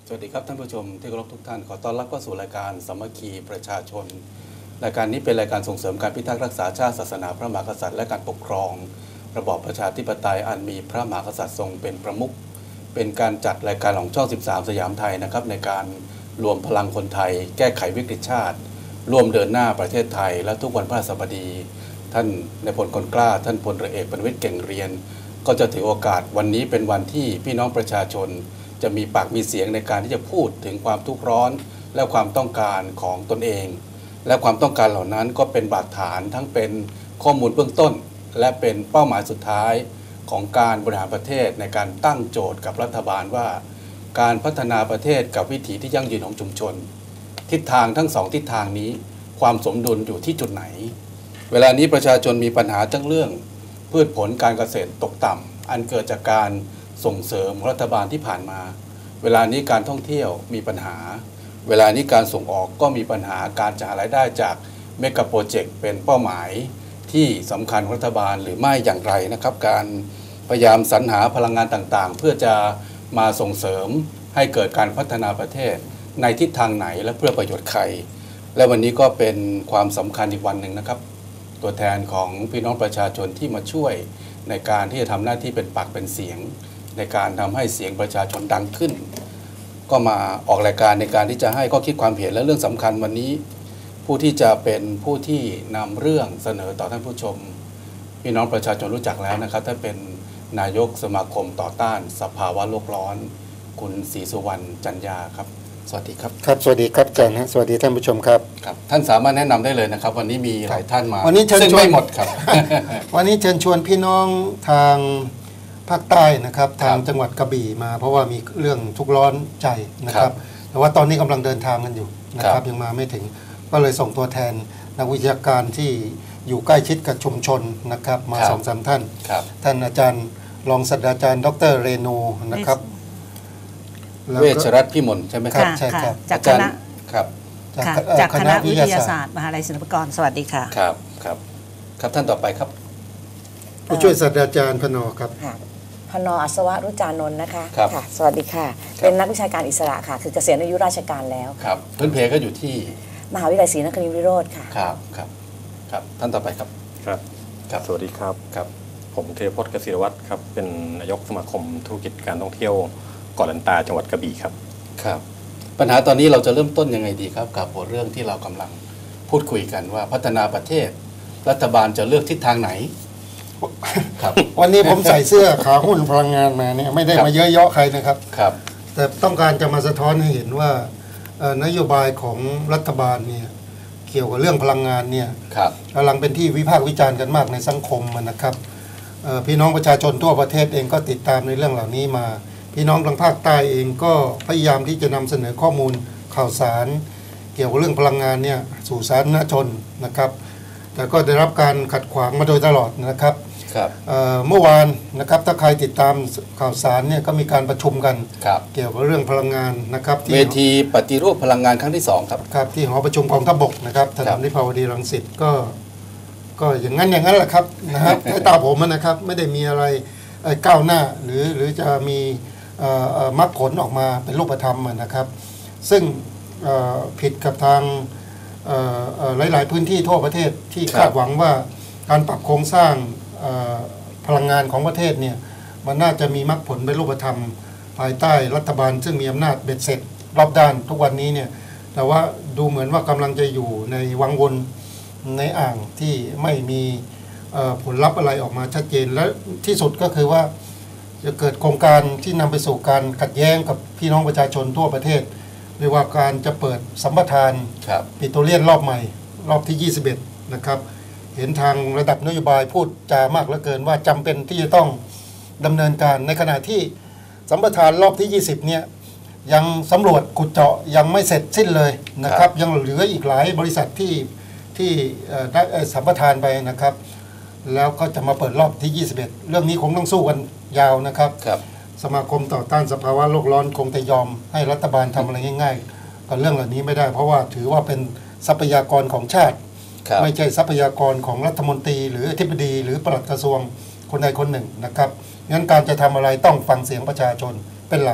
สวัสดีครับท่านผู้ชมที่เคารพทุกท่านขอต้อนรับเข้าสู่รายการสามัคคีประชาชนรายการนี้เป็นรายการส่งเสริมการพิทักษ์รักษาชาติศาสนาพระมหากษัตริย์และการปกครองระบอบประชาธิปไตยอันมีพระมหากษัตริย์ทรงเป็นประมุขเป็นการจัดรายการของช่อง 13 สยามไทยนะครับในการรวมพลังคนไทยแก้ไขวิกฤตชาติร่วมเดินหน้าประเทศไทยและทุกวันพฤหัสบดีท่านนายพลคนกล้าท่านพลเรือเอกปณวิทย์เก่งเรียนก็จะถือโอกาสวันนี้เป็นวันที่พี่น้องประชาชนจะมีปากมีเสียงในการที่จะพูดถึงความทุกข์ร้อนและความต้องการของตนเองและความต้องการเหล่านั้นก็เป็นบาดฐานทั้งเป็นข้อมูลเบื้องต้นและเป็นเป้าหมายสุดท้ายของการบริหารประเทศในการตั้งโจทย์กับรัฐบาลว่าการพัฒนาประเทศกับวิถีที่ยั่งยืนของชุมชนทิศทางทั้งสองทิศทางนี้ความสมดุลอยู่ที่จุดไหนเวลานี้ประชาชนมีปัญหาทั้งเรื่องพืชผลการเกษตรตกต่ำอันเกิดจากการส่งเสริมรัฐบาลที่ผ่านมาเวลานี้การท่องเที่ยวมีปัญหาเวลานี้การส่งออกก็มีปัญหาการหารายได้จากเมกะโปรเจกต์เป็นเป้าหมายที่สำคัญของรัฐบาลหรือไม่อย่างไรนะครับการพยายามสรรหาพลังงานต่างๆเพื่อจะมาส่งเสริมให้เกิดการพัฒนาประเทศในทิศทางไหนและเพื่อประโยชน์ใครและวันนี้ก็เป็นความสำคัญอีกวันหนึ่งนะครับตัวแทนของพี่น้องประชาชนที่มาช่วยในการที่จะทำหน้าที่เป็นปากเป็นเสียงในการทำให้เสียงประชาชนดังขึ้นก็มาออกรายการในการที่จะให้ข้อคิดความเห็นและเรื่องสำคัญวันนี้ผู้ที่จะเป็นผู้ที่นำเรื่องเสนอต่อท่านผู้ชมพี่น้องประชาชนรู้จักแล้วนะครับถ้าเป็นนายกสมาคมต่อต้านสภาวะโลกร้อนคุณศรีสุวรรณจันยาครับสวัสดีครับครับสวัสดีครับอาจารย์สวัสดีท่านผู้ชมครับครับท่านสามารถแนะนำได้เลยนะครับวันนี้มีหลายท่านมาวันนี้เชิญชวนซึ่งไม่หมดครับวันนี้เชิญชวนพี่น้องทางภาคใต้นะครับทางจังหวัดกระบี่มาเพราะว่ามีเรื่องทุกข์ร้อนใจนะครับแต่ว่าตอนนี้กำลังเดินทางกันอยู่นะครับยังมาไม่ถึงก็เลยส่งตัวแทนนักวิชาการที่อยู่ใกล้ชิดกับชุมชนนะครับมา2-3ท่านท่านอาจารย์รองศาสตราจารย์ดร.เรนูนะครับเวชรัตน์พิมลใช่ไหมครับใช่ครับจากคณะครับจากคณะวิทยาศาสตร์มหาลัยศิลปากรสวัสดีค่ะครับครับครับท่านต่อไปครับผู้ช่วยศาสตราจารย์พนครับพน.อัศวรุจานนท์นะคะค่ะสวัสดีค่ะเป็นนักวิชาการอิสระค่ะคือเกษียณอายุราชการแล้วครับพื้นเพก็อยู่ที่มหาวิทยาลัยศรีนครินทร์วิโรธค่ะครับครับครับท่านต่อไปครับครับครับสวัสดีครับครับผมธีรพจน์ เกษีรวัฒน์ครับเป็นนายกสมาคมธุรกิจการท่องเที่ยวเกาะลันตาจังหวัดกระบี่ครับครับปัญหาตอนนี้เราจะเริ่มต้นยังไงดีครับกับหัวเรื่องที่เรากำลังพูดคุยกันว่าพัฒนาประเทศรัฐบาลจะเลือกทิศทางไหนครับวันนี้ผมใส่เสื้อขาหุ้นพลังงานมาเนี่ยไม่ได้มาเยอะเยาะใครนะครับครับแต่ต้องการจะมาสะท้อนให้เห็นว่านโยบายของรัฐบาลเนี่ยเกี่ยวกับเรื่องพลังงานเนี่ยกำลังเป็นที่วิพากษ์วิจารณ์กันมากในสังคมนะครับพี่น้องประชาชนทั่วประเทศเองก็ติดตามในเรื่องเหล่านี้มาพี่น้องทางภาคใต้เองก็พยายามที่จะนำเสนอข้อมูลข่าวสารเกี่ยวกับเรื่องพลังงานเนี่ยสู่สาธารณชนนะครับแต่ก็ได้รับการขัดขวางมาโดยตลอดนะครับเมื่อวานนะครับถ้าใครติดตามข่าวสารเนี่ยก็มีการประชุมกันเกี่ยวกับเรื่องพลังงานนะครับเวทีปฏิรูปพลังงานครั้งที่2ครับครับที่หอประชุมกองทัพบกนะครับถนนวิภาวดีรังสิตก็อย่างนั้นแหละครับนะครับให้ตาผมนะครับไม่ได้มีอะไรก้าวหน้าหรือจะมีมรรคผลออกมาเป็นรูปธรรมนะครับซึ่งผิดกับทางหลายๆพื้นที่ทั่วประเทศที่คาดหวังว่าการปรับโครงสร้างพลังงานของประเทศเนี่ยมันน่าจะมีมรรคผลเป็นรูปธรรมภายใต้รัฐบาลซึ่งมีอำนาจเบ็ดเสร็จรอบด้านทุกวันนี้เนี่ยแต่ว่าดูเหมือนว่ากำลังจะอยู่ในวังวนในอ่างที่ไม่มีผลลัพธ์อะไรออกมาชัดเจนและที่สุดก็คือว่าจะเกิดโครงการที่นำไปสู่การขัดแย้งกับพี่น้องประชาชนทั่วประเทศเรียกว่าการจะเปิดสัมปทานปิโตรเลียนรอบใหม่รอบที่21นะครับเห็นทางระดับนโยบายพูดจามากเหลือเกินว่าจำเป็นที่จะต้องดำเนินการในขณะที่สัมปทานรอบที่20เนี่ยยังสำรวจขุดเจาะยังไม่เสร็จสิ้นเลยนะครับยังเหลืออีกหลายบริษัทที่ได้สัมปทานไปนะครับแล้วก็จะมาเปิดรอบที่21เรื่องนี้คงต้องสู้กันยาวนะครับสมาคมต่อต้านสภาวะโลกร้อนคงจะยอมให้รัฐบาลทำอะไรง่ายๆกับเรื่องเหล่านี้ไม่ได้เพราะว่าถือว่าเป็นทรัพยากรของชาติไม่ใช่ทรัพยากรของรัฐมนตรีหรืออธิบดีหรือปลัดกระทรวงคนใดคนหนึ่งนะครับงั้นการจะทำอะไรต้องฟังเสียงประชาชนเป็นหลัก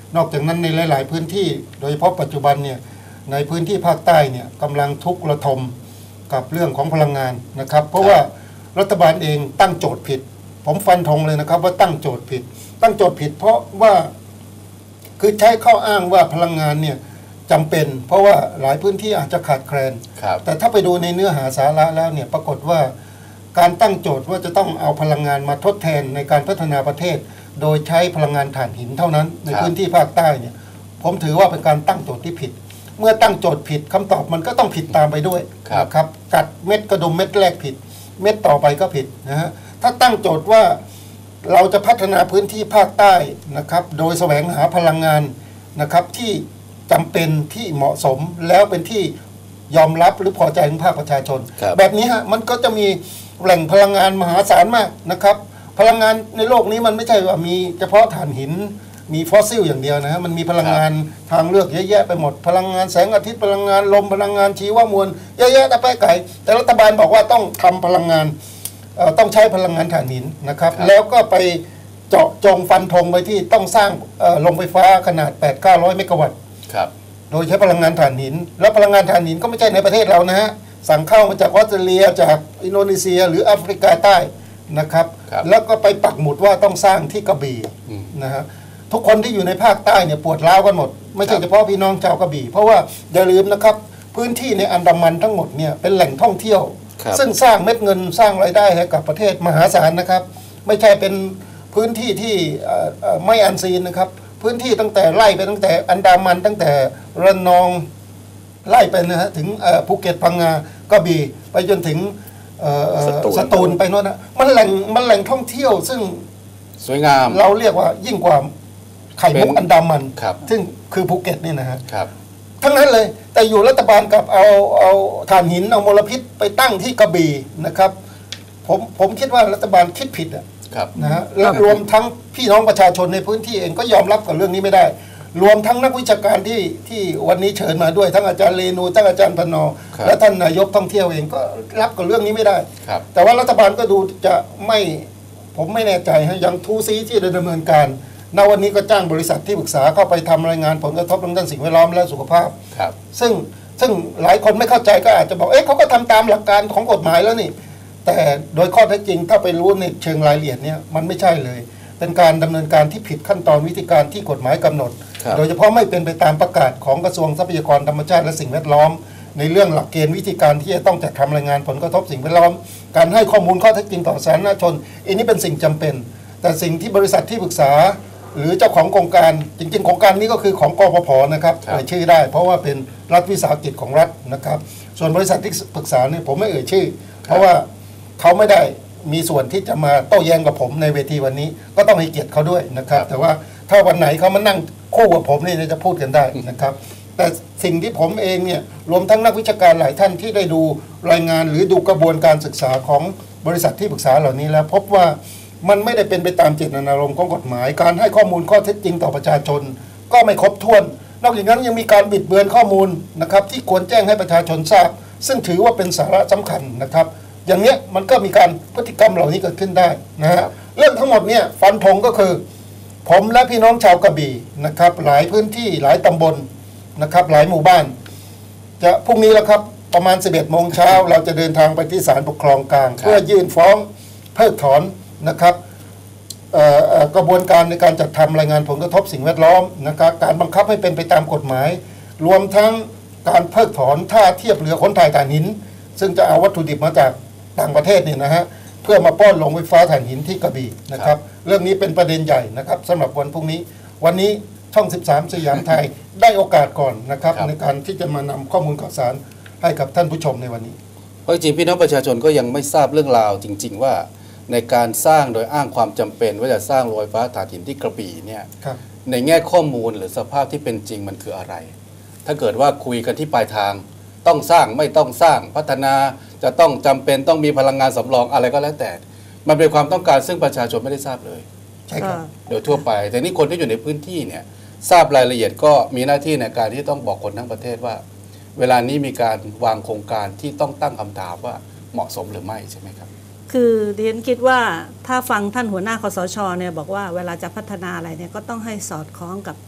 นอกจากนั้นในหลายๆพื้นที่โดยเฉพาะปัจจุบันเนี่ยในพื้นที่ภาคใต้เนี่ยกำลังทุกข์ระทมกับเรื่องของพลังงานนะครับเพราะว่ารัฐบาลเองตั้งโจทย์ผิดผมฟันธงเลยนะครับว่าตั้งโจทย์ผิดเพราะว่าคือใช้ข้ออ้างว่าพลังงานเนี่ยจำเป็นเพราะว่าหลายพื้นที่อาจจะขาดแคลนแต่ถ้าไปดูในเนื้อหาสาระแล้วเนี่ยปรากฏว่าการตั้งโจทย์ว่าจะต้องเอาพลังงานมาทดแทนในการพัฒนาประเทศโดยใช้พลังงานถ่านหินเท่านั้นในพื้นที่ภาคใต้เนี่ยผมถือว่าเป็นการตั้งโจทย์ที่ผิดเมื่อตั้งโจทย์ผิดคำตอบมันก็ต้องผิดตามไปด้วยนะครับกัดเม็ดกระดุมเม็ดแรกผิดเม็ดต่อไปก็ผิดนะฮะถ้าตั้งโจทย์ว่าเราจะพัฒนาพื้นที่ภาคใต้นะครับโดยแสวงหาพลังงานนะครับที่จำเป็นที่เหมาะสมแล้วเป็นที่ยอมรับหรือพอใจของภาคประชาชนแบบนี้ฮะมันก็จะมีแหล่งพลังงานมหาศาลมากนะครับพลังงานในโลกนี้มันไม่ใช่ว่ามีเฉพาะถ่านหินมีฟอสซิลอย่างเดียวนะฮะมันมีพลังงานทางเลือกเยอะแยะไปหมดพลังงานแสงอาทิตย์พลังงานลมพลังงานชีวมวลเยอะแยะแต่ไปไกลแต่รัฐบาลบอกว่าต้องทำพลังงานต้องใช้พลังงานถ่านหินนะครับแล้วก็ไปเจาะจงฟันธงไปที่ต้องสร้างโรงไฟฟ้าขนาด 8-900 เมกะวัตต์โดยใช้พลังงานถ่านหินแล้วพลังงานถ่านหินก็ไม่ใช่ในประเทศเรานะฮะสั่งเข้ามาจากออสเตรเลียจากอินโดนีเซียหรือแอฟริกาใต้นะครับแล้วก็ไปปักหมุดว่าต้องสร้างที่กระบี่นะฮะทุกคนที่อยู่ในภาคใต้เนี่ยปวดร้าวกันหมดไม่ใช่เฉพาะพี่น้องชาวกระบี่เพราะว่าอย่าลืมนะครับพื้นที่ในอันดามันทั้งหมดเนี่ยเป็นแหล่งท่องเที่ยวซึ่งสร้างเม็ดเงินสร้างรายได้ให้กับประเทศมหาศาลนะครับไม่ใช่เป็นพื้นที่ที่ไม่อันซีนนะครับพื้นที่ตั้งแต่ไล่ไปตั้งแต่อันดามันตั้งแต่ระนองไล่ไปนะฮะถึงภูเก็ตพังงากระบี่ไปจนถึงสตูลไปโน่นนะมันแหล่งท่องเที่ยวซึ่งสวยงามเราเรียกว่ายิ่งกว่าไข่มุกอันดามันซึ่งคือภูเก็ตนี่นะฮะทั้งนั้นเลยแต่อยู่รัฐบาลกับเอาถ่านหินเอามลพิษไปตั้งที่กระบี่นะครับผมคิดว่ารัฐบาลคิดผิดนะฮะและรวมทั้งพี่น้องประชาชนในพื้นที่เองก็ยอมรับกับเรื่องนี้ไม่ได้รวมทั้งนักวิชาการที่วันนี้เชิญมาด้วยทั้งอาจารย์เรนูทั้งอาจารย์พนและท่านนายกท่องเที่ยวเองก็รับกับเรื่องนี้ไม่ได้แต่ว่ารัฐบาลก็ดูจะไม่ผมไม่แน่ใจยังทูซีที่ดำเนินการณวันนี้ก็จ้างบริษัทที่ปรึกษาเข้าไปทำรายงานผลกระทบทางด้านสิ่งแวดล้อมและสุขภาพซึ่งหลายคนไม่เข้าใจก็อาจจะบอกเขาก็ทำตามหลักการของกฎหมายแล้วนี่แต่โดยข้อเท็จจริงถ้าไปรู้ในเชิงรายละเอียดเนี่ยมันไม่ใช่เลยเป็นการดำเนินการที่ผิดขั้นตอนวิธีการที่กฎหมายกำหนดโดยเฉพาะไม่เป็นไปตามประกาศของกระทรวงทรัพยากรธรรมชาติและสิ่งแวดล้อมในเรื่องหลักเกณฑ์วิธีการที่จะต้องจัดทำรายงานผลกระทบสิ่งแวดล้อมการให้ข้อมูลข้อเท็จจริงต่อสาธารณชนอันนี้เป็นสิ่งจำเป็นแต่สิ่งที่บริษัทที่ปรึกษาหรือเจ้าของโครงการจริงๆโครงการนี้ก็คือของกปภนะครับเอ่ยชื่อได้เพราะว่าเป็นรัฐวิสาหกิจของรัฐนะครับส่วนบริษัทที่ปรึกษาเนี่ยผมไม่เอ่ยชื่อเพราะว่าเขาไม่ได้มีส่วนที่จะมาโต้แย้งกับผมในเวทีวันนี้ก็ต้องให้เกียรติเขาด้วยนะครับแต่ว่าถ้าวันไหนเขามานั่งคู่กับผมนี่จะพูดกันได้นะครับแต่สิ่งที่ผมเองเนี่ยรวมทั้งนักวิชาการหลายท่านที่ได้ดูรายงานหรือดูกระบวนการศึกษาของบริษัทที่ปรึกษาเหล่านี้แล้วพบว่ามันไม่ได้เป็นไปตามเจตนารมณ์ของกฎหมายการให้ข้อมูลข้อเท็จจริงต่อประชาชนก็ไม่ครบถ้วนนอกจากนั้นยังมีการบิดเบือนข้อมูลนะครับที่ควรแจ้งให้ประชาชนทราบซึ่งถือว่าเป็นสาระสำคัญนะครับอย่างนี้มันก็มีการพฤติกรรมเหล่านี้เกิดขึ้นได้นะฮะเรื่องทั้งหมดเนี่ยฟันธงก็คือผมและพี่น้องชาวกระบี่นะครับหลายพื้นที่หลายตำบลนะครับหลายหมู่บ้านจะพรุ่งนี้แล้วครับประมาณ 11 โมงเช้าเราจะเดินทางไปที่ศาลปกครองกลางเพื่อยื่นฟ้องเพิกถอนนะครับกระบวนการในการจัดทำรายงานผลกระทบสิ่งแวดล้อมนะครับการบังคับให้เป็นไปตามกฎหมายรวมทั้งการเพิกถอนท่าเทียบเรือขนถ่ายถ่านหินซึ่งจะเอาวัตถุดิบมาจากต่างประเทศเนี่ยนะฮะเพื่อมาป้อนโรงไฟฟ้าถ่านหินที่กระบี่นะครับเรื่องนี้เป็นประเด็นใหญ่นะครับสำหรับวันพรุ่งนี้วันนี้ช่อง 13 สยามไทยได้โอกาสก่อนนะครับในการที่จะมานำข้อมูลข่าวสารให้กับท่านผู้ชมในวันนี้เพราะจริงพี่น้องประชาชนก็ยังไม่ทราบเรื่องราวจริงๆว่าในการสร้างโดยอ้างความจำเป็นว่าจะสร้างโรงไฟฟ้าถ่านหินที่กระบี่เนี่ยในแง่ข้อมูลหรือสภาพที่เป็นจริงมันคืออะไรถ้าเกิดว่าคุยกันที่ปลายทางต้องสร้างไม่ต้องสร้างพัฒนาจะต้องจำเป็นต้องมีพลังงานสำรองอะไรก็แล้วแต่มันเป็นความต้องการซึ่งประชาชนไม่ได้ทราบเลยใช่ครับโดยทั่วไปแต่นี่คนที่อยู่ในพื้นที่เนี่ยทราบรายละเอียดก็มีหน้าที่ในการที่ต้องบอกคนทั้งประเทศว่าเวลานี้มีการวางโครงการที่ต้องตั้งคำถามว่าเหมาะสมหรือไม่ใช่ไหมครับคือดิฉันคิดว่าถ้าฟังท่านหัวหน้าคสชเนี่ยบอกว่าเวลาจะพัฒนาอะไรเนี่ยก็ต้องให้สอดคล้องกับ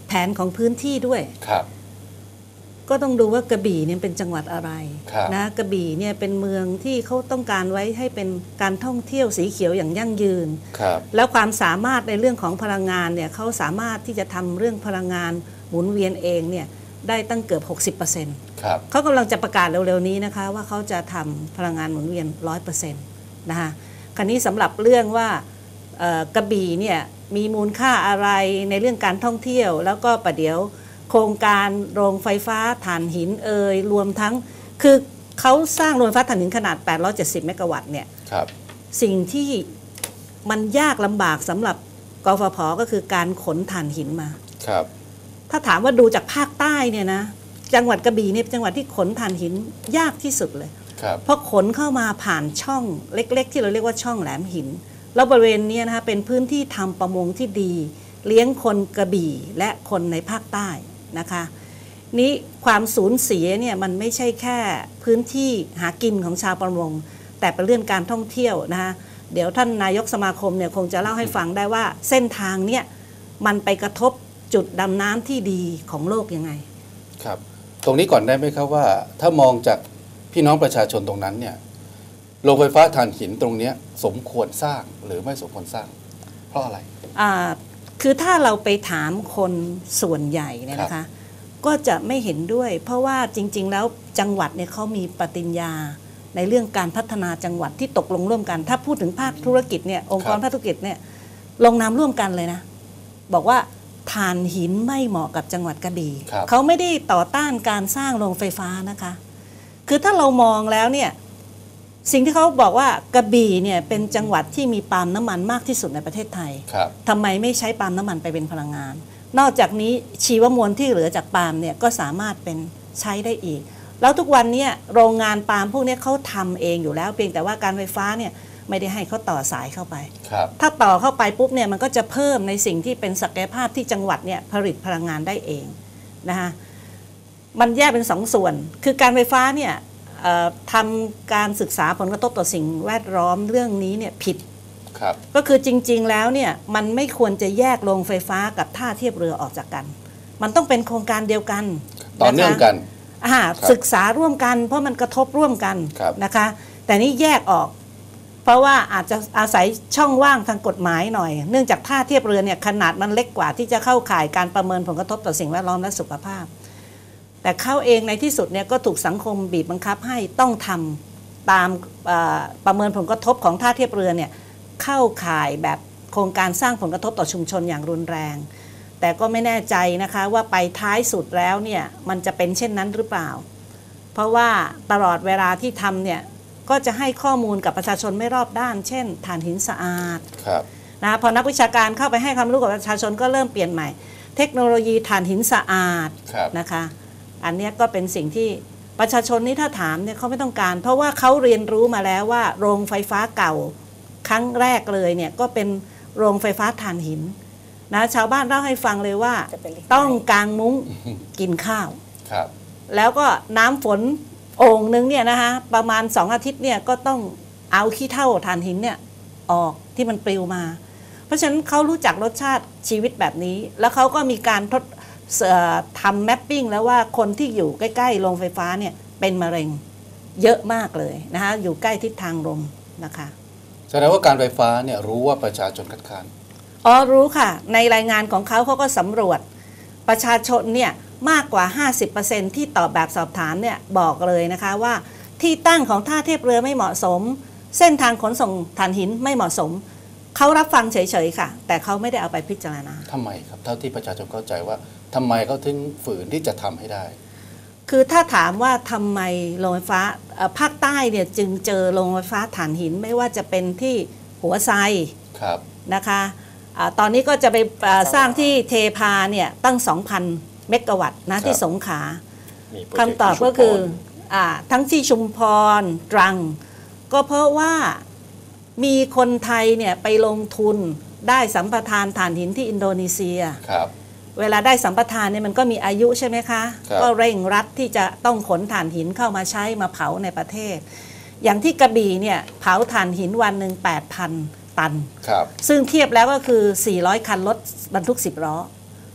แผนของพื้นที่ด้วยครับก็ต้องดูว่ากระบี่เนี่ยเป็นจังหวัดอะไรครับนะกระบี่เนี่ยเป็นเมืองที่เขาต้องการไว้ให้เป็นการท่องเที่ยวสีเขียวอย่างยั่งยืนครับแล้วความสามารถในเรื่องของพลังงานเนี่ยเขาสามารถที่จะทำเรื่องพลังงานหมุนเวียนเองเนี่ยได้ตั้งเกือบ 60% ครับเขากำลังจะประกาศเร็วๆนี้นะคะว่าเขาจะทำพลังงานหมุนเวียน 100% นะคะคราวนี้สำหรับเรื่องว่ากระบี่เนี่ยมีมูลค่าอะไรในเรื่องการท่องเที่ยวแล้วก็ประเดี๋ยวโครงการโรงไฟฟ้าถ่านหินรวมทั้งคือเขาสร้างโรงไฟฟ้าถ่านหินขนาด870เมกะวัตต์เนี่ยครับสิ่งที่มันยากลำบากสำหรับกฟผ.ก็คือการขนถ่านหินมาครับถ้าถามว่าดูจากภาคใต้เนี่ยนะจังหวัดกระบี่เนี่ยเป็นจังหวัดที่ขนถ่านหินยากที่สุดเลยครับเพราะขนเข้ามาผ่านช่องเล็กๆที่เราเรียกว่าช่องแหลมหินแล้วบริเวณนี้นะคะเป็นพื้นที่ทำประมงที่ดี เลี้ยงคนกระบี่และคนในภาคใต้นะคะนี้ความสูญเสียเนี่ยมันไม่ใช่แค่พื้นที่หากินของชาวประมงแต่เป็นเรื่องการท่องเที่ยวนะคะเดี๋ยวท่านนายกสมาคมเนี่ยคงจะเล่าให้ฟังได้ว่าเส้นทางเนี่ยมันไปกระทบจุดดำน้ำที่ดีของโลกยังไงครับ ตรงนี้ก่อนได้ไหมครับว่า ถ้ามองจากพี่น้องประชาชนตรงนั้นเนี่ยโรงไฟฟ้าถ่านหินตรงเนี้ยสมควรสร้างหรือไม่สมควรสร้าง เพราะอะไรคือถ้าเราไปถามคนส่วนใหญ่เนี่ยนะคะก็จะไม่เห็นด้วย เพราะว่าจริงๆแล้วจังหวัดเนี่ยเขามีปฏิญญาในเรื่องการพัฒนาจังหวัดที่ตกลงร่วมกัน ถ้าพูดถึงภาคธุรกิจเนี่ยองค์กรภาคธุรกิจเนี่ยลงนามร่วมกันเลยนะบอกว่าถ่านหินไม่เหมาะกับจังหวัดกระบี่ครับเขาไม่ได้ต่อต้านการสร้างโรงไฟฟ้านะคะคือถ้าเรามองแล้วเนี่ยสิ่งที่เขาบอกว่ากระบี่เนี่ยเป็นจังหวัดที่มีปาล์มน้ำมันมากที่สุดในประเทศไทยครับทำไมไม่ใช้ปาล์มน้ำมันไปเป็นพลังงาน นอกจากนี้ชีวมวลที่เหลือจากปาล์มเนี่ยก็สามารถเป็นใช้ได้อีก แล้วทุกวันนี้โรงงานปาล์มพวกนี้เขาทำเองอยู่แล้วเพียงแต่ว่าการไฟฟ้าเนี่ยไม่ได้ให้เขาต่อสายเข้าไปครับถ้าต่อเข้าไปปุ๊บเนี่ยมันก็จะเพิ่มในสิ่งที่เป็นศักยภาพที่จังหวัดเนี่ยผลิตพลังงานได้เองนะคะมันแยกเป็นสองส่วน คือการไฟฟ้าเนี่ยทำการศึกษาผลกระทบต่อสิ่งแวดล้อมเรื่องนี้เนี่ยผิดครับก็คือจริงๆแล้วเนี่ยมันไม่ควรจะแยกโรงไฟฟ้ากับท่าเทียบเรือออกจากกัน มันต้องเป็นโครงการเดียวกันต่อเนื่องกันศึกษาร่วมกันเพราะมันกระทบร่วมกันครับนะคะแต่นี่แยกออก เพราะว่าอาจจะอาศัยช่องว่างทางกฎหมายหน่อย เนื่องจากท่าเทียบเรือเนี่ยขนาดมันเล็กกว่าที่จะเข้าข่ายการประเมินผลกระทบต่อสิ่งแวดล้อมและสุขภาพ แต่เขาเองในที่สุดเนี่ยก็ถูกสังคมบีบบังคับให้ต้องทำตามประเมินผลกระทบของท่าเทียบเรือเนี่ยเข้าข่ายแบบโครงการสร้างผลกระทบต่อชุมชนอย่างรุนแรง แต่ก็ไม่แน่ใจนะคะว่าไปท้ายสุดแล้วเนี่ยมันจะเป็นเช่นนั้นหรือเปล่า เพราะว่าตลอดเวลาที่ทำเนี่ยก็จะให้ข้อมูลกับประชาชนไม่รอบด้าน เช่นถ่านหินสะอาดครับนะพอนักวิชาการเข้าไปให้ความรู้กับประชาชนก็เริ่มเปลี่ยนใหม่ เทคโนโลยีถ่านหินสะอาดครับนะคะอันนี้ก็เป็นสิ่งที่ประชาชนนี่ถ้าถามเนี่ยเขาไม่ต้องการ เพราะว่าเขาเรียนรู้มาแล้วว่าโรงไฟฟ้าเก่าครั้งแรกเลยเนี่ยก็เป็นโรงไฟฟ้าถ่านหินนะชาวบ้านเล่าให้ฟังเลยว่าจะเป็นเล็กต้องกางมุ้งกินข้าวครับแล้วก็น้ำฝนโอ่งนึงเนี่ยนะคะประมาณ2 อาทิตย์เนี่ยก็ต้องเอาขี้เถ้าถ่านหินเนี่ยออกที่มันปลิวมา เพราะฉะนั้นเขารู้จักรสชาติชีวิตแบบนี้ แล้วเขาก็มีการทำแมปปิ้งแล้วว่าคนที่อยู่ใกล้ๆโรงไฟฟ้าเนี่ยเป็นมะเร็งเยอะมากเลยนะคะอยู่ใกล้ทิศทางลมนะคะแสดงว่าการไฟฟ้าเนี่ยรู้ว่าประชาชนคัดค้านอ๋อรู้ค่ะในรายงานของเขาก็สำรวจประชาชนเนี่ยมากกว่า 50% ที่ตอบแบบสอบถามเนี่ยบอกเลยนะคะว่าที่ตั้งของท่าเทียบเรือไม่เหมาะสม เส้นทางขนส่งถ่านหินไม่เหมาะสมเขารับฟังเฉยๆค่ะแต่เขาไม่ได้เอาไปพิจารณาทำไมครับเท่าที่ประชาชนเข้าใจว่าทำไมเขาถึงฝืนที่จะทำให้ได้คือถ้าถามว่าทำไมโรงไฟฟ้าภาคใต้เนี่ยจึงเจอโรงไฟฟ้าถ่านหินไม่ว่าจะเป็นที่หัวไซครับนะคะตอนนี้ก็จะไปสร้างที่เทพาเนี่ยตั้ง 2,000 เมกะวัตต์นะที่สงขลามีโปรเจกต์คำตอบก็คือทั้งที่ชุมพรตรัง ก็เพราะว่ามีคนไทยเนี่ยไปลงทุนได้สัมปทานถ่านหินที่อินโดนีเซียครับเวลาได้สัมปทานเนี่ยมันก็มีอายุใช่ไหมคะครับก็เร่งรัดที่จะต้องขนถ่านหินเข้ามาใช้มาเผาในประเทศ อย่างที่กระบี่เนี่ยเผาถ่านหินวันหนึ่ง 8,000 ตันครับซึ่งเทียบแล้วก็คือ 400 คันรถบรรทุก10 ล้อ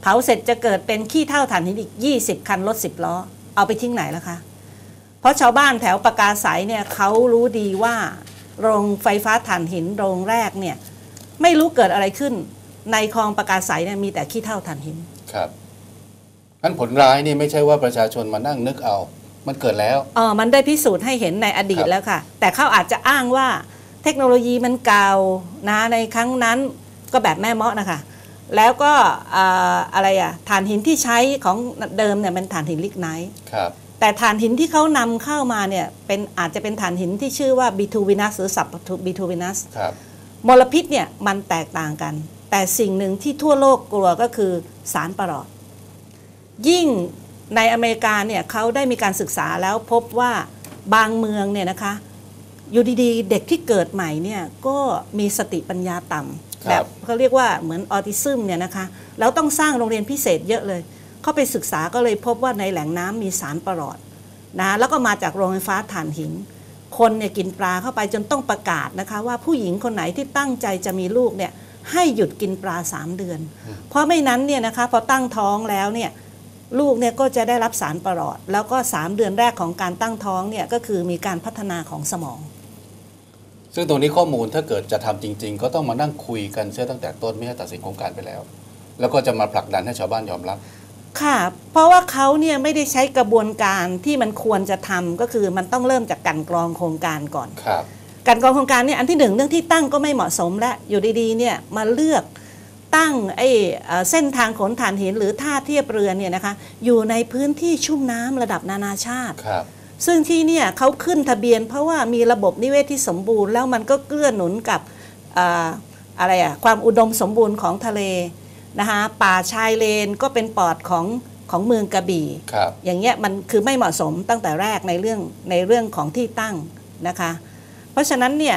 เผาเสร็จจะเกิดเป็นขี้เถ้าถ่านหินอีก20คันรถ10ล้อเอาไปทิ้งไหนล่ะคะเพราะชาวบ้านแถวปากาไสเนี่ยเขารู้ดีว่าโรงไฟฟ้าถ่านหินโรงแรกเนี่ยไม่รู้เกิดอะไรขึ้นในคลองปากาไสเนี่ยมีแต่ขี้เถ้าถ่านหินครับงั้นผลร้ายนี่ไม่ใช่ว่าประชาชนมานั่งนึกเอามันเกิดแล้วมันได้พิสูจน์ให้เห็นในอดีตแล้วค่ะแต่เขาอาจจะอ้างว่าเทคโนโลยีมันเก่านะในครั้งนั้นก็แบบแม่เมาะนะคะแล้วก็อะไรถ่านหินที่ใช้ของเดิมเนี่ยเป็นถ่านหินลิกไนท์แต่ถ่านหินที่เขานำเข้ามาเนี่ยอาจจะเป็นถ่านหินที่ชื่อว่าบิทูวินัสหรือสับบิทูวินัสมลพิษเนี่ยมันแตกต่างกันแต่สิ่งหนึ่งที่ทั่วโลกกลัวก็คือสารประหลอดยิ่งในอเมริกาเนี่ยเขาได้มีการศึกษาแล้วพบว่าบางเมืองเนี่ยนะคะอยู่ดีๆเด็กที่เกิดใหม่เนี่ยก็มีสติปัญญาต่ำแบบเขาเรียกว่าเหมือนออทิซึมเนี่ยนะคะแล้วต้องสร้างโรงเรียนพิเศษเยอะเลยเข้าไปศึกษาก็เลยพบว่าในแหล่งน้ำมีสารประหลอดนะแล้วก็มาจากโรงไฟฟ้าถ่านหินคนเนี่ยกินปลาเข้าไปจนต้องประกาศนะคะว่าผู้หญิงคนไหนที่ตั้งใจจะมีลูกเนี่ยให้หยุดกินปลา3 เดือนเพราะไม่นั้นเนี่ยนะคะพอตั้งท้องแล้วเนี่ยลูกเนี่ยก็จะได้รับสารประหลอดแล้วก็3 เดือนแรกของการตั้งท้องเนี่ยก็คือมีการพัฒนาของสมองซึ่งตรงนี้ข้อมูลถ้าเกิดจะทำจริงๆก็ต้องมานั่งคุยกันเสียตั้งแต่ต้นไม่ให้ตัดสินโครงการไปแล้วแล้วก็จะมาผลักดันให้ชาวบ้านยอมรับค่ะเพราะว่าเขาเนี่ยไม่ได้ใช้กระบวนการที่มันควรจะทำก็คือมันต้องเริ่มจากการกรองโครงการก่อนการกรองโครงการเนี่ยอันที่1เรื่องที่ตั้งก็ไม่เหมาะสมและอยู่ดีๆเนี่ยมาเลือกตั้งเส้นทางขนถ่านหินหรือท่าเทียบเรือเนี่ยนะคะอยู่ในพื้นที่ชุ่มน้ำระดับนานาชาติซึ่งที่เนี่ยเขาขึ้นทะเบียนเพราะว่ามีระบบนิเวศที่สมบูรณ์แล้วมันก็เกื้อหนุนกับความอุดมสมบูรณ์ของทะเลนะคะป่าชายเลนก็เป็นปอดของเมืองกระบี่อย่างเงี้ยมันคือไม่เหมาะสมตั้งแต่แรกในเรื่องของที่ตั้งนะคะเพราะฉะนั้นเนี่ย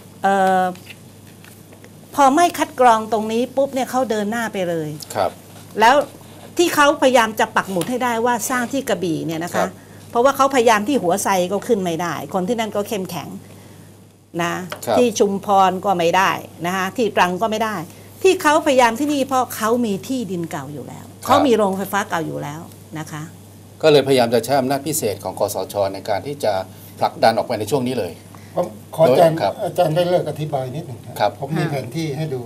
พอไม่คัดกรองตรงนี้ปุ๊บเนี่ยเขาเดินหน้าไปเลยแล้วที่เขาพยายามจะปักหมุดให้ได้ว่าสร้างที่กระบี่เนี่ยนะคะเพราะว่าเขาพยายามที่หัวไซก็ขึ้นไม่ได้คนที่นั่นก็เข้มแข็งนะที่ชุมพรก็ไม่ได้นะคะที่ตรังก็ไม่ได้ที่เขาพยายามที่นี่เพราะเขามีที่ดินเก่าอยู่แล้วเขามีโรงไฟฟ้าเก่าอยู่แล้วนะคะก็เลยพยายามจะใช้อำนาจพิเศษของคสช.ในการที่จะผลักดันออกไปในช่วงนี้เลยผมขออาจารย์ได้เลิกอธิบายนิดหนึ่งครับผมมีแผนที่ให้ดู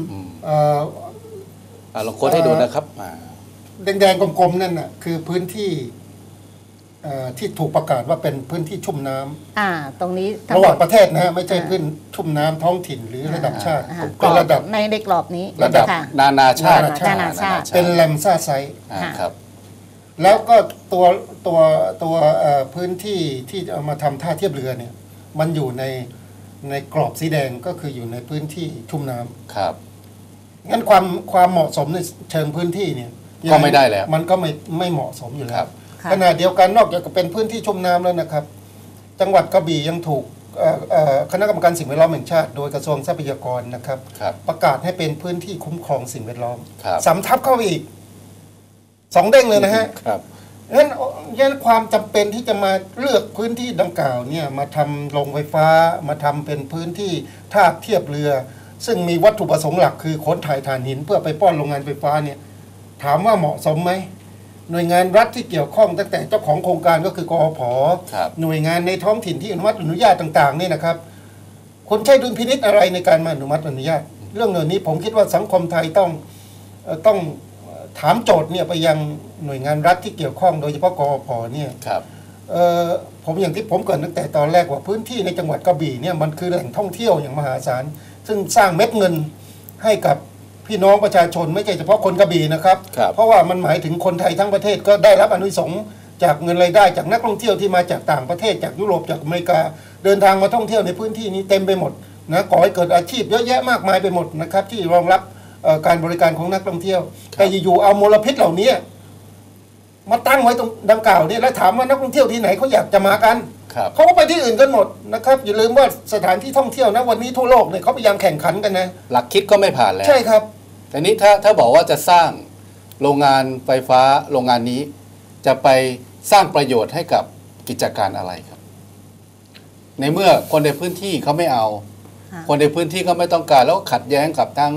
ลองโค้ดให้ดูนะครับแดงๆกลมๆนั่นน่ะคือพื้นที่ที่ถูกประกาศว่าเป็นพื้นที่ชุ่มน้ำตรงนี้ระหว่างประเทศนะฮะไม่ใช่พื้นชุ่มน้ำท้องถิ่นหรือระดับชาติเป็นระดับในกรอบนี้ระดับนานาชาติเป็นแลมซ่าไซต์ครับแล้วก็ตัวพื้นที่ที่เอามาทำท่าเทียบเรือเนี่ยมันอยู่ในกรอบสีแดงก็คืออยู่ในพื้นที่ชุ่มน้ำครับงั้นความเหมาะสมในเชิงพื้นที่เนี่ยก็ไม่ได้แล้วมันก็ไม่เหมาะสมอยู่แล้วขณะเดียวกันนอกจากจะเป็นพื้นที่ชุ่มน้ำแล้วนะครับจังหวัดกระบี่ยังถูกคณะกรรมการสิ่งแวดล้อมแห่งชาติโดยกระทรวงทรัพยากรนะครับประกาศให้เป็นพื้นที่คุ้มครองสิ่งแวดล้อมสำทับเข้าไปอีก2 เด้งเลยนะฮะงั้นความจำเป็นที่จะมาเลือกพื้นที่ดังกล่าวเนี่ยมาทำโรงไฟฟ้ามาทำเป็นพื้นที่ท่าเทียบเรือซึ่งมีวัตถุประสงค์หลักคือขนถ่ายถ่านหินเพื่อไปป้อนโรงงานไฟฟ้าเนี่ยถามว่าเหมาะสมไหมหน่วยงานรัฐที่เกี่ยวข้องตั้งแต่เจ้าของโครงการก็คือกอพ.หน่วยงานในท้องถิ่นที่อนุมัติอนุญาตต่างๆนี่นะครับคนใช้ดุลพินิจอะไรในการมาอนุมัติอนุญาตเรื่องนี้ผมคิดว่าสังคมไทยต้องถามโจทย์เนี่ยไปยังหน่วยงานรัฐที่เกี่ยวข้องโดยเฉพาะกอพ.เนี่ยผมอย่างที่ผมเกริ่นตั้งแต่ตอนแรกว่าพื้นที่ในจังหวัดกระบี่เนี่ยมันคือแหล่งท่องเที่ยวอย่างมหาศาลซึ่งสร้างเม็ดเงินให้กับพี่น้องประชาชนไม่ใช่เฉพาะคนกระบี่นะครับเพราะว่ามันหมายถึงคนไทยทั้งประเทศก็ได้รับอานิสงส์จากเงินรายได้จากนักท่องเที่ยวที่มาจากต่างประเทศจากยุโรปจากอเมริกาเดินทางมาท่องเที่ยวในพื้นที่นี้เต็มไปหมดนะก่อให้เกิดอาชีพเยอะแยะมากมายไปหมดนะครับที่รองรับการบริการของนักท่องเที่ยวแต่อยู่ๆเอามลพิษเหล่านี้มาตั้งไว้ตรงดังกล่าวนี่แล้วถามว่านักท่องเที่ยวที่ไหนเขาอยากจะมากันเขาก็ไปที่อื่นกันหมดนะครับอย่าลืมว่าสถานที่ท่องเที่ยวนะวันนี้ทั่วโลกเนี่ยเขาพยายามแข่งขันกันนะหลักคิดก็ไม่ผ่านแล้วใช่ครับแต่นี้ถ้าบอกว่าจะสร้างโรงงานไฟฟ้าโรงงานนี้จะไปสร้างประโยชน์ให้กับกิจการอะไรครับในเมื่อคนในพื้นที่เขาไม่เอาคนในพื้นที่เขาไม่ต้องการแล้วขัดแย้งกับทั้ง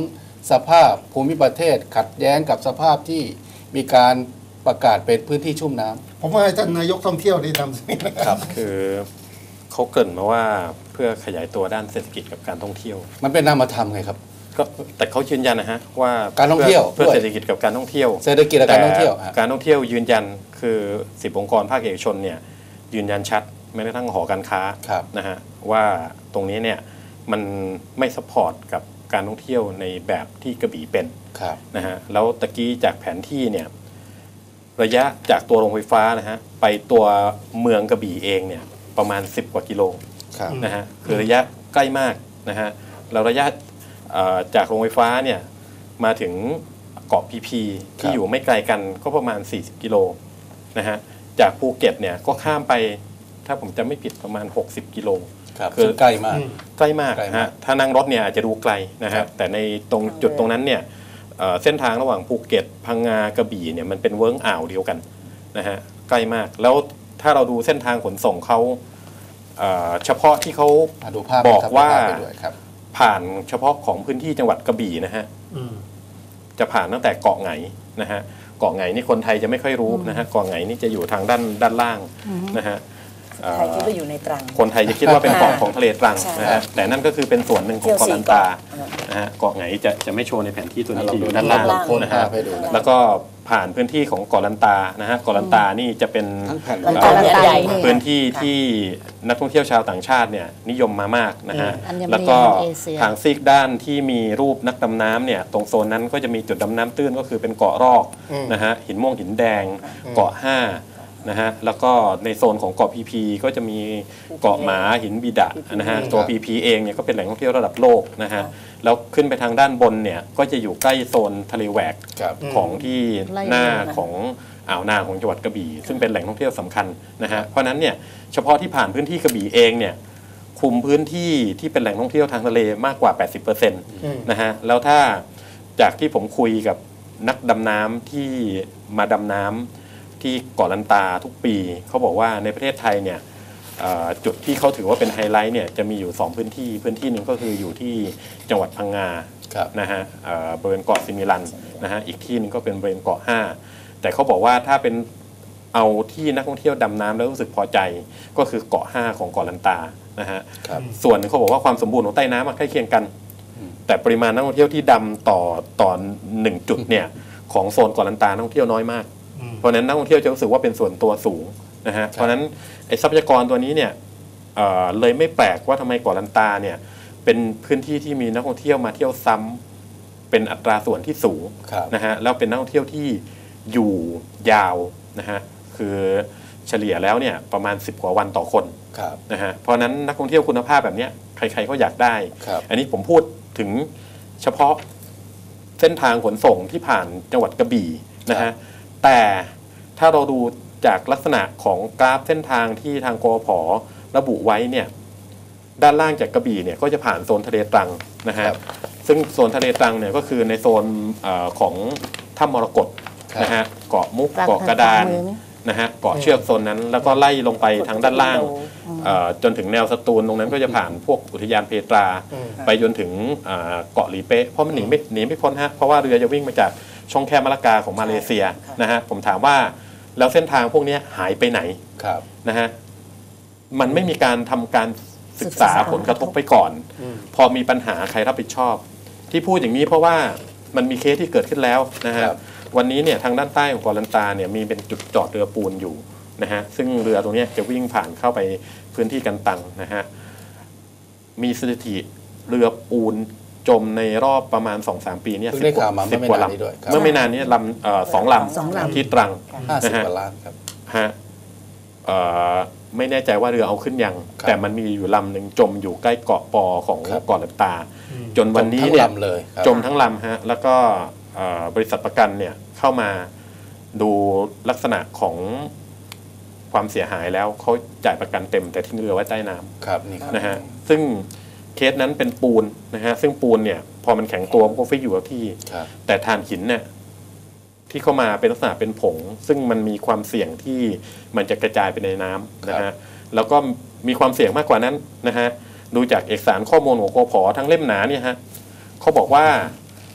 สภาพภูมิประเทศขัดแย้งกับสภาพที่มีการประกาศเป็นพื้นที่ชุ่มน้ำผมว่าให้ท่านนายกท่องเที่ยวได้ทำสิครับคือเขาเกริ่นมาว่าเพื่อขยายตัวด้านเศรษฐกิจกับการท่องเที่ยวมันเป็นนามธรรมไงครับก็แต่เขายืนยันนะฮะว่าการท่องเที่ยวเพื่อด้วยเศรษฐกิจกับการท่องเที่ยวเศรษฐกิจและการท่องเที่ยวแต่การท่องเที่ยวยืนยันคือ10 องค์กรภาคเอกชนเนี่ยยืนยันชัดแม้กระทั่งหอการค้าครับนะฮะว่าตรงนี้เนี่ยมันไม่ซัพพอร์ตกับการท่องเที่ยวในแบบที่กระบี่เป็นครับนะฮะแล้วตะกี้จากแผนที่เนี่ยระยะจากตัวโรงไฟฟ้านะฮะไปตัวเมืองกระบี่เองเนี่ยประมาณ10 กว่ากิโลครับนะฮะคือระยะใกล้มากนะฮะแล้วระยะจากโรงไฟฟ้าเนี่ยมาถึงเกาะพีพีที่อยู่ไม่ไกลกันก็ประมาณ40 กิโลนะฮะจากภูเก็ตเนี่ยก็ข้ามไปถ้าผมจำไม่ผิดประมาณ60 กิโลครับคือซึ่งใกล้มากใกล้มากใกล้นะมาฮะกถ้านั่งรถเนี่ยอาจจะดูไกลนะครัฮะบแต่ในตรงจุดตรงนั้นเนี่ยเส้นทางระหว่างภูเก็ตพังงากระบี่เนี่ยมันเป็นเวิ้งอ่าวเดียวกันนะฮะใกล้มากแล้วถ้าเราดูเส้นทางขนส่งเขาเฉพาะที่เขาดูภาพบอกครับว่าดูภพไปด้วยครับผ่านเฉพาะของพื้นที่จังหวัดกระบี่นะฮะอืมจะผ่านตั้งแต่เกาะไหงนะฮะเกาะไหงนี่คนไทยจะไม่ค่อยรู้นะฮะเกาะไหงนี่จะอยู่ทางด้านล่างนะฮะใครคิดว่าอยู่ในตรังคนไทยจะคิดว่าเป็นเกาะของทะเลตรังใช่นะฮะแต่นั่นก็คือเป็นส่วนหนึ่งของเกาะลันตาเที่ยวสี่เกาะนะฮะเกาะไหงจะไม่โชว์ในแผนที่ตัวนี้เราจะอดูยู่ด้าด้าน นล่าล่าง งโค้งนะภาฮะพให้ดูนะแล้วก็ผ่านพื้นที่ของเกาะลันตานะฮะเกาะลันตานี่จะเป็นทั้งแผ่นลันตาเนี่ยใหญ่พื้นที่ที่นักท่องเที่ยวชาวต่างชาติเนี่ยนิยมมามากนะฮะอัญมณีแล้วก็เอเชียทางซีกด้านที่มีรูปนักดำน้ำเนี่ยตรงโซนนั้นก็จะมีจุดดำน้ำตื้นก็คือเป็นเกาะรอกนะฮะหินม่วงหินแดงเกาะ5นะฮะแล้วก็ในโซนของเกาะพีพีก็จะมีเกาะหมาหินบิดะนะฮะตัวพีพีเองเนี่ยก็เป็นแหล่งท่องเที่ยวระดับโลกนะฮะแล้วขึ้นไปทางด้านบนเนี่ยก็จะอยู่ใกล้โซนทะเลแหวกครับของที่ไล่หน้ามาของอ่าวนางของจังหวัดกระบี่ซึ่งเป็นแหล่งท่องเที่ยวสำคัญนะฮะเพราะฉะนั้นเนี่ยเฉพาะที่ผ่านพื้นที่กระบี่เองเนี่ยคุมพื้นที่ที่เป็นแหล่งท่องเที่ยวทางทะเลมากกว่า 80%นะฮะแล้วถ้าจากที่ผมคุยกับนักดำน้ำที่มาดำน้ำที่เกาะลันตาทุกปีเขาบอกว่าในประเทศไทยเนี่ยจุดที่เขาถือว่าเป็นไฮไลท์เนี่ยจะมีอยู่ 2 พื้นที่หนึ่งก็คืออยู่ที่จังหวัดพังงาครับนะฮะบริเวณเกาะซิมิลันนะฮะอีกที่หนึงก็เป็นบริเวณเกาะ5แต่เขาบอกว่าถ้าเป็นเอาที่นักท่องเที่ยวดำน้ำแล้วรู้สึกพอใจก็คือเกาะ5ของเกาะลันตานะฮะครับส่วนหนึ่งเขาบอกว่าความสมบูรณ์ของใต้น้ำอะใกล้เคียงกัน แต่ปริมาณนักท่องเที่ยวที่ดำต่อ1 จุดเนี่ยของโซนเกาะลันตานักท่องเที่ยวน้อยมาก เพราะฉะนั้นนักท่องเที่ยวจะรู้สึกว่าเป็นส่วนตัวสูงนะฮะเพราะฉะนั้นไอ้ทรัพยากรตัวนี้เนี่ยเลยไม่แปลกว่าทำไมเกาะลันตาเนี่ยเป็นพื้นที่ที่มีนักท่องเที่ยวมาเที่ยวซ้ำเป็นอัตราส่วนที่สูงครับนะฮะแล้วเป็นนักท่องเที่ยวที่อยู่ยาวนะฮะคือเฉลี่ยแล้วเนี่ยประมาณ10 กว่าวันต่อคนครับนะฮะเพราะฉะนั้นนักท่องเที่ยวคุณภาพแบบเนี้ยใครๆก็อยากได้ครับอันนี้ผมพูดถึงเฉพาะเส้นทางขนส่งที่ผ่านจังหวัดกระบี่นะฮะแต่ถ้าเราดูจากลักษณะของกราฟเส้นทางที่ทางกพระบุไว้เนี่ยด้านล่างจากกระบี่เนี่ยก็จะผ่านโซนทะเลตรังนะฮะครับซึ่งโซนทะเลตรังเนี่ยก็คือในโซนของถ้ำมรกตครับนะฮะเกาะมุกตรังเกาะกระดานทางขวามือนี่นะฮะเกาะเชือกโซนนั้นแล้วก็ไล่ลงไปทางด้านล่างจนถึงแนวสตูลตรงนั้นก็จะผ่านพวกอุทยานเพตรา ไปจนถึงเกาะหลีเป๊ะเพราะมันหนีไม่พ้นฮะเพราะว่าเรือจะวิ่งมาจากช่องแคบมะละกาของมาเลเซียนะฮะผมถามว่าแล้วเส้นทางพวกนี้หายไปไหนครับนะฮะมันไม่มีการทำการศึกษาผลกระทบไปก่อน พอมีปัญหาใครรับผิดชอบ ที่พูดอย่างนี้เพราะว่ามันมีเคสที่เกิดขึ้นแล้วนะฮะครับวันนี้เนี่ยทางด้านใต้ของเกาะลันตาเนี่ยมีเป็นจุดจอดเรือปูนอยู่นะฮะซึ่งเรือตรงเนี้ยจะวิ่งผ่านเข้าไปพื้นที่กันตังนะฮะมีสถิติเรือปูนจมในรอบประมาณ 2-3 ปีเนี่ยเพิ่งได้ข่าวมาสิบเมื่กอว่าไม่นานนี้ด้วยครับเมื่อไม่นานนี้ลำ2 ลสองลำำที่ตรัง 50 นะฮะกว่าล้านครับฮะไม่แน่ใจว่าเรือเอาขึ้นยังครับแต่มันมีอยู่ลำหนึ่งจมอยู่ใกล้เกาะปอของครับเกาะลันตา จนวันนี้ทั้งเนี่ยลำเลยครับจมทั้งลำฮะแล้วก็บริษัทประกันเนี่ยเข้ามาดูลักษณะของความเสียหายแล้วเขาจ่ายประกันเต็มแต่ทิ้งเรือไว้ใต้น้ำครับนี่ครับนะฮะซึ่งเคสนั้นเป็นปูนนะฮะซึ่งปูนเนี่ยพอมันแข็งตัวมันก็ฟิกอยู่กับที่ครับแต่ถ่านหินเนี่ยที่เข้ามาเป็นลักษณะเป็นผง ซึ่งมันมีความเสี่ยงที่มันจะกระจายไปในน้ำนะครัฮะบแล้วก็มีความเสี่ยงมากกว่านั้นนะฮะดูจากเอกสารข้อมูลของกพทั้งเล่มหนาเนี่ยฮะเขาบอกว่า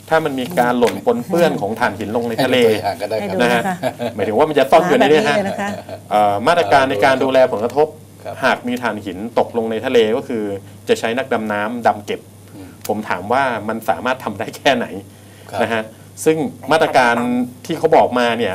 ถ้ามันมีการหล่นปนเปื้อนของถ่านหินลงในทะเลให้ดูตัวอย่างก็ได้ครับให้ดูนะฮะนะคะหมายถึงว่ามันจะต้องอยู่ในนี้ฮะแบบเลยนะคะมาตรการในการดูแลผลกระทบครับหากมีถ่านหินตกลงในทะเลก็คือจะใช้นักดำน้ำดำเก็บ ผมถามว่ามันสามารถทำได้แค่ไหนครับนะฮะซึ่งมาตรการที่เขาบอกมาเนี่ย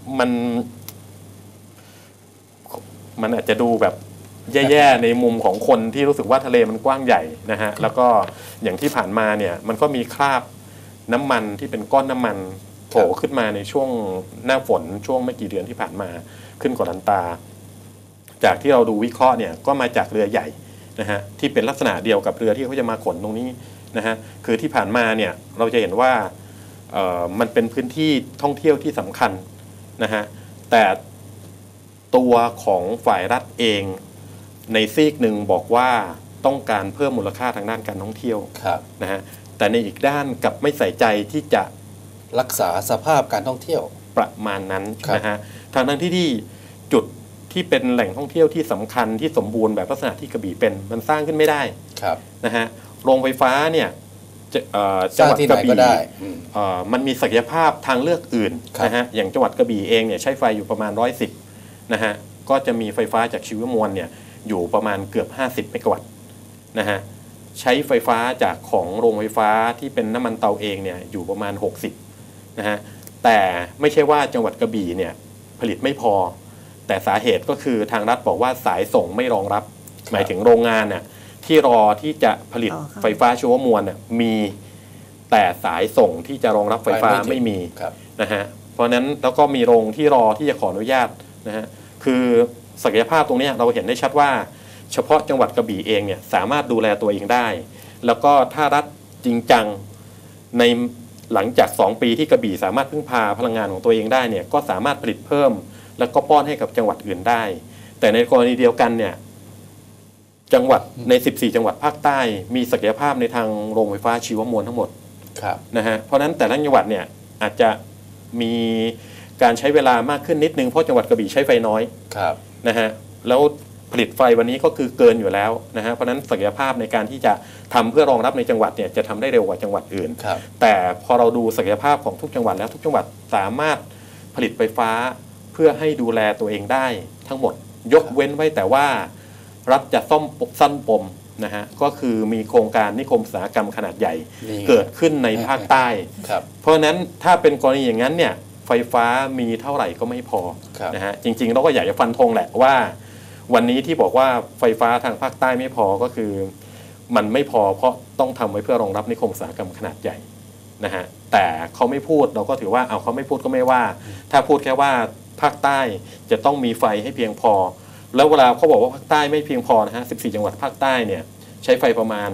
มันอาจจะดูแบบแย่ๆในมุมของคนที่รู้สึกว่าทะเลมันกว้างใหญ่นะฮะแล้วก็อย่างที่ผ่านมาเนี่ยมันก็มีคราบน้ำมันที่เป็นก้อนน้ำมันโผล่ขึ้นมาในช่วงหน้าฝนช่วงไม่กี่เดือนที่ผ่านมาขึ้นเกาะลันตา จากที่เราดูวิเคราะห์เนี่ยก็มาจากเรือใหญ่นะฮะที่เป็นลักษณะเดียวกับเรือที่เขาจะมาขนตรงนี้นะฮะคือที่ผ่านมาเนี่ยเราจะเห็นว่ามันเป็นพื้นที่ท่องเที่ยวที่สำคัญนะฮะแต่ตัวของฝ่ายรัฐเองในซีกหนึ่งบอกว่าต้องการเพิ่มมูลค่าทางด้านการท่องเที่ยวครับนะฮะแต่ในอีกด้านกลับไม่ใส่ใจที่จะรักษาสภาพการท่องเที่ยวประมาณนั้นครับนะฮะทางที่จุดที่เป็นแหล่งท่องเที่ยวที่สำคัญที่สมบูรณ์แบบลักษณะที่กระบี่เป็นมันสร้างขึ้นไม่ได้ครับนะฮะโรงไฟฟ้าเนี่ยจัสร้างหวัดที่ไหกนระก็บี่ได้มันมีศักยภาพทางเลือกอื่นครับนะฮะอย่างจังหวัดกระบี่เองเนี่ยใช้ไฟอยู่ประมาณ110นะฮะก็จะมีไฟฟ้าจากชีวมวลเนี่ยอยู่ประมาณเกือบ50เมกะวัตต์นะฮะใช้ไฟฟ้าจากของโรงไฟฟ้าที่เป็นน้ำมันเตาเองเนี่ยอยู่ประมาณ60นะฮะแต่ไม่ใช่ว่าจังหวัดกระบี่เนี่ยผลิตไม่พอ แต่สาเหตุก็คือทางรัฐบอกว่าสายส่งไม่รองรับ หมายถึงโรงงานน่ะที่รอที่จะผลิตอ๋อครับไฟฟ้าชีวมวลน่ะมีแต่สายส่งที่จะรองรับไฟฟ้าไม่มีครับนะฮะเพราะฉะนั้นแล้วก็มีโรงที่รอที่จะขออนุญาตนะฮะคือศักยภาพตรงเนี้ยเราเห็นได้ชัดว่า เฉพาะจังหวัดกระบี่เองเนี่ยสามารถดูแลตัวเองได้ แล้วก็ถ้ารัฐจริงจังในหลังจาก 2 ปีที่กระบี่สามารถพึ่งพาพลังงานของตัวเองได้เนี่ยก็สามารถผลิตเพิ่ม แล้วก็ป้อนให้กับจังหวัดอื่นได้ แต่ในกรณีเดียวกันเนี่ยจังหวัดใน 14 จังหวัดภาคใต้มีศักยภาพในทางโรงไฟฟ้าชีวมวลทั้งหมดครับนะฮะเพราะฉะนั้นแต่ละจังหวัดเนี่ยอาจจะมีการใช้เวลามากขึ้นนิดนึงเพราะจังหวัดกระบี่ใช้ไฟน้อยครับนะฮะแล้วผลิตไฟวันนี้ก็คือเกินอยู่แล้วนะฮะเพราะฉะนั้นศักยภาพในการที่จะทำเพื่อรองรับในจังหวัดเนี่ยจะทำได้เร็วกว่าจังหวัดอื่นครับแต่พอเราดูศักยภาพของทุกจังหวัดแล้วทุกจังหวัดสามารถผลิตไฟฟ้าเพื่อให้ดูแลตัวเองได้ทั้งหมดยกเว้นไว้แต่ว่ารัฐจะสั้นปมนะฮะก็คือมีโครงการนิคมอุตสาหกรรมขนาดใหญ่นี่เกิดขึ้นในภาคใต้ครับเพราะฉะนั้นถ้าเป็นกรณีอย่างนั้นเนี่ยไฟฟ้ามีเท่าไหร่ก็ไม่พอครับนะฮะจริงๆเราก็อยากจะฟันธงแหละว่า วันนี้ที่บอกว่าไฟฟ้าทางภาคใต้ไม่พอก็คือมันไม่พอเพราะต้องทำไว้เพื่อรองรับนิคมอุตสาหกรรมขนาดใหญ่นะฮะแต่เขาไม่พูดเราก็ถือว่าเอาเขาไม่พูดก็ไม่ว่า ถ้าพูดแค่ว่าภาคใต้จะต้องมีไฟให้เพียงพอ แล้วเวลาเขาบอกว่าภาคใต้ไม่เพียงพอนะฮะ14 จังหวัดภาคใต้เนี่ยใช้ไฟประมาณ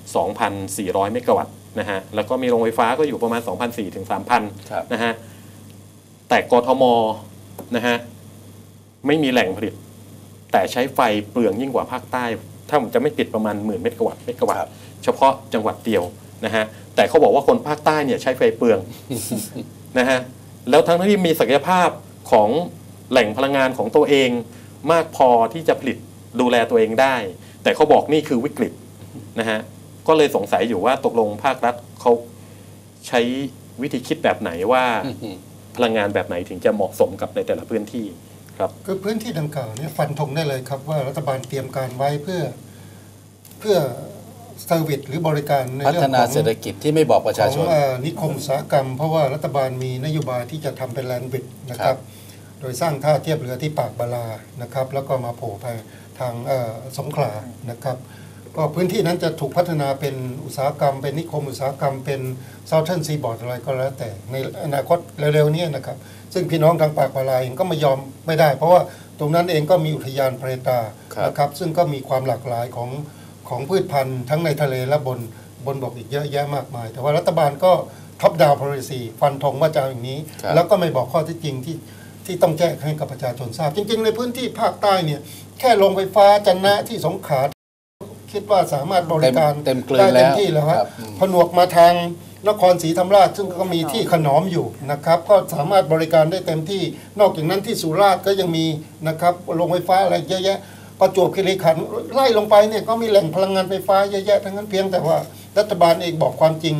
2,400 เมกะวัตต์นะฮะแล้วก็มีโรงไฟฟ้าก็อยู่ประมาณ 2,400 ถึง 3,000 ครับนะฮะแต่กทมนะฮะไม่มีแหล่งผลิต แต่ใช้ไฟเปลืองยิ่งกว่าภาคใต้ ถ้าผมจะไม่ติดประมาณ10,000 เมกะวัตต์เฉพาะจังหวัดเดียวนะฮะแต่เขาบอกว่าคนภาคใต้เนี่ยใช้ไฟเปลือง นะฮะแล้วทั้งที่มีศักยภาพของแหล่งพลังงานของตัวเองมากพอที่จะผลิตดูแลตัวเองได้ แต่เขาบอกนี่คือวิกฤตนะฮะก็เลยสงสัยอยู่ว่าตกลงภาครัฐเขาใช้วิธีคิดแบบไหนว่าพลังงานแบบไหนถึงจะเหมาะสมกับในแต่ละพื้นที่ครับคือพื้นที่ดังกล่าวเนี่ยฟันธงได้เลยครับว่ารัฐบาลเตรียมการไว้เพื่อเซอร์วิสหรือบริการในพัเรื่อฒงนาของเศรษฐกิจที่ไม่บอกประชาชนนิคมอุตสาหกรรม เพราะว่ารัฐบาลมีนโยบายที่จะทำเป็นแลนด์บริดจ์นะคครัรับ บโดยสร้างท่าเทียบเรือที่ปากบาลานะครับแล้วก็มาโผล่ไปทางสงขลานะครับก็พื้นที่นั้นจะถูกพัฒนาเป็นอุตสาหกรรมเป็นนิคมอุตสาหกรรมเป็น Southern Seaboard อะไรก็แล้วแต่ในอนาคตเร็วๆนี้นะครับซึ่งพี่น้องทางปากบาลาเองก็ไม่ยอมไม่ได้ เพราะว่าตรงนั้นเองก็มีอุทยานเพรตาครับนะครับซึ่งก็มีความหลากหลายของพืชพันธุ์ทั้งในทะเลและบนบกอีกเยอะแยะมากมาย แต่ว่ารัฐบาลก็ท็อปดาวน์ policy ฟันธงว่าจะเอาอย่างนี้ครับแล้วก็ไม่บอกข้อเท็จจริงที่ต้องแจ้งให้กับประชาชนทราบ จริงๆ ในพื้นที่ภาคใต้เนี่ยแค่โรงไฟฟ้าจันนะที่สงขลาคิดว่าสามารถบริการเต็มเกลือได้แล้เต็มวที่แล้วคฮะรับผนวกมาทางนครศรีธรรมราชซึ่งก็มีที่ขนอมอยู่นะครับก็สามารถบริการได้เต็มที่นอกจากนั้นที่สุราษฎร์ก็ยังมีนะครับโรงไฟฟ้าอะไรเยอะแยะประจวบคีรีขันธ์ไล่ลงไปเนี่ยก็มีแหล่งพลังงานไฟฟ้าเยอะแยะทั้งนั้นเพียงแต่ว่ารัฐบาลเองบอกความจริง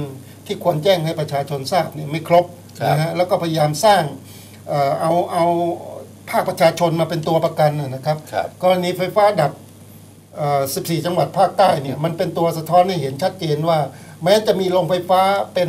ที่ควรแจ้งให้ประชาชนทราบนี่ไม่ครบนะฮะแล้วก็พยายามสร้างเอาภาคประชาชนมาเป็นตัวประกันนะครับกรณีไฟฟ้าดับ14 จังหวัดภาคใต้เนี่ยมันเป็นตัวสะท้อนให้เห็นชัดเจนว่าแม้จะมีโรงไฟฟ้าเป็น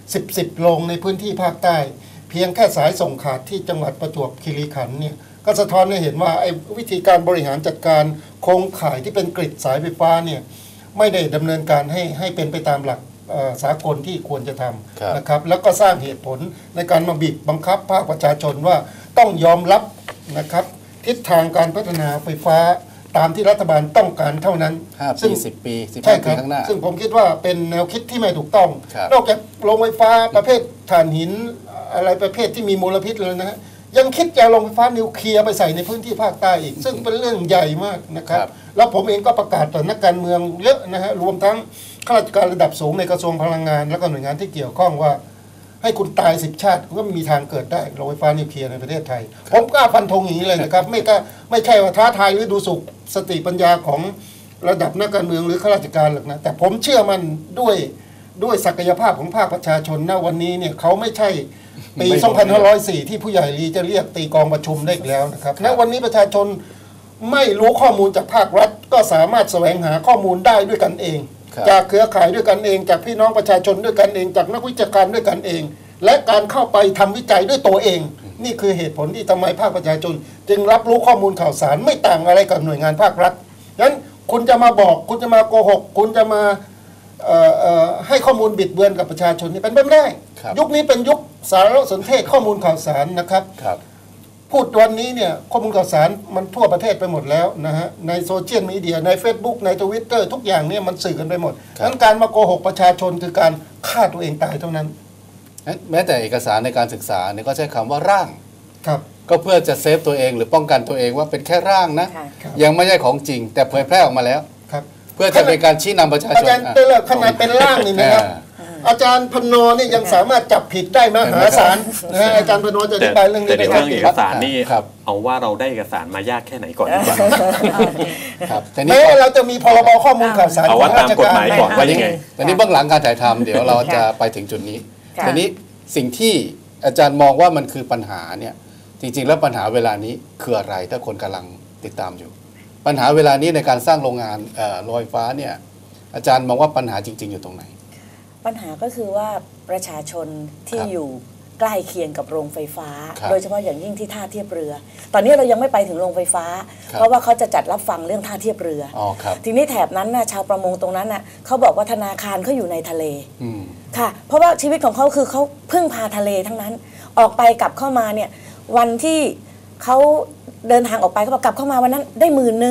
10โรงในพื้นที่ภาคใต้เพียงแค่สายส่งขาดที่จังหวัดประจวบคีรีขันธ์เนี่ยก็สะท้อนให้เห็นว่าไอ้วิธีการบริหารจัดการโครงข่ายที่เป็นกริดสายไฟฟ้าเนี่ยไม่ได้ดำเนินการให้เป็นไปตามหลักสากลที่ควรจะทำนะครับแล้วก็สร้างเหตุผลในการมาบีบบังคับภาคประชาชนว่าต้องยอมรับนะครับทิศทางการพัฒนาไฟฟ้าตามที่รัฐบาลต้องการเท่านั้น 5 ปี 10 ปี15 ปีข้างหน้าซึ่งผมคิดว่าเป็นแนวคิดที่ไม่ถูกต้องนอกจากโรงไฟฟ้าประเภทถ่านหินอะไรประเภทที่มีมลพิษเลยนะฮะยังคิดจะโรงไฟฟ้านิวเคลียร์ไปใส่ในพื้นที่ภาคใต้อีกซึ่งเป็นเรื่องใหญ่มากนะครับแล้วผมเองก็ประกาศต่อนักการเมืองเยอะนะฮะรวมทั้งข้าราชการระดับสูงในกระทรวงพลังงานแล้วก็หน่วยงานที่เกี่ยวข้องว่าให้คุณตาย10 ชาติก็ไม่มีทางเกิดได้โรงไฟฟ้านิวเคลียร์ในประเทศไทยผมกล้าฟันธงอย่างนี้เลยนะครับไม่ใช่ว่าท้าทายหรือดูสุขสติปัญญาของระดับนักการเมืองหรือข้าราชการหรอกนะแต่ผมเชื่อมันด้วยศักยภาพของภาคประชาชนณวันนี้เนี่ยเขาไม่ใช่ปี 2504 ที่ผู้ใหญ่ลีจะเรียกตีกองประชุมได้อีกแล้วนะครับณวันนี้ประชาชนไม่รู้ข้อมูลจากภาครัฐก็สามารถแสวงหาข้อมูลได้ด้วยกันเองจากเครือข่ายด้วยกันเองจากพี่น้องประชาชนด้วยกันเองจากนักวิชาการด้วยกันเองและการเข้าไปทำวิจัยด้วยตัวเองนี่คือเหตุผลที่ทำไมภาคประชาชนจึงรับรู้ข้อมูลข่าวสารไม่ต่างอะไรกับหน่วยงานภาครัฐงั้นคุณจะมาบอกคุณจะมาโกหกคุณจะมาให้ข้อมูลบิดเบือนกับประชาชนนี่เป็นไปไม่ได้ยุคนี้เป็นยุคสารสนเทศข้อมูลข่าวสารนะครับพูดวันนี้เนี่ยข้อมูลข่าวสารมันทั่วประเทศไปหมดแล้วนะฮะในโซเชียลมีเดียใน Facebook ใน Twitter ทุกอย่างเนี่ยมันสื่อกันไปหมดงั้นการมาโกหกประชาชนคือการฆ่าตัวเองตายเท่านั้นแม้แต่เอกสารในการศึกษาเนี่ยก็ใช้คำว่าร่างครับก็เพื่อจะเซฟตัวเองหรือป้องกันตัวเองว่าเป็นแค่ร่างนะยังไม่ใช่ของจริงแต่เผยแพร่ออกมาแล้วเพื่อจะเป็นการชี้นำประชาชนอาจารย์เป็นขนาดเป็นร่างนี่นะครับอาจารย์พนอนี่ยังสามารถจับผิดได้มหาศาลนะอาจารย์พนอจะอธิบายเรื่องนี้แต่เรื่องเอกสารนี่เอาว่าเราได้เอกสารมายากแค่ไหนก่อนดีกว่าแม้เราจะมีพรบข้อมูลข่าวสารเอาว่าตามกฎหมายก่อนว่ายังไงแต่นี้เบื้องหลังการถ่ายทำเดี๋ยวเราจะไปถึงจุดนี้แต่นี้สิ่งที่อาจารย์มองว่ามันคือปัญหาเนี่ยจริงๆแล้วปัญหาเวลานี้คืออะไรถ้าคนกำลังติดตามอยู่ปัญหาเวลานี้ในการสร้างโรงงานโรงไฟฟ้าเนี่ยอาจารย์มองว่าปัญหาจริงๆอยู่ตรงไหนปัญหาก็คือว่าประชาชนที่อยู่ใกล้เคียงกับโรงไฟฟ้าโดยเฉพาะอย่างยิ่งที่ท่าเทียบเรือตอนนี้เรายังไม่ไปถึงโรงไฟฟ้าเพราะว่าเขาจะจัดรับฟังเรื่องท่าเทียบเรือทีนี้แถบนั้นนะชาวประมงตรงนั้นนะเขาบอกว่าธนาคารเขาอยู่ในทะเลค่ะเพราะว่าชีวิตของเขาคือเขาพึ่งพาทะเลทั้งนั้นออกไปกลับเข้ามาเนี่ยวันที่เขาเดินทางออกไปเขาบอกกลับเข้ามาวันนั้นได้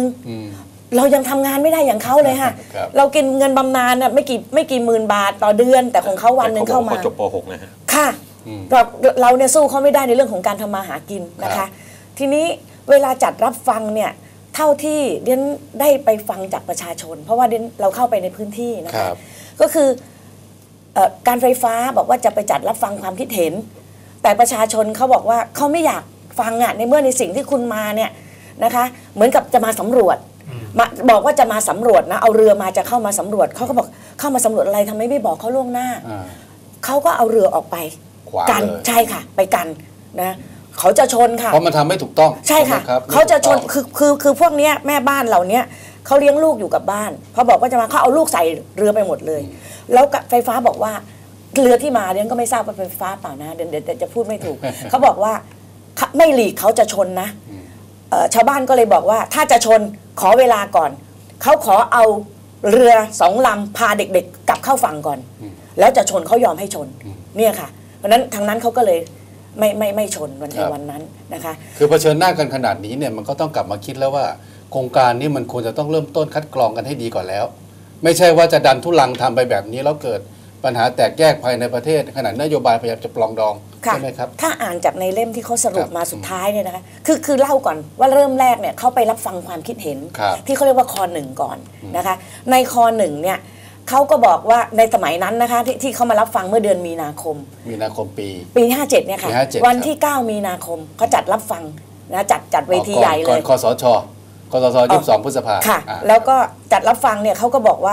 10,000เรายังทำงานไม่ได้อย่างเขาเลยค่ะเรากินเงินบำนาญน่ะไม่กี่หมื่นบาทต่อเดือนแต่ของเขาวันหนึ่งเข้ามาจบป .6 นะฮะค่ะเราเนี่ยสู้เขาไม่ได้ในเรื่องของการทำมาหากินนะคะทีนี้เวลาจัดรับฟังเนี่ยเท่าที่เดียนได้ไปฟังจากประชาชนเพราะว่าเดียนเราเข้าไปในพื้นที่นะคะก็คือการไฟฟ้าบอกว่าจะไปจัดรับฟังความคิดเห็นแต่ประชาชนเขาบอกว่าเขาไม่อยากฟังอ่ะในเมื่อในสิ่งที่คุณมาเนี่ยนะคะเหมือนกับจะมาสำรวจบอกว่าจะมาสำรวจนะเอาเรือมาจะเข้ามาสำรวจเขาก็บอกเข้ามาสำรวจอะไรทำไมไม่บอกเขาล่วงหน้าเขาก็เอาเรือออกไปกันใช่ค่ะไปกันนะเขาจะชนค่ะเพราะมันทำไม่ถูกต้องใช่ค่ะเขาจะชนคือพวกเนี้ยแม่บ้านเหล่านี้เขาเลี้ยงลูกอยู่กับบ้านพอบอกว่าจะมาเขาเอาลูกใส่เรือไปหมดเลยแล้วไฟฟ้าบอกว่าเรือที่มาเดี๋ยวก็ไม่ทราบว่าเป็นไฟฟ้าเปล่านะเดี๋ยวจะพูดไม่ถูกเขาบอกว่าไม่หลีกเขาจะชนนะชาวบ้านก็เลยบอกว่าถ้าจะชนขอเวลาก่อนเขาขอเอาเรือ2 ลำพาเด็กๆกลับเข้าฝั่งก่อนแล้วจะชนเขายอมให้ชนเนี่ยค่ะเพราะนั้นทางนั้นเขาก็เลยไม่ชนวันนั้นนะคะคือเผชิญหน้ากันขนาดนี้เนี่ยมันก็ต้องกลับมาคิดแล้วว่าโครงการนี้มันควรจะต้องเริ่มต้นคัดกรองกันให้ดีก่อนแล้วไม่ใช่ว่าจะดันทุลังทำไปแบบนี้แล้วเกิดปัญหาแตกแยกภายในประเทศขณะนโยบายพยายามจะปลองดองใช่ไหมครับถ้าอ่านจากในเล่มที่เขาสรุปมาสุดท้ายเนี่ยนะคะคือเล่าก่อนว่าเริ่มแรกเนี่ยเขาไปรับฟังความคิดเห็นที่เขาเรียกว่าค.1 ก่อนนะคะในค.1 เนี่ยเขาก็บอกว่าในสมัยนั้นนะคะที่เขามารับฟังเมื่อเดือนมีนาคมปี57เนี่ยค่ะวันที่9 มีนาคมเขาจัดรับฟังนะจัดเวทีใหญ่เลยคสช22 พฤษภาค่ะแล้วก็จัดรับฟังเนี่ยเขาก็บอกว่า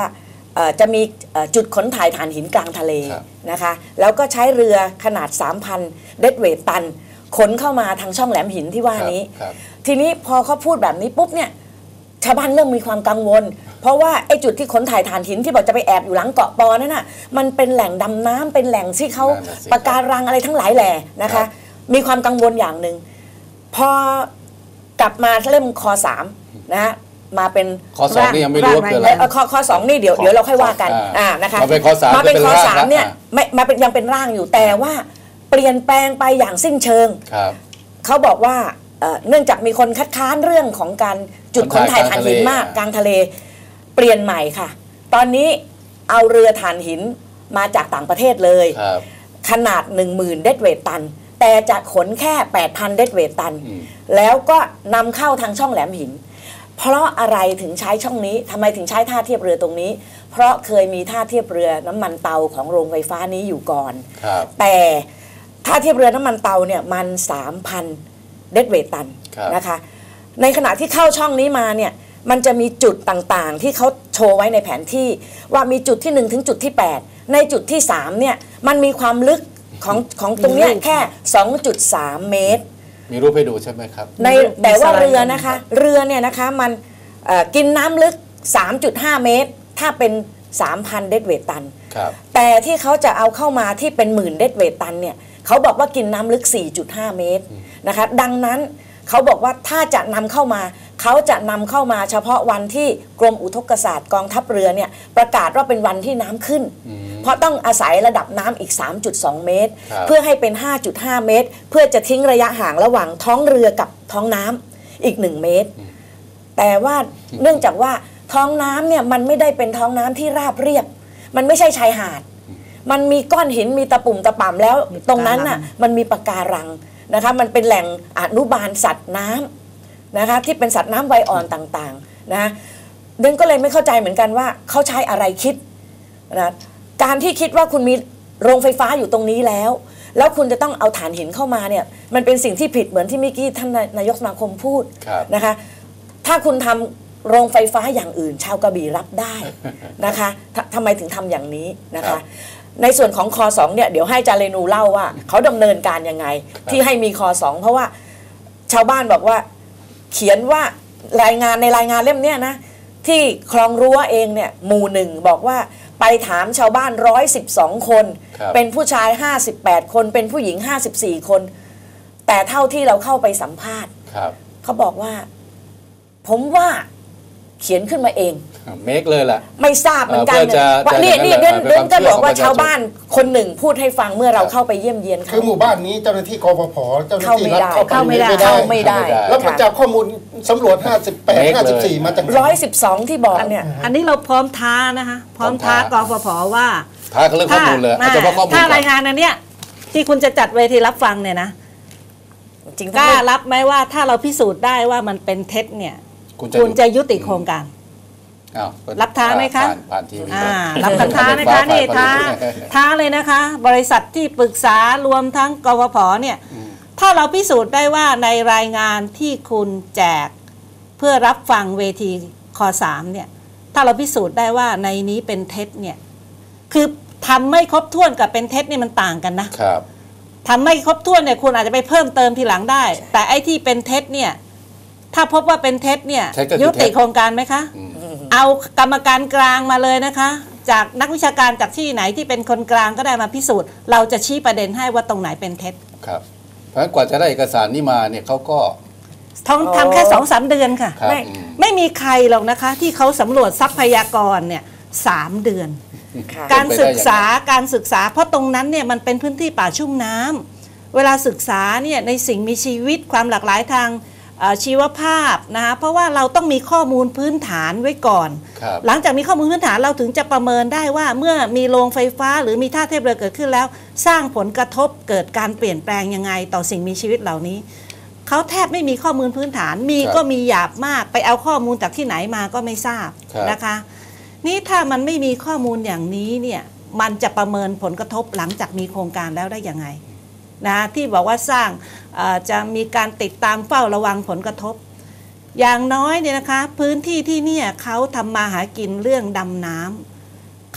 จะมีจุดขนถ่ายถ่านหินกลางทะเลครับนะคะแล้วก็ใช้เรือขนาด 3,000 เดดเวทตันขนเข้ามาทางช่องแหลมหินที่ว่านี้ครับทีนี้พอเขาพูดแบบนี้ปุ๊บเนี่ยชาวบ้านเริ่มมีความกังวล เพราะว่าไอ้จุดที่ขนถ่ายถ่านหินที่บอกจะไปแอบอยู่หลังเกาะปอนั่นน่ะมันเป็นแหล่งดำน้ำเป็นแหล่งที่เขานั่นน่ะสิปะการังอะไรทั้งหลายแหล่นะครัคะบมีความกังวลอย่างหนึ่งพอกลับมาเล่มคอ3นะฮะมาเป็นข้อสองนี่ยังไม่รู้ว่าคืออะไรข้อ2นี่เดี๋ยวเราค่อยว่ากันนะคะมาเป็นข้อสามมาเป็นข้อจะเป็นร่าง 3เนี่ยนะไม่มาเป็นยังเป็นร่างอยู่แต่ว่าเปลี่ยนแปลงไปอย่างสิ้นเชิงครับเขาบอกว่าเนื่องจากมีคนคัดค้านเรื่องของการจุดขนถ่ายถ่านหินมากกลางทะเลเปลี่ยนใหม่ค่ะ ตอนนี้เอาเรือถ่านหินมาจากต่างประเทศเลยครับขนาด 10,000 เดดเวทตัน แต่จะขนแค่ 8,000 เดดเวทตันอืมแล้วก็นำเข้าทางช่องแหลมหิน เพราะอะไรถึงใช้ช่องนี้ทำไมถึงใช้ท่าเทียบเรือตรงนี้ เพราะเคยมีท่าเทียบเรือน้ำมันเตาของโรงไฟฟ้านี้อยู่ก่อนครับแต่ท่าเทียบเรือน้ำมันเตาเนี่ยมัน 3,000 เดดเวทตันครับนะคะในขณะที่เข้าช่องนี้มาเนี่ยมันจะมีจุดต่างๆ ที่เขาโชว์ไว้ในแผนที่ว่ามีจุดที่ 1 ถึงจุดที่ 8 ในจุดที่ 3 เนี่ยมันมีความลึกของตรงเนี้ยแค่ 2.3 เมตรมีรูปให้ดูใช่ไหมครับในมีแต่ว่าสไลด์เรือนะคะเรือเนี่ยนะคะมันกินน้ำลึก 3.5 เมตร ถ้าเป็น 3,000 เดดเวทตันครับแต่ที่เขาจะเอาเข้ามาที่เป็น10,000 เดดเวทตันเนี่ยเขาบอกว่ากินน้ำลึก 4.5 เมตรนะคะดังนั้นเขาบอกว่าถ้าจะนำเข้ามาเขาจะนำเข้ามาเฉพาะวันที่กรมอุทกศาสตร์กองทัพเรือเนี่ยประกาศว่าเป็นวันที่น้ำขึ้น เพราะต้องอาศัยระดับน้ำอีก 3.2 เมตรครับเพื่อให้เป็น 5.5 เมตร เพื่อจะทิ้งระยะห่างระหว่างท้องเรือกับท้องน้ำอีก 1 เมตร แต่ว่าเนื่องจากว่าท้องน้ำเนี่ยมันไม่ได้เป็นท้องน้ำที่ราบเรียบ มันไม่ใช่ชายหาด มันมีก้อนหินมีตะปุ่มตะป่ำแล้ว ตรงนั้นน่ะมันมีปะการังนะคะมันเป็นแหล่งอนุบาลสัตว์น้ำนะคะที่เป็นสัตว์น้ำไวอ่อนต่างๆนะเดนก็เลยไม่เข้าใจเหมือนกันว่าเขาใช้อะไรคิดนะการที่คิดว่าคุณมีโรงไฟฟ้าอยู่ตรงนี้แล้วคุณจะต้องเอาถ่านหินเข้ามาเนี่ยมันเป็นสิ่งที่ผิดเหมือนที่เมื่อกี้ท่านนายกสมาคมพูดครับนะคะถ้าคุณทำโรงไฟฟ้าอย่างอื่น ชาวกระบี่รับได้นะคะทำไมถึงทำอย่างนี้นะครัคะบในส่วนของคอ2เนี่ยเดี๋ยวให้จาเรนูเล่าว่าเขาดำเนินการยังไง ที่ให้มีคอ2เพราะว่าชาวบ้านบอกว่าเขียนว่ารายงานในรายงานเล่มเนี้ยนะที่คลองรั้วเองเนี่ยหมู่1บอกว่าไปถามชาวบ้าน112 คนครับเป็นผู้ชาย58 คนเป็นผู้หญิง54 คน แต่เท่าที่เราเข้าไปสัมภาษณ์ครับเขาบอกว่าผมว่าเขียนขึ้นมาเองเมคเลยแหละไม่ทราบเหมือนกันเพื่อจะว่านี่จะนี่อย่างนั้นเดนก็เป็นความบอกว่าเชื่อของประชาชนชาวบ้านคนหนึ่งพูดให้ฟังเมื่อเราครับเข้าไปเยี่ยมเยียนคืเขาอหมู่บ้านนี้เจ้าหน้าที่กฟผเจ้าหน้าเข้าที่ไม่รัฐได้เข้าไปเข้าไม่ได้แล้วมันค่ะจากข้อมูลสำรวจเมคเลย 58 54 มาจากไหน 112 ที่บอกเนี่ยอันนี้เราพร้อมท้านะคะพร้อมท้ากฟผว่าท้าเขาเรื่องข้อมูลเลยเอาเฉพาะข้อมูลถ้าก่อนรายงานอันเนี้ยที่คุณจะจัดเวทีรับฟังเนี่ยนะจริงกล้ารับไหมว่าถ้าเราพิสูจน์ได้ว่ามันเป็นเท็จเนี่ยคุณคุณจะยุติโครงการอ้าวรับท้าไหมคะผ่านทีวีรับคำท้านะคะนี่ท้าเลยนะคะ บริษัทที่ปรึกษารวมทั้งกฟผเนี่ยถ้าเราพิสูจน์ได้ว่าในรายงานที่คุณแจกเพื่อรับฟังเวทีค3เนี่ยถ้าเราพิสูจน์ได้ว่าในนี้เป็นเท็จเนี่ยคือทำไม่ครบถ้วนกับเป็นเท็จนี่มันต่างกันนะครับ ทำไม่ครบถ้วนเนี่ยคุณอาจจะไปเพิ่มเติมทีหลังได้ แต่ไอ้ที่เป็นเท็จเนี่ยถ้าพบว่าเป็นเท็จเนี่ยเท็จก็คือยุติเท็จโครงการไหมคะ เอากรรมการกลางมาเลยนะคะ จากนักวิชาการจากที่ไหนที่เป็นคนกลางก็ได้มาพิสูจน์ เราจะชี้ประเด็นให้ว่าตรงไหนเป็นเท็จครับเพราะฉะนั้นกว่าจะได้เอกสารนี้มาเนี่ยเขาก็ทำแค่ 2-3 เดือนค่ะครับไม่มีใครหรอกนะคะ ที่เขาสำรวจทรัพยากรเนี่ย3 เดือนค่ะการศึกษาเพราะตรงนั้นเนี่ยมันเป็นพื้นที่ป่าชุ่มน้ำเวลาศึกษาเนี่ยในสิ่งมีชีวิตความหลากหลายทางชีวภาพนะคะเพราะว่าเราต้องมีข้อมูลพื้นฐานไว้ก่อนครับหลังจากมีข้อมูลพื้นฐานเราถึงจะประเมินได้ว่าเมื่อมีโรงไฟฟ้าหรือมีท่าเทียบเรือเกิดขึ้นแล้ว สร้างผลกระทบเกิดการเปลี่ยนแปลงยังไงต่อสิ่งมีชีวิตเหล่านี้เขาแทบไม่มีข้อมูลพื้นฐานมีครับก็มีหยาบมากไปเอาข้อมูลจากที่ไหนมาก็ไม่ทราบครับนะคะ นี่ถ้ามันไม่มีข้อมูลอย่างนี้เนี่ยมันจะประเมินผลกระทบหลังจากมีโครงการแล้วได้ยังไงนะที่บอกว่าสร้างจะมีการติดตามเฝ้าระวังผลกระทบ อย่างน้อยเนี่ยนะคะพื้นที่ที่เนี่ยเขาทำมาหากินเรื่องดำน้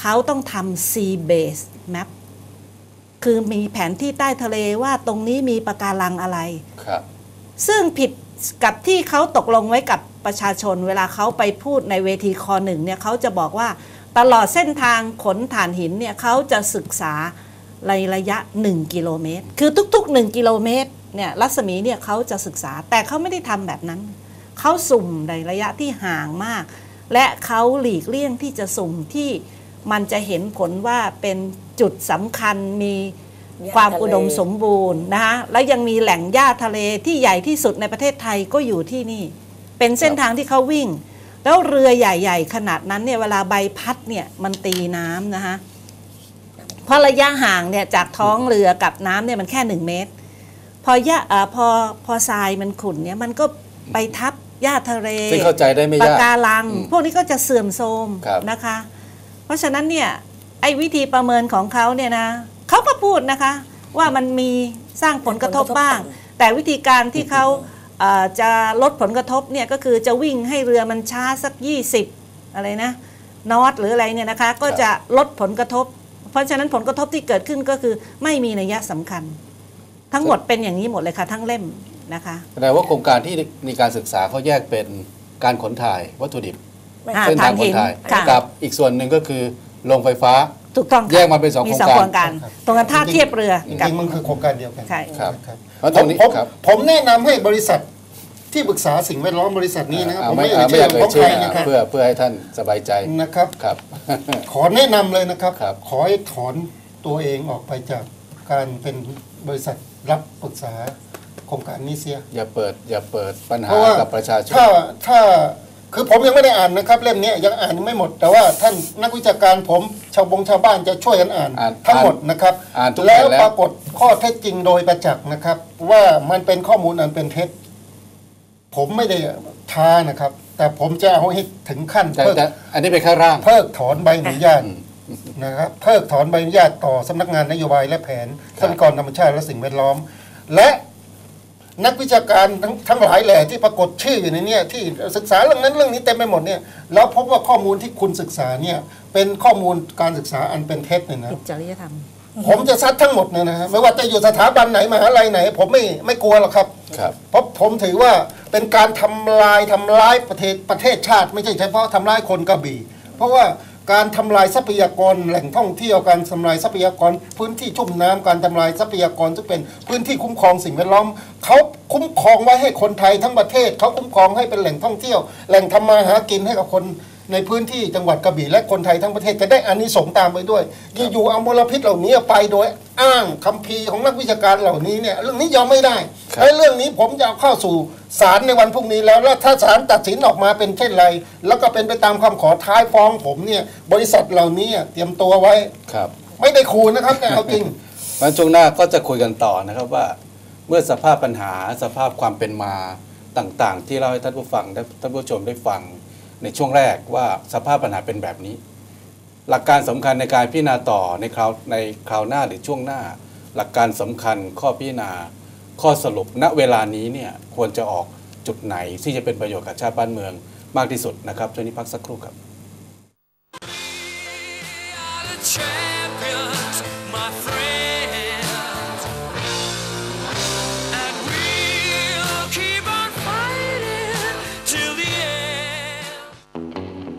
เขาต้องทำ sea base map คือมีแผนที่ใต้ทะเลว่าตรงนี้มีปะการังอะไรครับซึ่งผิดกับที่เขาตกลงไว้กับประชาชนเวลาเขาไปพูดในเวทีค.1เนี่ยเขาจะบอกว่าตลอดเส้นทางขนถ่านหินเนี่ยเขาจะศึกษาในระยะ1กิโลเมตรคือทุกๆ1กิโลเมตรเนี่ยรัศมีเนี่ยเขาจะศึกษาแต่เขาไม่ได้ทำแบบนั้นเขาสุ่มในระยะที่ห่างมากและเขาหลีกเลี่ยงที่จะสุ่มที่มันจะเห็นผลว่าเป็นจุดสำคัญมีความอุดมสมบูรณ์นะคะและยังมีแหล่งหญ้าทะเลที่ใหญ่ที่สุดในประเทศไทยก็อยู่ที่นี่เป็นเส้นทางที่เขาวิ่งแล้วเรือใหญ่ๆขนาดนั้นเนี่ยเวลาใบพัดเนี่ยมันตีน้ำนะคะเพราะระยะห่างเนี่ยจากท้องเรือกับน้ำเนี่ยมันแค่1 เมตรพอทรายมันขุ่นเนี่ยมันก็ไปทับหญ้าทะเลซึ่งเข้าใจได้ไม่ยากปะการังพวกนี้ก็จะเสื่อมโทรมครับนะคะเพราะฉะนั้นเนี่ยไอ้วิธีประเมินของเขาเนี่ยนะเขาก็พูดนะคะว่ามันมีสร้างผลกระทบบ้าง แต่วิธีการที่เขาจะลดผลกระทบเนี่ยก็คือจะวิ่งให้เรือมันช้าสัก20อะไรนะนอตหรืออะไรเนี่ยนะคะก็จะลดผลกระทบเพราะฉะนั้นผลกระทบที่เกิดขึ้นก็คือไม่มีนัยสำคัญทั้งหมดเป็นอย่างนี้หมดเลยค่ะทั้งเล่มนะคะแสดงว่าโครงการที่มีการศึกษาเขาแยกเป็นการขนถ่ายวัตถุดิบอ่าเส้นทางขถ่านหินนถ่ายค่ะกับอีกส่วนหนึ่งก็คือโรงไฟฟ้าถูกต้องค่ะแยกมาเป็น2 มีโครง 2 โคการรงการตรงกันท่าเทียบเรือจริกับงๆมันคือโครงการเดียวกันใช่ครับครับแล้วตรงนี้ครับผมแนะนำให้บริษัทที่ปรึกษาสิ่งแวดล้อมบริษัทนี้นะครับผมไม่เอ่ยไม่ชื่ออยากเอ่ขยองชื่ใคอรนะครับเพื่อให้ท่านสบายใจนะครับครับขอแนะนำเลยนะครับครับขอให้ถอนตัวเองออกไปจากการเป็นบริษัทรับปรึกษาโครงการนี้เสียอย่าเปิดปัญหาเพราะว่ากับประชาชนถ้าคือผมยังไม่ได้อ่านนะครับเล่มนี้ยังอ่านไม่หมด แต่ว่าท่านนักวิชาการผมชาวบ้านจะช่วยกันอ่านทั้งหมดนะครับอ่านทุกแล้วแผ่นแล้วปรากฏข้อเท็จจริงโดยประจักษ์นะครับ ว่ามันเป็นข้อมูลอันเป็นเท็จผมไม่ได้ท้านะครับ แต่ผมจะเอาให้ถึงขั้นแต่อันนี้เป็นแค่ร่างเพิกถอนใบอนุญาตนะครับเพิกถอนใบอนุญาตต่อสำนักงานนโยบายและแผนทรัพยากรธรรมชาติและสิ่งแวดล้อม และนักวิชาการทั้งหลายแหล่ที่ปรากฏชื่ออยู่ในนี้ที่ศึกษาเรื่องนั้นเรื่องนี้เต็มไปหมดเนี่ยแล้วพบว่าข้อมูลที่คุณศึกษาเนี่ยเป็นข้อมูลการศึกษาอันเป็นเท็จเนี่ยนะผิดจริยธรรมผมจะซัดทั้งหมดเนี่ยนะฮะไม่ว่าจะอยู่สถาบันไหนมหาลัยไหน ผมไม่กลัวหรอกครับครับเพราะผมถือว่าเป็นการทำร้ายประเทศชาติ ไม่ใช่เฉพาะทำร้ายคนกระบี่ เพราะว่าการทำลายทรัพยากรแหล่งท่องเที่ยวการทำลายทรัพยากรพื้นที่ชุ่มน้ำการทำลายทรัพยากรซึ่งเป็นพื้นที่คุ้มครองสิ่งแวดล้อมเขาคุ้มครองไว้ให้คนไทยทั้งประเทศเขาคุ้มครองให้เป็นแหล่งท่องเที่ยว แหล่งทำมาหากินให้กับคนในพื้นที่จังหวัดกระบี่และคนไทยทั้งประเทศจะได้อานิสงส์ตามไปด้วยอยู่ๆเอามลพิษเหล่านี้ไปโดยอ้างคัมภีร์ของนักวิชาการเหล่านี้เนี่ยเรื่องนี้ยอมไม่ได้และเรื่องนี้ผมจะเอาเข้าสู่ศาลในวันพรุ่งนี้แล้วถ้าศาลตัดสินออกมาเป็นเช่นไรแล้วก็เป็นไปตามคำขอท้ายฟ้องผมเนี่ยบริษัทเหล่านี้เตรียมตัวไว้ครับไม่ได้ขู่นะครับแต่เอาจริงวันช่วงหน้าก็จะคุยกันต่อนะครับว่า เมื่อสภาพปัญหาสภาพความเป็นมาต่างๆ ที่เราให้ท่านผู้ฟังและท่านผู้ชมได้ฟังในช่วงแรกว่าสภาพปัญหาเป็นแบบนี้ หลักการสำคัญในการพิจารณาต่อในคราวหน้าหรือช่วงหน้า หลักการสำคัญข้อพิจารณาข้อสรุปณเวลานี้เนี่ยควรจะออกจุดไหนที่จะเป็นประโยชน์กับชาติบ้านเมืองมากที่สุดนะครับช่วงนี้พักสักครู่ครับ Champions, my friends, and we'll keep on fighting till the end.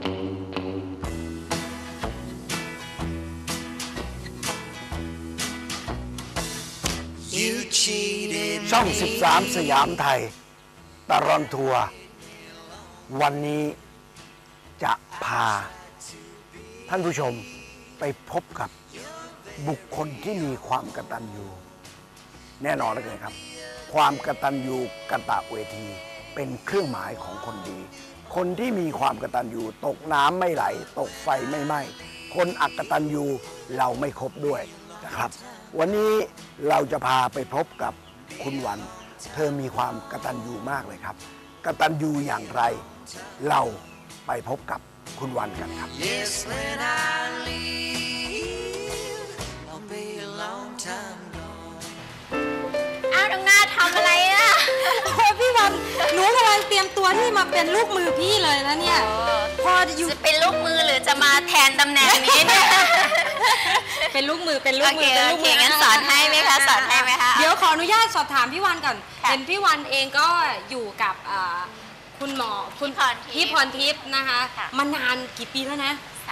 You cheated ช่อง 13 สยามไทยตลอดทัวร์วันนี้จะพาท่านผู้ชมไปพบกับบุคคลที่มีความกตัญญูแน่นอนเลยครับความกตัญญูกตเวทีเป็นเครื่องหมายของคนดี คนที่มีความกตัญญูตกน้ำไม่ไหลตกไฟไม่ไหม้คนอักตัญญูเราไม่ครบด้วยนะครับวันนี้เราจะพาไปพบกับคุณวันเธอมีความกตัญญูมากเลยครับกตัญญูอย่างไรเราไปพบกับคุณวันกันครับ Yes, when I leave, I'll be a long time gone. อ้าวน้องนาทำอะไรอะโอ้พี่วันหนูกำลังเตรียมตัวที่มาเป็นลูกมือพี่เลยนะเนี่ยทพออยู่จะเป็นลูกมือหรือจะมาแทนตำแหน่งนี้เนี่ยเป็นลูกมือเป็นลูโอก เคมือเป็นโอลูกเคมืองั้นสอนให้ไหมคะสอนให้ไหมคะเดี๋ยวขออนุญาตสอบถามพี่วันก่อนค่ะเห็นพี่วันเองก็อยู่กับคุณหมอคุณพี่พรทิพย์พี่พรทิพย์นะคะค่ะมานานกี่ปีแล้วนะ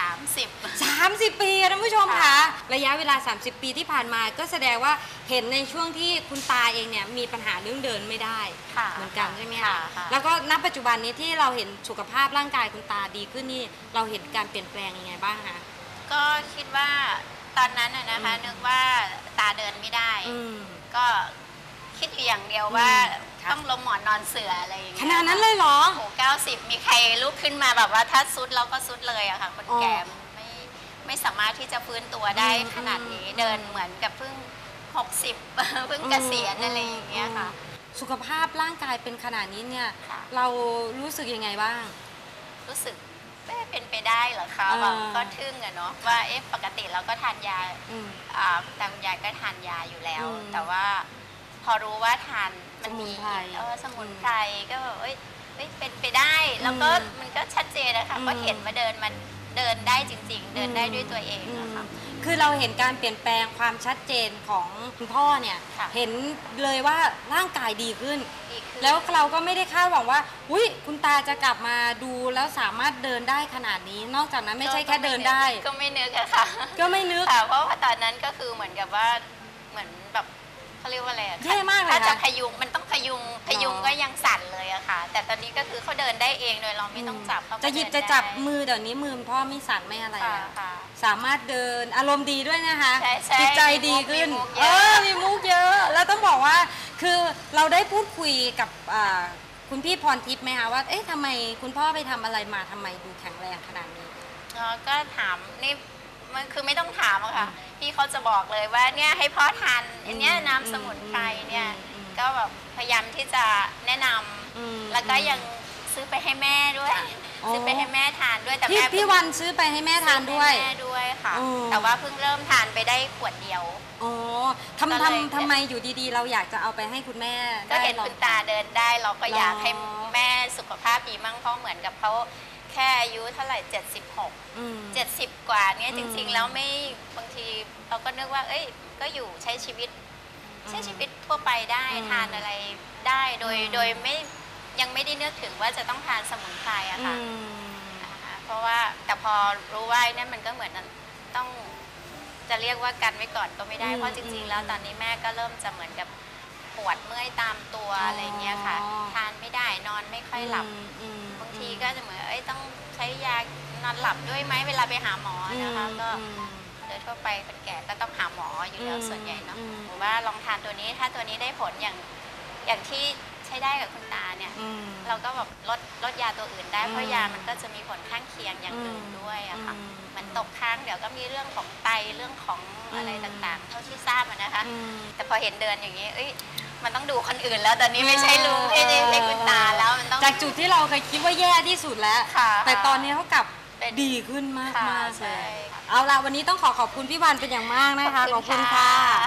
30 30 ปีท่านผู้ชมค่ะคะระยะเวลา 30 ปีที่ผ่านมาก็แสดงว่าเห็นในช่วงที่คุณตาเองเนี่ยมีปัญหาเรื่องเดินไม่ได้ค่ะเหมือนกันใช่ไหมค่ะคะค่ะแล้วก็ณปัจจุบันนี้ที่เราเห็นสุขภาพร่างกายคุณตาดีขึ้นนี่เราเห็นการเปลี่ยนแปลงยังไงบ้างคะก็คิดว่าตอนนั้นน่ะนะคะนึกว่าตาเดินไม่ได้อืมก็คิดอยู่อย่างเดียวว่าค่ะต้องล้มหมอนนอนเสืออะไรอย่างขเงี้ยนาดนั้นเลยเหรอโอ้โห90 มีใครลุกขึ้นมาแบบว่าถ้าซุดเราก็ซุดเลยอะค่ะคนอ๋อแก่ไม่สามารถที่จะฟื้นตัวได้ขนาดนี้เดินเหมือนกับเพิ่ง 60 เพิ่งเกษียณอะไรอย่างเงี้ยค่ะสุขภาพร่างกายเป็นขนาดนี้เนี่ยค่ะเรารู้สึกยังไงบ้างรู้สึกเป็นไปได้เหรอคะอ่าแบบก็ทึ่งอะเนาะว่าปกติเราก็ทานยาอืมแต่คุณยายก็ทานยาอยู่แล้วอืมแต่ว่าพอรู้ว่าทานมันมีสมุนไพรสมุนไพรก็แบบเป็นไปได้แล้วก็มันก็ชัดเจนนะคะอืมก็เห็นว่าเดินได้จริง ๆ เดินได้ด้วยตัวเองนะคะคือเราเห็นการเปลี่ยนแปลงความชัดเจนของคุณพ่อเนี่ยค่ะเห็นเลยว่าร่างกายดีขึ้นดีขึ้นแล้วเราก็ไม่ได้คาดหวังว่าอุ้ยคุณตาจะกลับมาดูแล้วสามารถเดินได้ขนาดนี้ นอกจากนั้นไม่ใช่แค่เดินได้ก็ไม่นึกอะค่ะก็ไม่นึกค่ะเพราะว่าตอนนั้นก็คือเหมือนกับว่าเหมือนแบบเขาเรียกว่าอะไรอะแย่มากเลยถ้าจะค่ะพยุงมันต้องพยุงก็ยังสั่นเลยอะค่ะ แต่ตอนนี้ก็คือเขาเดินได้เองโดยเราไม่ต้องจับเขาก็จะหยิบเดินจะจับได้มือเดี๋ยวนี้มือพ่อไม่สั่นไม่อะไรค่ะแล้วค่ะสามารถเดินอารมณ์ดีด้วยนะคะใช่ใช่จิตใจดีขึ้นมีมุกเยอะมีมุกเยอะ แล้วต้องบอกว่าคือเราได้พูดคุยกับคุณพี่พรทิพย์ไหมคะว่าเอ๊ะทำไมคุณพ่อไปทำอะไรมาทำไมดูแข็งแรงขนาดนี้ก็ถามนี่มันคือไม่ต้องถามอะค่ะพี่เขาจะบอกเลยว่าเนี่ยให้พ่อทานอันเนี้ยน้ำสมุนไพรเนี่ยก็แบบพยายามที่จะแนะนำแล้วก็ยังซื้อไปให้แม่ด้วยอ๋อซื้อไปให้แม่ทานด้วยแต่พี่แม่พี่วันซื้อไปให้แม่ทานด้วยซื้อให้แม่ด้วยค่ะอืมแต่ว่าเพิ่งเริ่มทานไปได้ขวดเดียวอ๋อก็เลยทำไมอยู่ดีๆ เราอยากจะเอาไปให้คุณแม่ก็เห็นได้ลองคุณตาเดินได้เราก็อยากให้หรอแม่สุขภาพดีมั่งเพราะเหมือนกับเขาแค่อายุเท่าไหร่ 76 อืม 70 กว่าเนี่ยอืมจริงๆแล้วไม่บางทีเราก็นึกว่าเอ้ยก็อยู่ใช้ชีวิตทั่วไปได้ทานอะไรได้โดยไม่ยังไม่ได้นึกถึงว่าจะต้องทานสมุนไพรอะค่ะอืมนะคะเพราะว่าแต่พอรู้ว่านั่นมันก็เหมือนต้องจะเรียกว่ากันไว้ก่อนก็ไม่ได้เพราะจริงๆแล้วตอนนี้แม่ก็เริ่มจะเหมือนกับปวดเมื่อยตามตัวอะไรเงี้ยค่ะ ทานไม่ได้นอนไม่ค่อยหลับ บางทีก็จะเหมือนต้องใช้ยานอนหลับด้วยไหมเวลาไปหาหมอนะคะก็โดยทั่วไปคนแก่ก็ต้องหาหมออยู่แล้วส่วนใหญ่เนาะหรือว่าลองทานตัวนี้ถ้าตัวนี้ได้ผลอย่างที่ใช้ได้กับคุณตาเนี่ยเราก็แบบลดยาตัวอื่นได้เพราะยามันก็จะมีผลข้างเคียงอย่างอื่นด้วยอะค่ะมันตกค้างเดี๋ยวก็มีเรื่องของไตเรื่องของอะไรต่างๆเท่าที่ทราบอะนะคะแต่พอเห็นเดินอย่างนี้เอ้ยมันต้องดูคนอื่นแล้วตอนนี้ไม่ใช่ลุงไม่ใช่เล็กคุณตาแล้วมันต้องจากจุดที่เราเคยคิดว่าแย่ที่สุดแล้วค่ะแต่ตอนนี้เขากลับเป็นดีขึ้นมากค่ะมากเลใช่ยเอาละวันนี้ต้องขอบคุณพี่วันเป็นอย่างมากนะคะ ขอบคุณค่ะ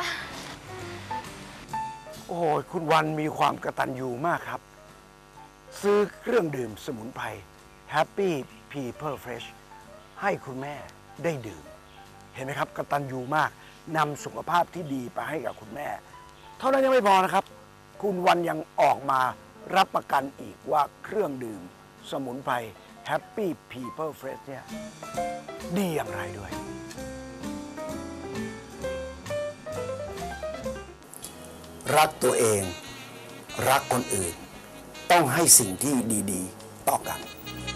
โอ้โหคุณวันมีความกตัญญูมากครับ ซื้อเครื่องดื่มสมุนไพร Happy People Fresh ให้คุณแม่ได้ดื่ม เห็นไหมครับกตัญญูมากนำสุขภาพที่ดีไปให้กับคุณแม่ เท่านั้นยังไม่พอนะครับ คุณวันยังออกมารับประกันอีกว่าเครื่องดื่มสมุนไพร Happy People Fresh เนี่ยดีอย่างไรด้วย รักตัวเองรักคนอื่น ต้องให้สิ่งที่ดีๆต่อกัน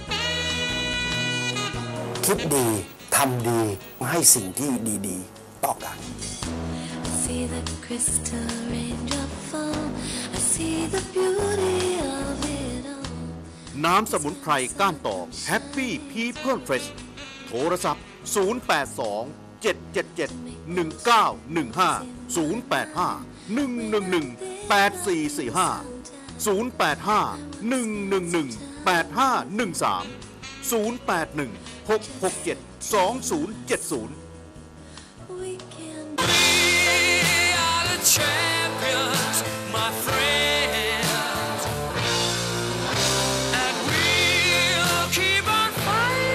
คิดดีทำดีให้สิ่งที่ดีๆต่อกัน I see the crystal raindrop fall. I see the beauty of it all. น้ำสมุนไพรก้านตอก Happy People Fresh โทรศัพท์ 082 777 1915 085 111 8445 085 111 8513 081 667 2070 We can We are the champions, my friends, and we'll keep on fighting.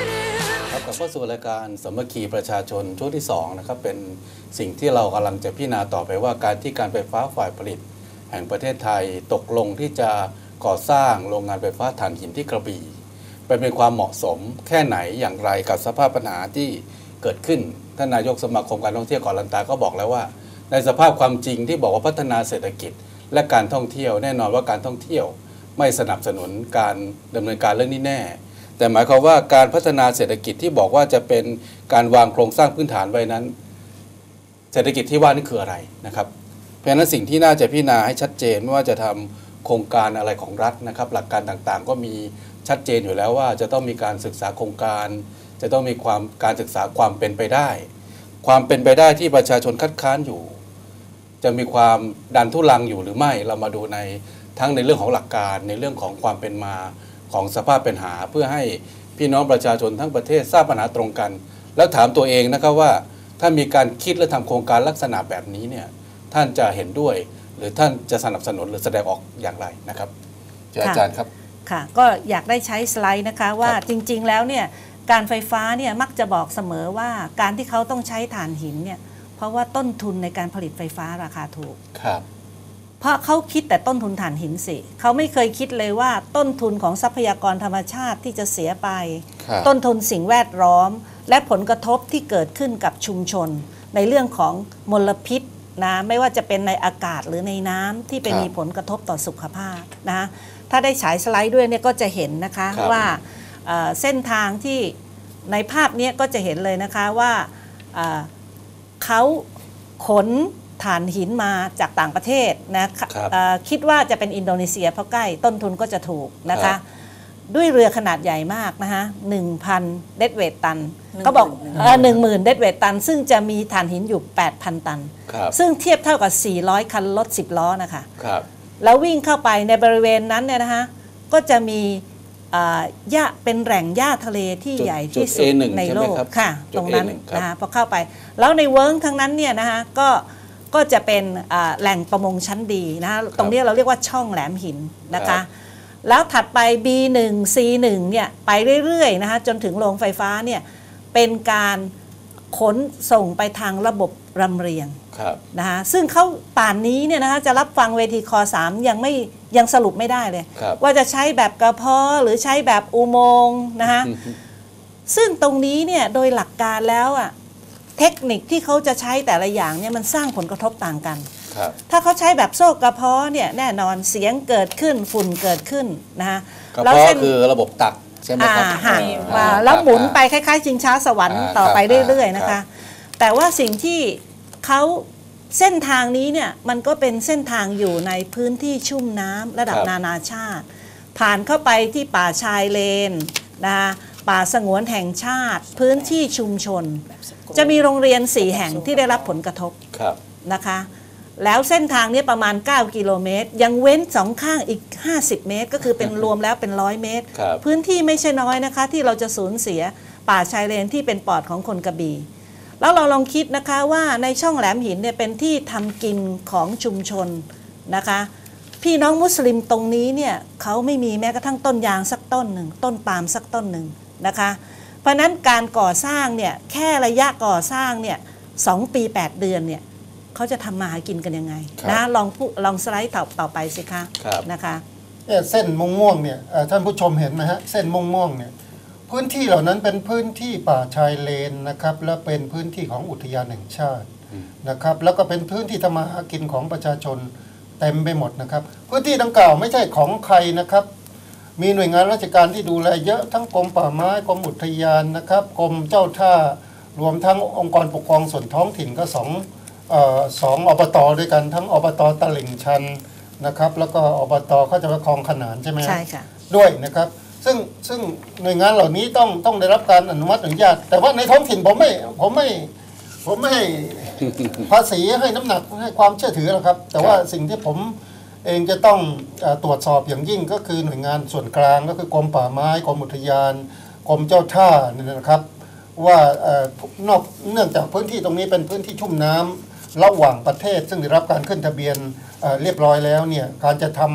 เข้าสู่รายการสามัคคีประชาชนช่วงที่2นะครับเป็นสิ่งที่เรากำลังจะพิจารณาต่อไปว่าการที่การไฟฟ้าฝ่ายผลิตแห่งประเทศไทยตกลงที่จะก่อสร้างโรงงานไฟฟ้าถ่านหินที่กระบี่เป็นความเหมาะสมแค่ไหนอย่างไรกับสภาพปัญหาที่เกิดขึ้นท่านนายกสมาคมการท่องเที่ยวเกาะลันตาก็บอกแล้วว่าในสภาพความจริงที่บอกว่าพัฒนาเศรษฐกิจและการท่องเที่ยวแน่นอนว่าการท่องเที่ยวไม่สนับสนุนการดำเนินการเรื่องนี้แน่แต่หมายความว่าการพัฒนาเศรษฐกิจที่บอกว่าจะเป็นการวางโครงสร้างพื้นฐานไว้นั้นเศรษฐกิจที่ว่านี่คืออะไรนะครับเพราะฉะนั้นสิ่งที่น่าจะพิจารณาให้ชัดเจนไม่ว่าจะทำโครงการอะไรของรัฐนะครับหลักการต่างๆก็มีชัดเจนอยู่แล้วว่าจะต้องมีการศึกษาโครงการจะต้องมีการศึกษาความเป็นไปได้ความเป็นไปได้ที่ประชาชนคัดค้านอยู่จะมีความดันทุลังอยู่หรือไม่เรามาดูในทั้งในเรื่องของหลักการในเรื่องของความเป็นมาของสภาพปัญหาเพื่อให้พี่น้องประชาชนทั้งประเทศทราบปัญหาตรงกันแล้วถามตัวเองนะครับว่าถ้ามีการคิดและทำโครงการลักษณะแบบนี้เนี่ยท่านจะเห็นด้วยหรือท่านจะสนับสนุนหรือแสดงออกอย่างไรนะครับอาจารย์ครับค่ะก็อยากได้ใช้สไลด์นะคะว่าจริงๆแล้วเนี่ยการไฟฟ้าเนี่ยมักจะบอกเสมอว่าการที่เขาต้องใช้ถ่านหินเนี่ยเพราะว่าต้นทุนในการผลิตไฟฟ้าราคาถูกครับเพราะเขาคิดแต่ต้นทุนถ่านหินสิเขาไม่เคยคิดเลยว่าต้นทุนของทรัพยากรธรรมชาติที่จะเสียไปต้นทุนสิ่งแวดล้อมและผลกระทบที่เกิดขึ้นกับชุมชนในเรื่องของมลพิษนะไม่ว่าจะเป็นในอากาศหรือในน้ำที่เป็นมีผลกระทบต่อสุขภาพนะถ้าได้ฉายสไลด์ด้วยเนี่ยก็จะเห็นนะคะว่าเส้นทางที่ในภาพนี้ก็จะเห็นเลยนะคะว่าเขาขนถ่านหินมาจากต่างประเทศนะคิดว่าจะเป็นอินโดนีเซียเพราะใกล้ต้นทุนก็จะถูกนะคะด้วยเรือขนาดใหญ่มากนะคะ 1,000 เดดเวตตันก็บอก10,000 เดดเวตตันซึ่งจะมีถ่านหินอยู่ 8,000 ตันซึ่งเทียบเท่ากับ400 คันรถ10 ล้อนะคะแล้ววิ่งเข้าไปในบริเวณนั้นเนี่ยนะคะก็จะมีหญ้าเป็นแหล่งหญ้าทะเลที่ใหญ่ที่สุดในโลกค่ะตรงนั้นนะคะพอเข้าไปแล้วในเวิร์กทั้งนั้นเนี่ยนะคะก็จะเป็นแหล่งประมงชั้นดีนะคะตรงนี้เราเรียกว่าช่องแหลมหินนะคะแล้วถัดไป B1 C1 เนี่ยไปเรื่อยๆนะคะจนถึงโรงไฟฟ้าเนี่ยเป็นการขนส่งไปทางระบบรำเรียงนะคะซึ่งเขาป่านนี้เนี่ยนะคะจะรับฟังเวทีค3ยังสรุปไม่ได้เลยว่าจะใช้แบบกระเพาะหรือใช้แบบอุโมงค์นะคะซึ่งตรงนี้เนี่ยโดยหลักการแล้วอ่ะเทคนิคที่เขาจะใช้แต่ละอย่างเนี่ยมันสร้างผลกระทบต่างกันถ้าเขาใช้แบบโซ่กระเพาะเนี่ยแน่นอนเสียงเกิดขึ้นฝุ่นเกิดขึ้นนะคะกระเพาะคือระบบตักใช่ไหมครับแล้วหมุนไปคล้ายๆชิงช้าสวรรค์ต่อไปเรื่อยๆนะคะแต่ว่าสิ่งที่เขาเส้นทางนี้เนี่ยมันก็เป็นเส้นทางอยู่ในพื้นที่ชุ่มน้ำระดับนานาชาติผ่านเข้าไปที่ป่าชายเลนนะคะป่าสงวนแห่งชาติพื้นที่ชุมชนจะมีโรงเรียน4 แห่งที่ได้รับผลกระทบนะคะแล้วเส้นทางนี้ประมาณ9 กิโลเมตรยังเว้น2 ข้างอีก50 เมตรก็คือเป็นรวมแล้วเป็น100 เมตรพื้นที่ไม่ใช่น้อยนะคะที่เราจะสูญเสียป่าชายเลนที่เป็นปอดของคนกระบี่แล้วเราลองคิดนะคะว่าในช่องแหลมหินเนี่ยเป็นที่ทำกินของชุมชนนะคะพี่น้องมุสลิมตรงนี้เนี่ยเขาไม่มีแม้กระทั่งต้นยางสักต้นหนึ่งต้นปาล์มสักต้นหนึ่งนะคะเพราะนั้นการก่อสร้างเนี่ยแค่ระยะก่อสร้างเนี่ย2 ปี 8 เดือนเนี่ยเขาจะทำมาหากินกันยังไงนะลองสไลด์ต่อไปสิคะนะคะเส้นม่วงเนี่ยท่านผู้ชมเห็นไหมฮะเส้นม่วงเนี่ยพื้นที่เหล่านั้นเป็นพื้นที่ป่าชายเลนนะครับและเป็นพื้นที่ของอุทยานแห่งชาตินะครับแล้วก็เป็นพื้นที่ทำมาหากินของประชาชนเต็มไปหมดนะครับพื้นที่ดังกล่าวไม่ใช่ของใครนะครับมีหน่วยงานราชการที่ดูแลเยอะทั้งกรมป่าไม้กรมอุทยานนะครับกรมเจ้าท่ารวมทั้งองค์กรปกครองส่วนท้องถิ่นก็2อบตด้วยกันทั้งอบตตลิ่งชันนะครับแล้วก็อบตเขาจะคลองขนานใช่ไหมใช่ค่ะด้วยนะครับซึ่งหน่วยงานเหล่านี้ต้องได้รับการอนุมัติอนุญาตแต่ว่าในท้องถิ่นผมไม่ให้ภาษีให้น้ำหนักให้ความเชื่อถือหรอกครับแต่ว่าสิ่งที่ผมเองจะต้องตรวจสอบอย่างยิ่งก็คือหน่วยงานส่วนกลางก็คือกรมป่าไม้กรมอุทยานกรมเจ้าท่าเนี่ยนะครับว่าเนื่องจากพื้นที่ตรงนี้เป็นพื้นที่ชุ่มน้ำระหว่างประเทศซึ่งได้รับการขึ้นทะเบียนเรียบร้อยแล้วเนี่ยการจะทำ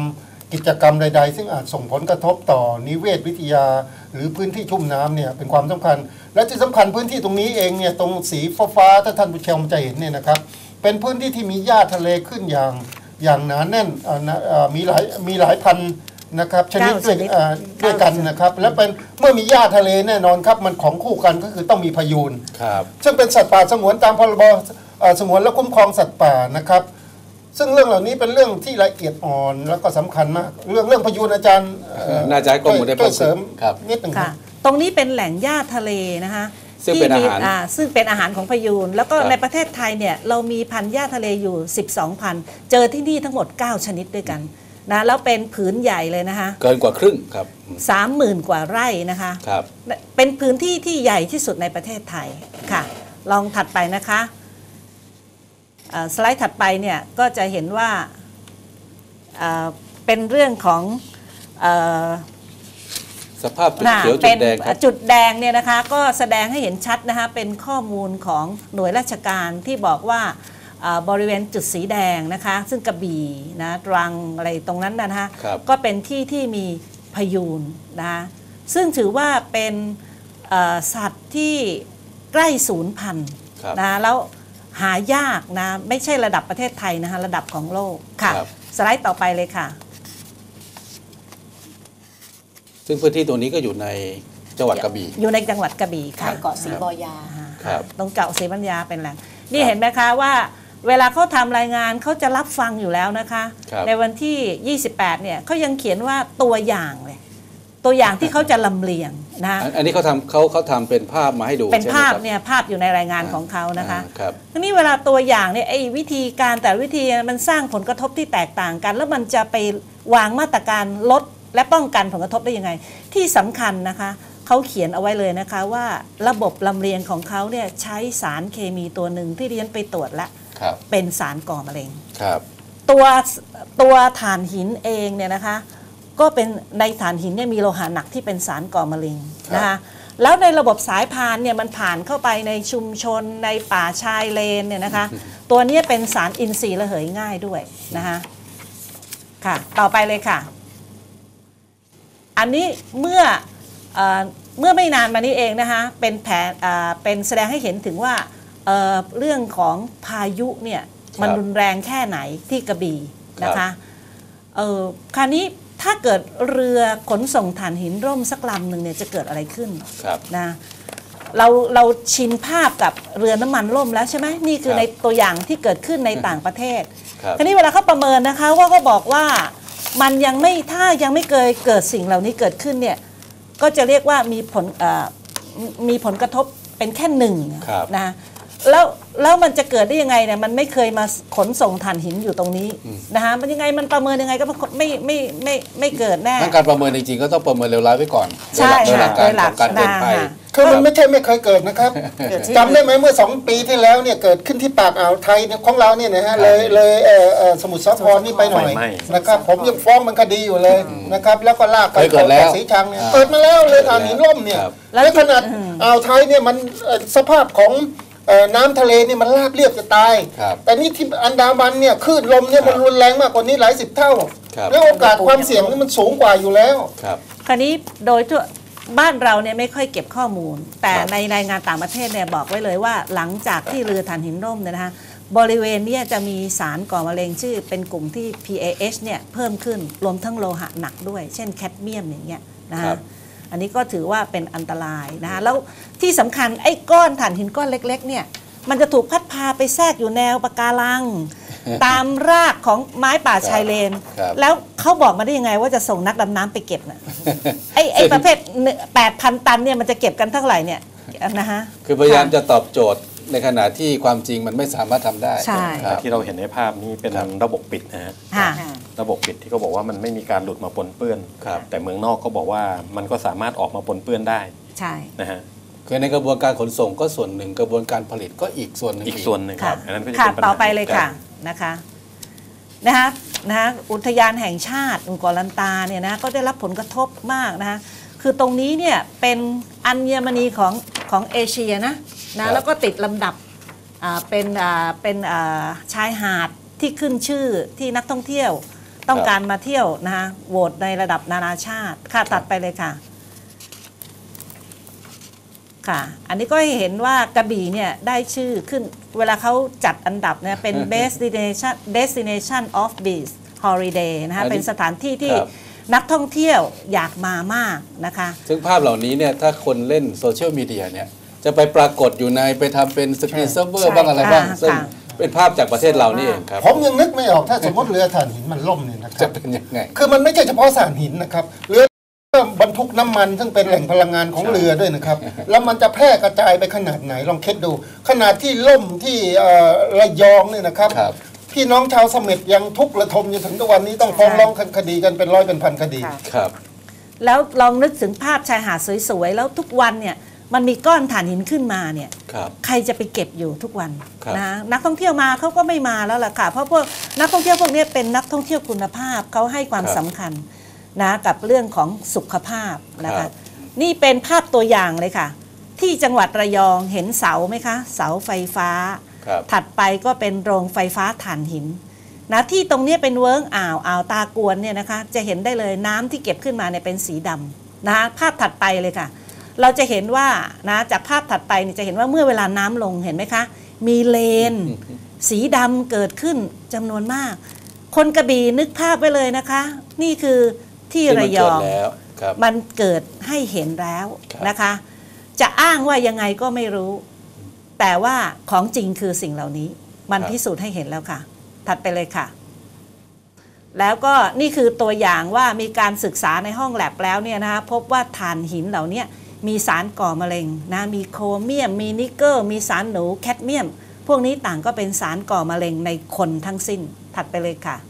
กิจกรรมใดๆซึ่งอาจส่งผลกระทบต่อนิเวศวิทยาหรือพื้นที่ชุ่มน้ำเนี่ยเป็นความสำคัญและที่สำคัญพื้นที่ตรงนี้เองเนี่ยตรงสีฟ้าๆถ้าท่านผู้ชมจะเห็นเนี่ยนะครับเป็นพื้นที่ที่มีหญ้าทะเลขึ้นอย่างหนาแน่นมีหลายพันนะครับชนิดด้วยกันนะครับและเป็นเมื่อมีหญ้าทะเลแน่นอนครับมันของคู่กันก็คือต้องมีพยูนซึ่งเป็นสัตว์ป่าสงวนตามพรบสงวนและคุ้มครองสัตว์ป่านะครับซึ่งเรื่องเหล่านี้เป็นเรื่องที่ละเอียดอ่อนแล้วก็สำคัญมากเรื่องพยูนอาจารย์น่าจะให้ข้อมูลได้เพิ่มเติมนิดหนึ่งค่ะตรงนี้เป็นแหล่งหญ้าทะเลนะคะซึ่งเป็นอาหารซึ่งเป็นอาหารของพยูนแล้วก็ในประเทศไทยเนี่ยเรามีพันธุ์หญ้าทะเลอยู่12พันธุ์เจอที่นี่ทั้งหมด9ชนิดด้วยกันนะแล้วเป็นผืนใหญ่เลยนะคะเกินกว่าครึ่งครับ 30,000 กว่าไร่นะคะครับเป็นพื้นที่ที่ใหญ่ที่สุดในประเทศไทยค่ะลองถัดไปนะคะสไลด์ถัดไปเนี่ยก็จะเห็นว่าเป็นเรื่องของสภาพจุดเขียวจุดแดงครับจุดแดงเนี่ยนะคะก็แสดงให้เห็นชัดนะคะเป็นข้อมูลของหน่วยราชการที่บอกว่าบริเวณจุดสีแดงนะคะซึ่งกระบี่นะตรังอะไรตรงนั้นนะคะก็เป็นที่ที่มีพยูนนะคะซึ่งถือว่าเป็นสัตว์ที่ใกล้สูญพันธุ์นะแล้วหายากนะไม่ใช่ระดับประเทศไทยนะคะระดับของโลกค่ะสไลด์ต่อไปเลยค่ะซึ่งพื้นที่ตรงนี้ก็อยู่ในจังหวัดกระบี่อยู่ในจังหวัดกระบี่ค่ะเกาะศรีบอยาตรงเกาะศรีบัญญาเป็นแหล่งนี่เห็นไหมคะว่าเวลาเขาทำรายงานเขาจะรับฟังอยู่แล้วนะคะในวันที่28เนี่ยเขายังเขียนว่าตัวอย่างเลยตัวอย่างที่เขาจะลำเลียงนะอันนี้เขาทำเป็นภาพมาให้ดูเป็นภาพเนี่ยภาพอยู่ในรายงานของเขานะคะทีนี้เวลาตัวอย่างเนี่ยไอ้วิธีการแต่วิธีมันสร้างผลกระทบที่แตกต่างกันแล้วมันจะไปวางมาตรการลดและป้องกันผลกระทบได้ยังไงที่สำคัญนะคะเขาเขียนเอาไว้เลยนะคะว่าระบบลำเลียงของเขาเนี่ยใช้สารเคมีตัวหนึ่งที่เรียนไปตรวจแล้วเป็นสารก่อมะเร็งตัวถ่านหินเองเนี่ยนะคะก็เป็นในถ่านหินเนี่ยมีโลหะหนักที่เป็นสารก่อมะเร็งนะคะแล้วในระบบสายพานเนี่ยมันผ่านเข้าไปในชุมชนในป่าชายเลนเนี่ยนะคะตัวนี้เป็นสารอินทรีย์ระเหยง่ายด้วยนะคะค่ะต่อไปเลยค่ะอันนี้เมื่อไม่นานมานี้เองนะคะเป็นแผนเป็นแสดงให้เห็นถึงว่าเรื่องของพายุเนี่ยมันรุนแรงแค่ไหนที่กระบี่นะคะคราวนี้ถ้าเกิดเรือขนส่งถ่านหินร่มสักลำหนึ่งเนี่ยจะเกิดอะไรขึ้นนะเราชินภาพกับเรือน้ำมันร่มแล้วใช่ไหมนี่คือในตัวอย่างที่เกิดขึ้นในต่างประเทศคราวนี้เวลาเขาประเมินนะคะว่าก็บอกว่ามันยังไม่ถ้ายังไม่เคยเกิดสิ่งเหล่านี้เกิดขึ้นเนี่ยก็จะเรียกว่ามีผลกระทบเป็นแค่หนึ่งนะแล้วมันจะเกิดได้ยังไงเนี่ยมันไม่เคยมาขนส่งถ่านหินอยู่ตรงนี้นะคะมันยังไงมันประเมินยังไงก็ไม่เกิดแน่การประเมินจริงๆก็ต้องประเมินเร็วร้ายไว้ก่อนใช่โดยหลักการเตือนภัยคือมันไม่ใช่ไม่เคยเกิดนะครับจำได้ไหมเมื่อ2 ปีที่แล้วเนี่ยเกิดขึ้นที่ปากอ่าวไทยของเราเนี่ยนะฮะเลยสมุทรสาครนี่ไปหน่อยนะครับผมยังฟ้องมันคดีอยู่เลยนะครับแล้วก็ลากไปเกิดแล้วสีชังเนี่ยเกิดมาแล้วเลยถ่านหินร่มเนี่ยแล้วขนาดอ่าวไทยเนี่ยมันสภาพของน้ำทะเลนี่มันราบเรียบจะตายแต่นี่ที่อันดามันเนี่ยคลื่นลมเนี่ยมันรุนแรงมากกว่านี้หลาย10 เท่าแล้วโอกาสความเสี่ยงนี่มันสูงกว่าอยู่แล้วคราวนี้โดยบ้านเราเนี่ยไม่ค่อยเก็บข้อมูลแต่ในรายงานต่างประเทศเนี่ยบอกไว้เลยว่าหลังจากที่เรือถ่านหินร่มเนี่ยนะคะบริเวณนี้จะมีสารก่อมะเร็งชื่อเป็นกลุ่มที่ PAH เนี่ยเพิ่มขึ้นรวมทั้งโลหะหนักด้วยเช่นแคดเมียมอย่างเงี้ยนะคะอันนี้ก็ถือว่าเป็นอันตรายนะคะแล้วที่สำคัญไอ้ก้อนถ่านหินก้อนเล็กๆเนี่ยมันจะถูกพัดพาไปแทรกอยู่แนวปะการังตามรากของไม้ป่าชายเลนแล้วเขาบอกมาได้ยังไงว่าจะส่งนักดำน้ำไปเก็บน่ะไอ้ประเภท 8,000 ตันเนี่ยมันจะเก็บกันเท่าไหร่เนี่ยนะฮะคือพยายามจะตอบโจทย์ในขณะที่ความจริงมันไม่สามารถทำได้ที่เราเห็นในภาพนี้เป็นระบบปิดนะฮะระบบปิดที่เขาบอกว่ามันไม่มีการหลุดมาปนเปื้อนแต่เมืองนอกเขาบอกว่ามันก็สามารถออกมาปนเปื้อนได้ใช่นะฮะคือในกระบวนการขนส่งก็ส่วนหนึ่งกระบวนการผลิตก็อีกส่วนหนึ่งครับอันนั้นก็จะเป็นปัญหาต่อไปเลยค่ะนะคะอุทยานแห่งชาติอุกอลันตาเนี่ยนะก็ได้รับผลกระทบมากนะคะคือตรงนี้เนี่ยเป็นอัญมณีของเอเชียนะแล้วก็ติดลำดับเป็นชายหาดที่ขึ้นชื่อที่นักท่องเที่ยวต้องการมาเที่ยวนะคะโหวตในระดับนานาชาติค่ะตัดไปเลยค่ะค่ะอันนี้ก็ให้เห็นว่ากระบี่เนี่ยได้ชื่อขึ้นเวลาเขาจัดอันดับเนี่ยเป็น destination of beach holiday นะคะเป็นสถานที่ที่นักท่องเที่ยวอยากมามากนะคะซึ่งภาพเหล่านี้เนี่ยถ้าคนเล่นโซเชียลมีเดียเนี่ยจะไปปรากฏอยู่ในไปทำเป็นสกรีนเซิร์ฟเวอร์บ้างอะไรบ้างซึ่งเป็นภาพจากประเทศเรานี่เองครับผมยังนึกไม่ออกถ้าสมมติเรือถ่านหินมันล่มเนี่ยนะครับจะเป็นยังไงคือมันไม่ใช่เฉพาะถ่านหินนะครับเรือบรรทุกน้ำมันซึ่งเป็นแหล่งพลังงานของเรือด้วยนะครับแล้วมันจะแพร่กระจายไปขนาดไหนลองคิดดูขนาดที่ล่มที่ระยองเนี่ยนะครับพี่น้องชาวเสม็ดยังทุกข์ระทมจนถึงทุกวันนี้ต้องฟ้องร้องคดีกันเป็นร้อยเป็นพันคดีครับแล้วลองนึกถึงภาพชายหาดสวยๆแล้วทุกวันเนี่ยมันมีก้อนถ่านหินขึ้นมาเนี่ยใครจะไปเก็บอยู่ทุกวันนะนักท่องเที่ยวมาเขาก็ไม่มาแล้วล่ะค่ะเพราะพวกนักท่องเที่ยวพวกนี้เป็นนักท่องเที่ยวคุณภาพเขาให้ความสำคัญนะกับเรื่องของสุขภาพนะคะนี่เป็นภาพตัวอย่างเลยค่ะที่จังหวัดระยองเห็นเสาไหมคะเสาไฟฟ้าถัดไปก็เป็นโรงไฟฟ้าถ่านหินนะที่ตรงนี้เป็นเวิ้งอ่าวตากวนเนี่ยนะคะจะเห็นได้เลยน้ำที่เก็บขึ้นมาเนี่ยเป็นสีดำนะภาพถัดไปเลยค่ะเราจะเห็นว่านะจากภาพถัดไปนี่จะเห็นว่าเมื่อเวลาน้ำลงเห็นไหมคะมีเลนสีดำเกิดขึ้นจำนวนมากคนกระบี่นึกภาพไว้เลยนะคะนี่คือที่ระยองมันเกิดให้เห็นแล้วนะคะจะอ้างว่ายังไงก็ไม่รู้แต่ว่าของจริงคือสิ่งเหล่านี้มันพิสูจน์ให้เห็นแล้วค่ะถัดไปเลยค่ะแล้วก็นี่คือตัวอย่างว่ามีการศึกษาในห้องแลบแล้วเนี่ยนะคะพบว่าถ่านหินเหล่านี้มีสารก่อมะเร็งนะมีโครเมียมมีนิกเกิลมีสารหนูแคดเมียมพวกนี้ต่างก็เป็นสารก่อมะเร็งในคนทั้งสิ้นถัดไปเลยค่ะ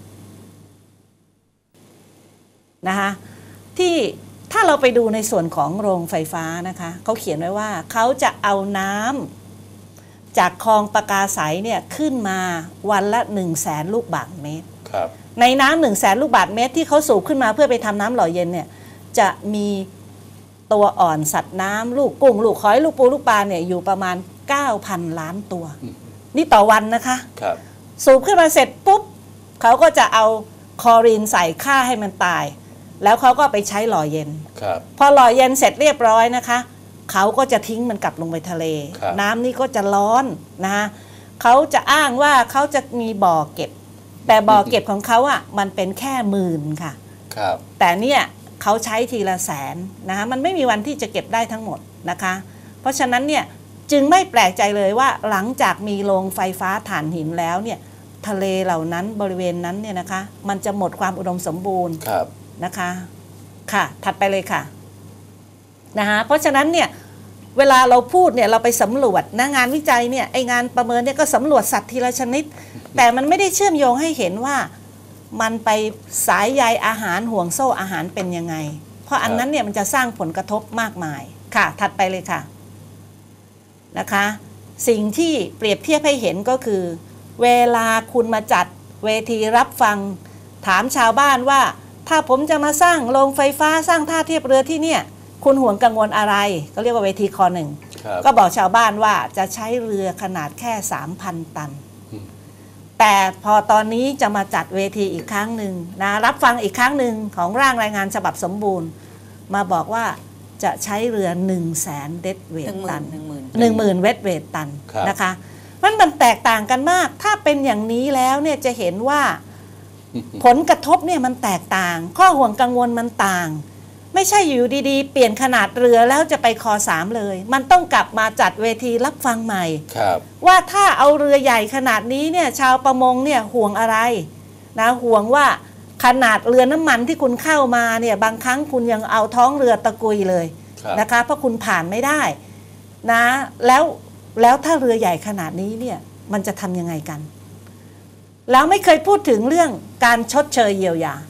นะคะที่ถ้าเราไปดูในส่วนของโรงไฟฟ้านะคะเขาเขียนไว้ว่าเขาจะเอาน้ำจากคลองปากาไสเนี่ยขึ้นมาวันละ 100,000 ลูกบาศก์เมตรในน้ำ 100,000 ลูกบาศก์เมตรที่เขาสูบขึ้นมาเพื่อไปทำน้ำหล่อเย็นเนี่ยจะมีตัวอ่อนสัตว์น้ำลูกกุ้งลูกหอยลูกปูลูกปลาเนี่ยอยู่ประมาณ 9,000 ล้านตัวนี่ต่อวันนะคะสูบขึ้นมาเสร็จปุ๊บเขาก็จะเอาคลอรีนใส่ฆ่าให้มันตายแล้วเขาก็ไปใช้หล่อเย็นพอหล่อเย็นเสร็จเรียบร้อยนะคะเขาก็จะทิ้งมันกลับลงไปทะเลน้ำนี่ก็จะร้อนนะคะเขาจะอ้างว่าเขาจะมีบ่อเก็บแต่บ่อเก็บของเขาอ่ะมันเป็นแค่10,000ค่ะแต่เนี่ยเขาใช้ทีละแสนนะคะมันไม่มีวันที่จะเก็บได้ทั้งหมดนะคะเพราะฉะนั้นเนี่ยจึงไม่แปลกใจเลยว่าหลังจากมีโรงไฟฟ้าถ่านหินแล้วเนี่ยทะเลเหล่านั้นบริเวณนั้นเนี่ยนะคะมันจะหมดความอุดมสมบูรณ์นะคะค่ะถัดไปเลยค่ะนะคะเพราะฉะนั้นเนี่ยเวลาเราพูดเนี่ยเราไปสำรวจนะงานวิจัยเนี่ยไองานประเมินเนี่ยก็สำรวจสัตว์ทีละชนิดแต่มันไม่ได้เชื่อมโยงให้เห็นว่ามันไปสายใยอาหารห่วงโซ่อาหารเป็นยังไงเพราะอันนั้นเนี่ยมันจะสร้างผลกระทบมากมายค่ะถัดไปเลยค่ะนะคะสิ่งที่เปรียบเทียบให้เห็นก็คือเวลาคุณมาจัดเวทีรับฟังถามชาวบ้านว่าถ้าผมจะมาสร้างโรงไฟฟ้าสร้างท่าเทียบเรือที่เนี่ยคุณห่วงกังวลอะไรก็เรียกว่าเวทีค.1ก็บอกชาวบ้านว่าจะใช้เรือขนาดแค่ 3,000 ตันแต่พอตอนนี้จะมาจัดเวทีอีกครั้งหนึ่งนะรับฟังอีกครั้งหนึ่งของร่างรายงานฉบับสมบูรณ์มาบอกว่าจะใช้เรือ 100,000 เดดเวทตัน 10,000 เวทเวทตันนะคะมันแตกต่างกันมากถ้าเป็นอย่างนี้แล้วเนี่ยจะเห็นว่าผลกระทบเนี่ยมันแตกต่างข้อห่วงกังวลมันต่างไม่ใช่อยู่ดีๆเปลี่ยนขนาดเรือแล้วจะไปค.3เลยมันต้องกลับมาจัดเวทีรับฟังใหม่ว่าถ้าเอาเรือใหญ่ขนาดนี้เนี่ยชาวประมงเนี่ยห่วงอะไรนะห่วงว่าขนาดเรือน้ำมันที่คุณเข้ามาเนี่ยบางครั้งคุณยังเอาท้องเรือตะกุยเลยนะคะเพราะคุณผ่านไม่ได้นะแล้วถ้าเรือใหญ่ขนาดนี้เนี่ยมันจะทำยังไงกันแล้วไม่เคยพูดถึงเรื่องการชดเชยเยียวยา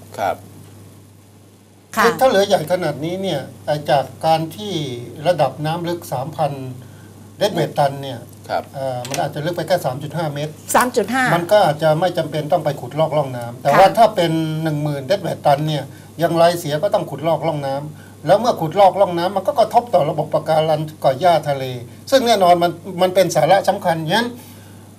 คือถ้าเรือใหญ่ขนาดนี้เนี่ยจากการที่ระดับน้ำลึก 3,000 เดดเวทตันเนี่ยมันอาจจะลึกไปแค่ 3.5 เมตร 3.5 มันก็อาจจะไม่จำเป็นต้องไปขุดลอกล่องน้ำแต่ว่าถ้าเป็น 10,000 เดดเวทตันเนี่ยอย่างไรเสียก็ต้องขุดลอกล่องน้ำแล้วเมื่อขุดลอกล่องน้ำมันก็กระทบต่อระบบปะการังก่อหญ้าทะเลซึ่งแน่นอนมันเป็นสาระสำคัญงั้น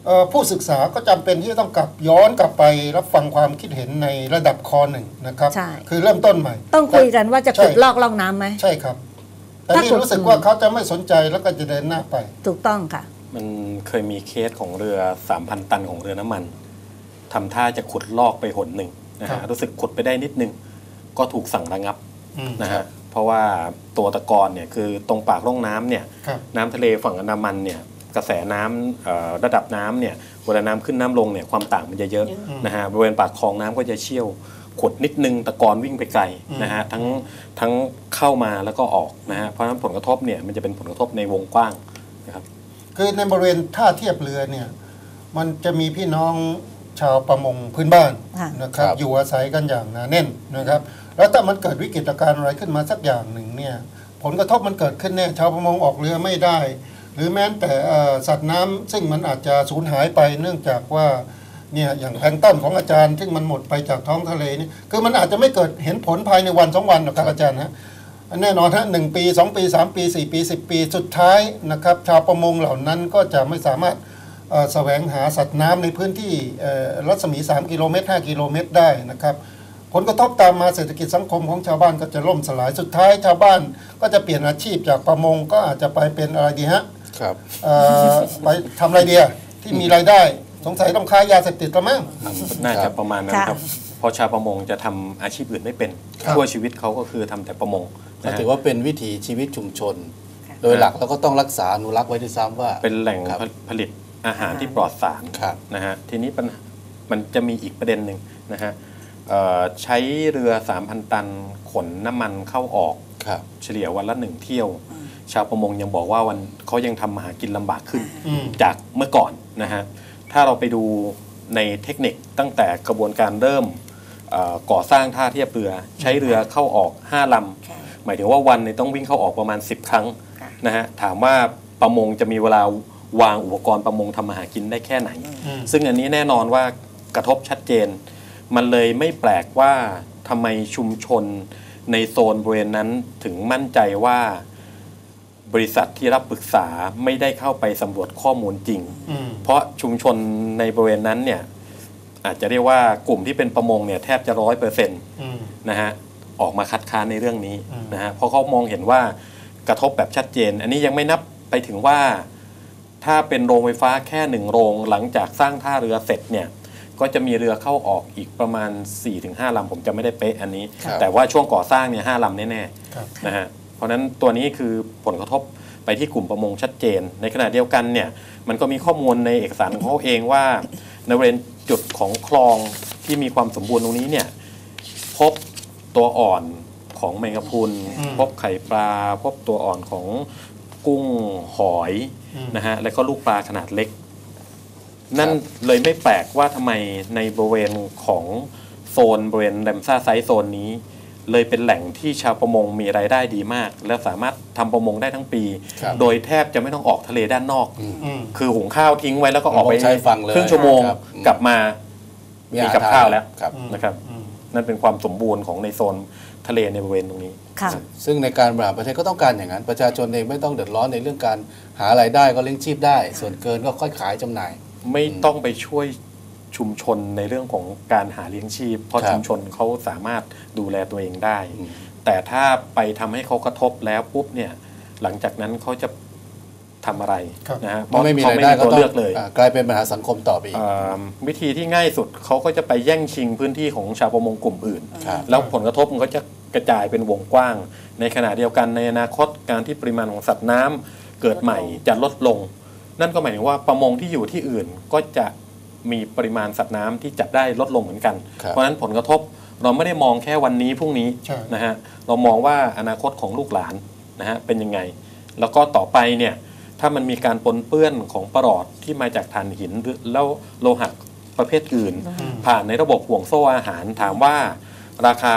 ผู้ศึกษาก็จำเป็นที่จะต้องย้อนกลับไปรับฟังความคิดเห็นในระดับค.1นะครับใช่คือเริ่มต้นใหม่ต้องคุยกันว่าจะขุดลอกล่องน้ำไหมใช่ครับแต่ถ้านี่ขุดรู้สึกว่าเขาจะไม่สนใจแล้วก็จะเดินหน้าไปถูกต้องค่ะมันเคยมีเคสของเรือ 3,000 ตันของเรือน้ำมันทำท่าจะขุดลอกไปหนหนึ่งนะครัฮะบรู้สึกขุดไปได้นิดนึงก็ถูกสั่งระงับอืมนะฮะเพราะว่าตัวตะกอนเนี่ยคือตรงปากร่องน้ำเนี่ยครับน้ำทะเลฝั่งอันดามันเนี่ยกระแสน้ำระดับน้ำเนี่ยเวลาน้ำขึ้นน้ำลงเนี่ยความต่างมันจะเยอะนะฮะบริเวณปากคลองน้ำก็จะเชี่ยวขุดนิดนึงตะกอนวิ่งไปไกลนะฮะทั้งเข้ามาแล้วก็ออกนะฮะเพราะฉะนั้นผลกระทบเนี่ยมันจะเป็นผลกระทบในวงกว้างนะครับคือในบริเวณท่าเทียบเรือเนี่ยมันจะมีพี่น้องชาวประมงพื้นบ้านค่ะนะครับครับอยู่อาศัยกันอย่างหนาแน่นนะครับแล้วถ้ามันเกิดวิกฤตการณ์อะไรขึ้นมาสักอย่างหนึ่งเนี่ยผลกระทบมันเกิดขึ้นแน่ชาวประมงออกเรือไม่ได้ หรือแม้แต่สัตว์น้ำซึ่งมันอาจจะสูญหายไปเนื่องจากว่าเนี่ยอย่างแพลงก์ต้นของอาจารย์ซึ่งมันหมดไปจากท้องทะเลนี่คือมันอาจจะไม่เกิดเห็นผลภายในวัน2 วันหรอกครับอาจารย์ฮะแน่นอนฮะ1 ปี 2 ปี 3 ปี 4 ปี 10 ปีสุดท้ายนะครับชาวประมงเหล่านั้นก็จะไม่สามารถแสวงหาสัตว์น้ำในพื้นที่รัศมี3 กิโลเมตร 5 กิโลเมตรได้นะครับผลกระทบตามมาเศรษฐกิจสังคมของชาวบ้านก็จะล่มสลายสุดท้ายชาวบ้านก็จะเปลี่ยนอาชีพจากประมงก็อาจจะไปเป็นอะไรดีฮะครับไปทำอะไรเดียที่มีรายได้สงสัยต้องค้ายาเสพติดละมั้งน่าจะประมาณนั้นค่ะครับเพอชาวประมงจะทำอาชีพอื่นไม่เป็นครับชั่วชีวิตเขาก็คือทำแต่ประมงก็นะฮะถือว่าเป็นวิถีชีวิตชุมชน โดยหลักแล้วก็ต้องรักษาอนุรักษ์ไว้ด้วยซ้ำว่าเป็นแหล่งครับผลิตอาหารที่ปลอดสารครับนะฮะทีนี้มันจะมีอีกประเด็นหนึ่งนะฮะใช้เรือ 3,000 ตันขนน้ำมันเข้าออกครับเฉลี่ยวันละ1 เที่ยว ชาวประมงยังบอกว่าเขายังทำมาหากินลำบากขึ้นอืมจากเมื่อก่อนนะฮะถ้าเราไปดูในเทคนิคตั้งแต่กระบวนการเริ่มก่อสร้างท่าเทียบเรือ ใช้เรือเข้าออก5 ลำหมายถึงว่าวันนึงต้องวิ่งเข้าออกประมาณ10 ครั้งนะฮะถามว่าประมงจะมีเวลาวางอุปกรณ์ประมงทำมาหากินได้แค่ไหน ซึ่งอันนี้แน่นอนว่ากระทบชัดเจน มันเลยไม่แปลกว่าทำไมชุมชนในโซนบริเวณนั้นถึงมั่นใจว่าบริษัทที่รับปรึกษาไม่ได้เข้าไปสำรวจข้อมูลจริง เพราะชุมชนในบริเวณนั้นเนี่ยอาจจะเรียกว่ากลุ่มที่เป็นประมงเนี่ยแทบจะ100%นะฮะออกมาคัดค้านในเรื่องนี้นะฮะเพราะเขามองเห็นว่ากระทบแบบชัดเจน อันนี้ยังไม่นับไปถึงว่าถ้าเป็นโรงไฟฟ้าแค่1 โรงหลังจากสร้างท่าเรือเสร็จเนี่ยก็จะมีเรือเข้าออกอีกประมาณ 4-5 ลำผมจะไม่ได้เป๊ะอันนี้ แต่ว่าช่วงก่อสร้างเนี่ย5 ลำแน่ๆนะฮะเพราะฉะนั้นตัวนี้คือผลกระทบไปที่กลุ่มประมงชัดเจน ในขณะเดียวกันเนี่ยมันก็มีข้อมูลในเอกสารของเขาเองว่าในบริเวณจุดของคลองที่มีความสมบูรณ์ตรงนี้เนี่ยพบตัวอ่อนของแมงกะพรุนพบไข่ปลาพบตัวอ่อนของกุ้งหอยนะฮะแล้วก็ลูกปลาขนาดเล็ก นั่นเลยไม่แปลกว่าทำไมในบริเวณของโซนบริเวณแรมซ่าไซต์โซนนี้ เลยเป็นแหล่งที่ชาวประมงมีรายได้ดีมาก และสามารถทำประมงได้ทั้งปีครับโดยแทบจะไม่ต้องออกทะเลด้านนอก คือหุงข้าวทิ้งไว้แล้วก็ออกไปใช้ฝั่งเลยครึ่งชั่วโมงครับกลับมามีกับข้าวแล้วครับนะครับ นั่นเป็นความสมบูรณ์ของในโซนทะเลในบริเวณตรงนี้ค่ะซึ่งในการบริหารประเทศก็ต้องการอย่างนั้น ประชาชนเองไม่ต้องเดือดร้อนในเรื่องการหารายได้ก็เลี้ยงชีพได้ ส่วนเกินก็ค่อยขายจำหน่ายไม่ต้องไปช่วยชุมชนในเรื่องของการหาเลี้ยงชีพ เพราะครับชุมชนเขาสามารถดูแลตัวเองได้ แต่ถ้าไปทำให้เขากระทบแล้วปุ๊บเนี่ยหลังจากนั้นเขาจะทำอะไรครับนะฮะเพเมื่ราะอไม่มีเขารายไม่ได้มีก็ตัวต้องเลือกเลยกลายเป็นปัญหาสังคมต่อไปอีกวิธีที่ง่ายสุดเขาก็จะไปแย่งชิงพื้นที่ของชาวประมงกลุ่มอื่นครับแล้วผลกระทบมันก็จะกระจายเป็นวงกว้าง ในขณะเดียวกันในอนาคตการที่ปริมาณของสัตว์น้ำเกิดใหม่จะลดลง นั่นก็หมายถึงว่าประมงที่อยู่ที่อื่นก็จะมีปริมาณสัตว์น้ำที่จับได้ลดลงเหมือนกันครับเพราะฉะนั้นผลกระทบเราไม่ได้มองแค่วันนี้พรุ่งนี้ใช่นะฮะเรามองว่าอนาคตของลูกหลานนะฮะเป็นยังไง แล้วก็ต่อไปเนี่ยถ้ามันมีการปนเปื้อนของปรอดที่มาจากถ่านหินหรือแล้วโลหะประเภทอื่น ผ่านในระบบห่วงโซ่อาหารถามว่าราคา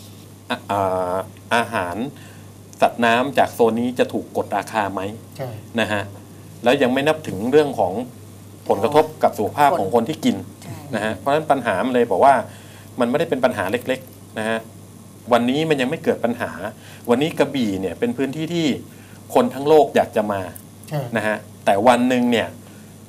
อาหารสัตว์น้ำจากโซนนี้จะถูกกดราคาไหมใช่นะฮะแล้วยังไม่นับถึงเรื่องของผลกระทบกับสุขภาพของคนที่กินนะฮะเพราะฉะนั้นปัญหามันเลยบอกว่ามันไม่ได้เป็นปัญหาเล็กๆนะฮะวันนี้มันยังไม่เกิดปัญหา วันนี้กระบี่เนี่ยเป็นพื้นที่ที่คนทั้งโลกอยากจะมาใช่นะฮะแต่วันหนึ่งเนี่ย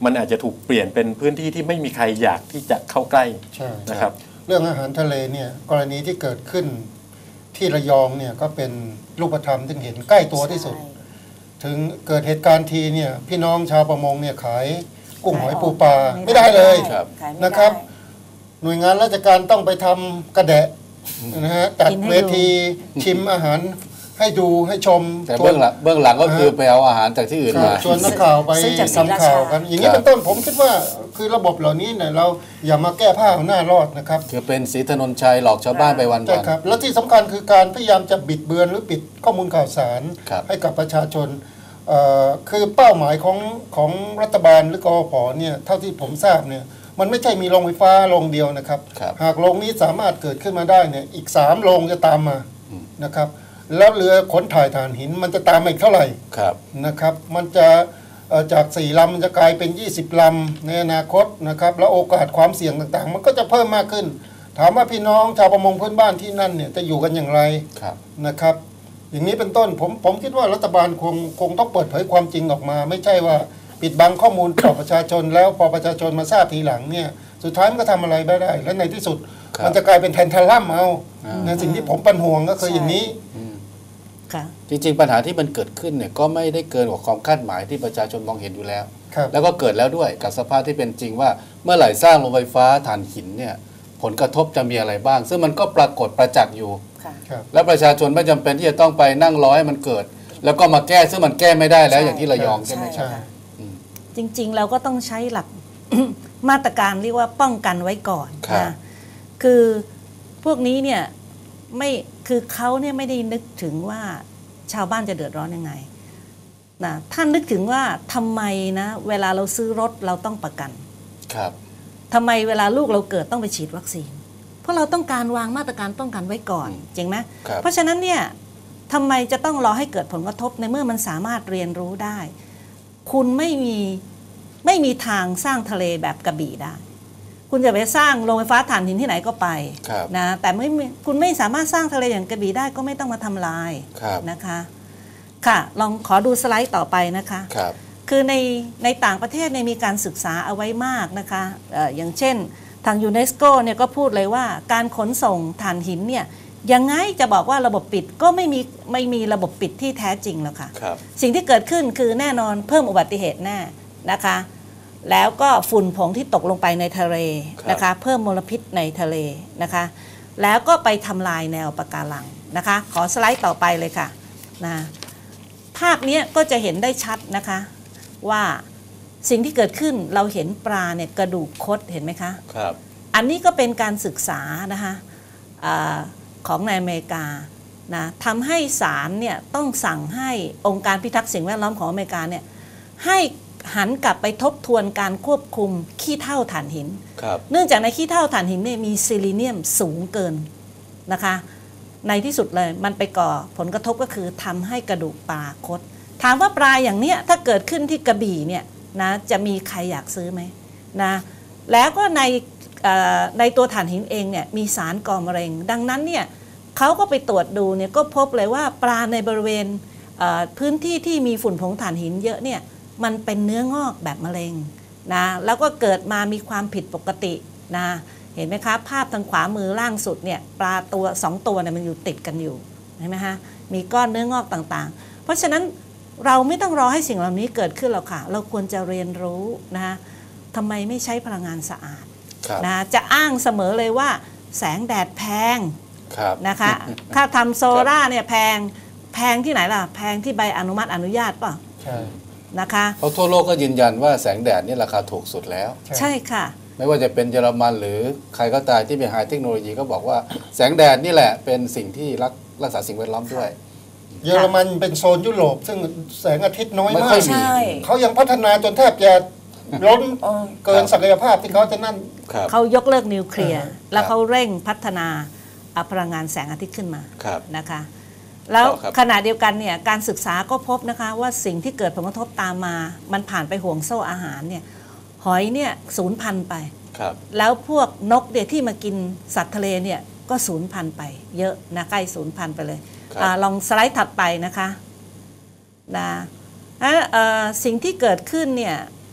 มันอาจจะถูกเปลี่ยนเป็นพื้นที่ที่ไม่มีใครอยากที่จะเข้าใกล้ใช่นะครับเรื่องอาหารทะเลเนี่ยกรณีที่เกิดขึ้นที่ระยองเนี่ยก็เป็นรูปธรรมที่เห็นใกล้ตัวที่สุด ถึงเกิดเหตุการณ์ทีเนี่ยพี่น้องชาวประมงเนี่ยขายกุ้งหอยปูปลาไม่ได้เลยครับขายไม่ได้นะครับ หน่วยงานราชการต้องไปทำกระแดะนะฮะจัดกินให้ดูเวทีชิมอาหารให้ดูให้ชมแต่เบื้องหลังก็คือไปเอาอาหารจากที่อื่นครับมาชวนนักข่าวไปซึ่งจากศรีราชาทำข่าวกัน อย่างนี้ครับเป็นต้นผมคิดว่าคือระบบเหล่านี้เนี่ยเราอย่ามาแก้ผ้าเอาหน้ารอดนะครับคือเป็นศรีถนนชัยหลอกชาวบ้านไปวันใช่วันครับแล้วที่สำคัญคือการพยายามจะบิดเบือนหรือปิดข้อมูลข่าวสารครับให้กับประชาชนคือเป้าหมายของรัฐบาลหรือกอพเนี่ยเท่าที่ผมทราบเนี่ยมันไม่ใช่มีโรงไฟฟ้าโรงเดียวนะครับครับหากโรงนี้สามารถเกิดขึ้นมาได้เนี่ยอีก3โรงจะตามมานะครับแล้วเรือขนถ่ายถ่านหินมันจะตามมาอีกเท่าไหร่ครับนะครับมันจะจาก4ลำมันจะกลายเป็น20ลำในอนาคตนะครับแล้วโอกาสความเสี่ยงต่างๆ มันก็จะเพิ่มมากขึ้น ถามว่าพี่น้องชาวประมงพื้นบ้านที่นั่นเนี่ยจะอยู่กันอย่างไรครับนะครับอย่างนี้เป็นต้นผมคิดว่ารัฐบาลคงต้องเปิดเผยความจริงออกมา ไม่ใช่ว่าปิดบังข้อมูลต่อประชาชนแล้วพอประชาชนมาทราบทีหลังเนี่ยสุดท้ายมันก็ทำอะไรไม่ได้ และในที่สุดครับมันจะกลายเป็นแทนทารัมเอาอ่าในสิ่งที่ผมเป็นห่วงก็คืออย่างนี้ค่ะจริงๆปัญหาที่มันเกิดขึ้นเนี่ยก็ไม่ได้เกินกว่าความคาดหมายที่ประชาชนมองเห็นอยู่แล้วครับแล้วก็เกิดแล้วด้วยกับสภาพที่เป็นจริงว่าเมื่อไหร่สร้างโรงไฟฟ้าถ่านหินเนี่ยผลกระทบจะมีอะไรบ้าง ซึ่งมันก็ปรากฏประจักษ์อยู่ค่ะครับและประชาชนไม่จำเป็นที่จะต้องไปนั่งรอให้มันเกิด แล้วก็มาแก้ซึ่งมันแก้ไม่ได้แล้วใช่อย่างที่ระยองใช่ไหมใช่ครับค่ะจริงๆเราก็ต้องใช้หลัก มาตรการเรียกว่าป้องกันไว้ก่อนครับนะคือพวกนี้เนี่ยไม่คือเขาเนี่ยไม่ได้นึกถึงว่าชาวบ้านจะเดือดร้อนยังไงนะท่านนึกถึงว่าทำไมนะเวลาเราซื้อรถเราต้องประกันครับทำไมเวลาลูกเราเกิดต้องไปฉีดวัคซีน เพราะเราต้องการวางมาตรการป้องกันไว้ก่อนจริงไหมครับเพราะฉะนั้นเนี่ยทำไมจะต้องรอให้เกิดผลกระทบในเมื่อมันสามารถเรียนรู้ได้ คุณไม่มีทางสร้างทะเลแบบกระบี่ได้ คุณจะไปสร้างโรงไฟฟ้าถ่านหินที่ไหนก็ไปครับนะแต่คุณไม่สามารถสร้างทะเลอย่างกระบี่ได้ก็ไม่ต้องมาทำลายครับนะคะค่ะลองขอดูสไลด์ต่อไปนะคะครับคือในต่างประเทศเนี่ยมีการศึกษาเอาไว้มากนะคะอย่างเช่นทางยูเนสโกเนี่ยก็พูดเลยว่าการขนส่งถ่านหินเนี่ยยังไงจะบอกว่าระบบปิดก็ไม่มีระบบปิดที่แท้จริงแล้วค่ะครับสิ่งที่เกิดขึ้นคือแน่นอนเพิ่มอุบัติเหตุแน่นะคะ แล้วก็ฝุ่นผงที่ตกลงไปในทะเลนะคะ เพิ่มมลพิษในทะเลนะคะ แล้วก็ไปทำลายแนวปะการังนะคะ ขอสไลด์ต่อไปเลยค่ะนะภาพนี้ก็จะเห็นได้ชัดนะคะว่าสิ่งที่เกิดขึ้นเราเห็นปลาเนี่ยกระดูกคดเห็นไหมคะครับอันนี้ก็เป็นการศึกษานะคะของในอเมริกานะทำให้ศาลเนี่ยต้องสั่งให้องค์การพิทักษ์สิ่งแวดล้อมของอเมริกาเนี่ยให้หันกลับไปทบทวนการควบคุมขี้เถ้าถ่านหินครับเนื่องจากในขี้เถ้าถ่านหินเนี่ยมีซิลิเนียมสูงเกินนะคะในที่สุดเลยมันไปก่อผลกระทบก็คือทำให้กระดูกปลาคดถามว่าปลาอย่างเนี้ยถ้าเกิดขึ้นที่กระบี่เนี่ยนะจะมีใครอยากซื้อไหมนะแล้วก็ในตัวถ่านหินเองเนี่ยมีสารก่อมะเร็งดังนั้นเนี่ยเขาก็ไปตรวจดูเนี่ยก็พบเลยว่าปลาในบริเวณพื้นที่ที่มีฝุ่นผงถ่านหินเยอะเนี่ยมันเป็นเนื้องอกแบบมะเร็งนะแล้วก็เกิดมามีความผิดปกตินะเห็นไหมคะภาพทางขวามือล่างสุดเนี่ยปลาตัว2ตัวเนี่ยมันอยู่ติดกันอยู่เห็นไหมคะมีก้อนเนื้องอกต่างๆเพราะฉะนั้นเราไม่ต้องรอให้สิ่งเหล่านี้เกิดขึ้นหรอกค่ะเราควรจะเรียนรู้นะทำไมไม่ใช้พลังงานสะอาดครับนะจะอ้างเสมอเลยว่าแสงแดดแพงครับนะคะ ถ้าทำโซล่าเนี่ยแพงที่ไหนล่ะแพงที่ใบอนุมัติอนุญาตป่ะใช่นะคะเพราะทั่วโลกก็ยืนยันว่าแสงแดดนี่ราคาถูกสุดแล้วใช่ค่ะไม่ว่าจะเป็นเยอรมันหรือใครก็ตามที่เป็นไฮเทคโนโลยีก็บอกว่าแสงแดดนี่แหละเป็นสิ่งที่รักษาสิ่งแวดล้อมด้วยเยอรมันเป็นโซนยุโรปซึ่งแสงอาทิตย์น้อยไม่มาค่อก ยมีใช่เขายังพัฒนาจนแทบจะล้นเกินศักยภาพที่เขาจะนั่นครับเขายกเลิกนิวเคลียร์ครับแล้วเขาเร่งพัฒนาพลังงานแสงอาทิตย์ขึ้นมาครับนะคะ แล้วครับขณะเดียวกันเนี่ยการศึกษาก็พบนะคะว่าสิ่งที่เกิดผลกระทบตามมา มันผ่านไปห่วงโซ่อาหารเนี่ยหอยเนี่ยสูญพันธุ์ไปครับแล้วพวกนกเนี่ยที่มากินสัตว์ทะเลเนี่ยก็สูญพันธุ์ไปเยอะนะใกล้สูญพันธุ์ไปเลยครับลองสไลด์ถัดไปนะคะนะสิ่งที่เกิดขึ้นเนี่ยคื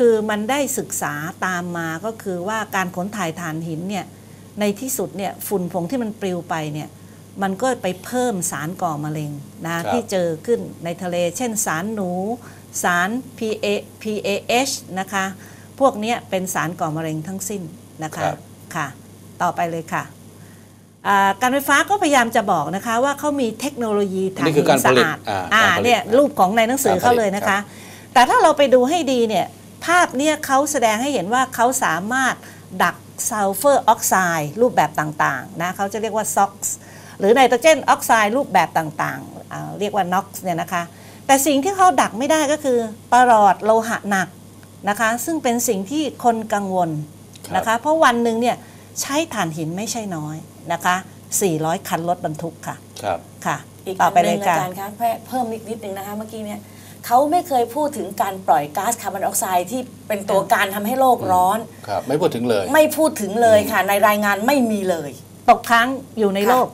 คือมันได้ศึกษาตามมาก็คือว่าการขนถ่ายถ่านหินเนี่ยในที่สุดเนี่ยฝุ่นผงที่มันปลิวไปเนี่ยมันก็ไปเพิ่มสารก่อมะเร็งนะที่เจอขึ้นในทะเลเช่นสารหนูสาร PAH นะคะพวกนี้เป็นสารก่อมะเร็งทั้งสิ้นนะคะค่ะต่อไปเลยค่ะการไฟฟ้าก็พยายามจะบอกนะคะว่าเขามีเทคโนโลยีถ่านหินสะอาดเนี่ยรูปของในหนังสือเขาเลยนะคะแต่ถ้าเราไปดูให้ดีเนี่ยภาพเนี่ยเขาแสดงให้เห็นว่าเขาสามารถดักซัลเฟอร์ออกไซด์รูปแบบต่างๆนะเขาจะเรียกว่า SOx หรือไนโตรเจนออกไซด์รูปแบบต่างๆเรียกว่า NOx เนี่ยนะคะแต่สิ่งที่เขาดักไม่ได้ก็คือปรอดโลหะหนักนะคะซึ่งเป็นสิ่งที่คนกังวลนะคะเพราะวันหนึ่งเนี่ยใช้ถ่านหินไม่ใช่น้อยนะคะ400 คันรถบรรทุกค่ะครับค่ะอีกอันหนึ่งอาจารย์คะเพิ่มนิดนึงนะคะเมื่อกี้เนี่ยเขาไม่เคยพูดถึงการปล่อยก๊าซคาร์บอนไดออกไซด์ที่เป็นตัวการทำให้โลกร้อนครับไม่พูดถึงเลยไม่พูดถึงเลยค่ะในรายงานไม่มีเลยตกค้างอยู่ในโลก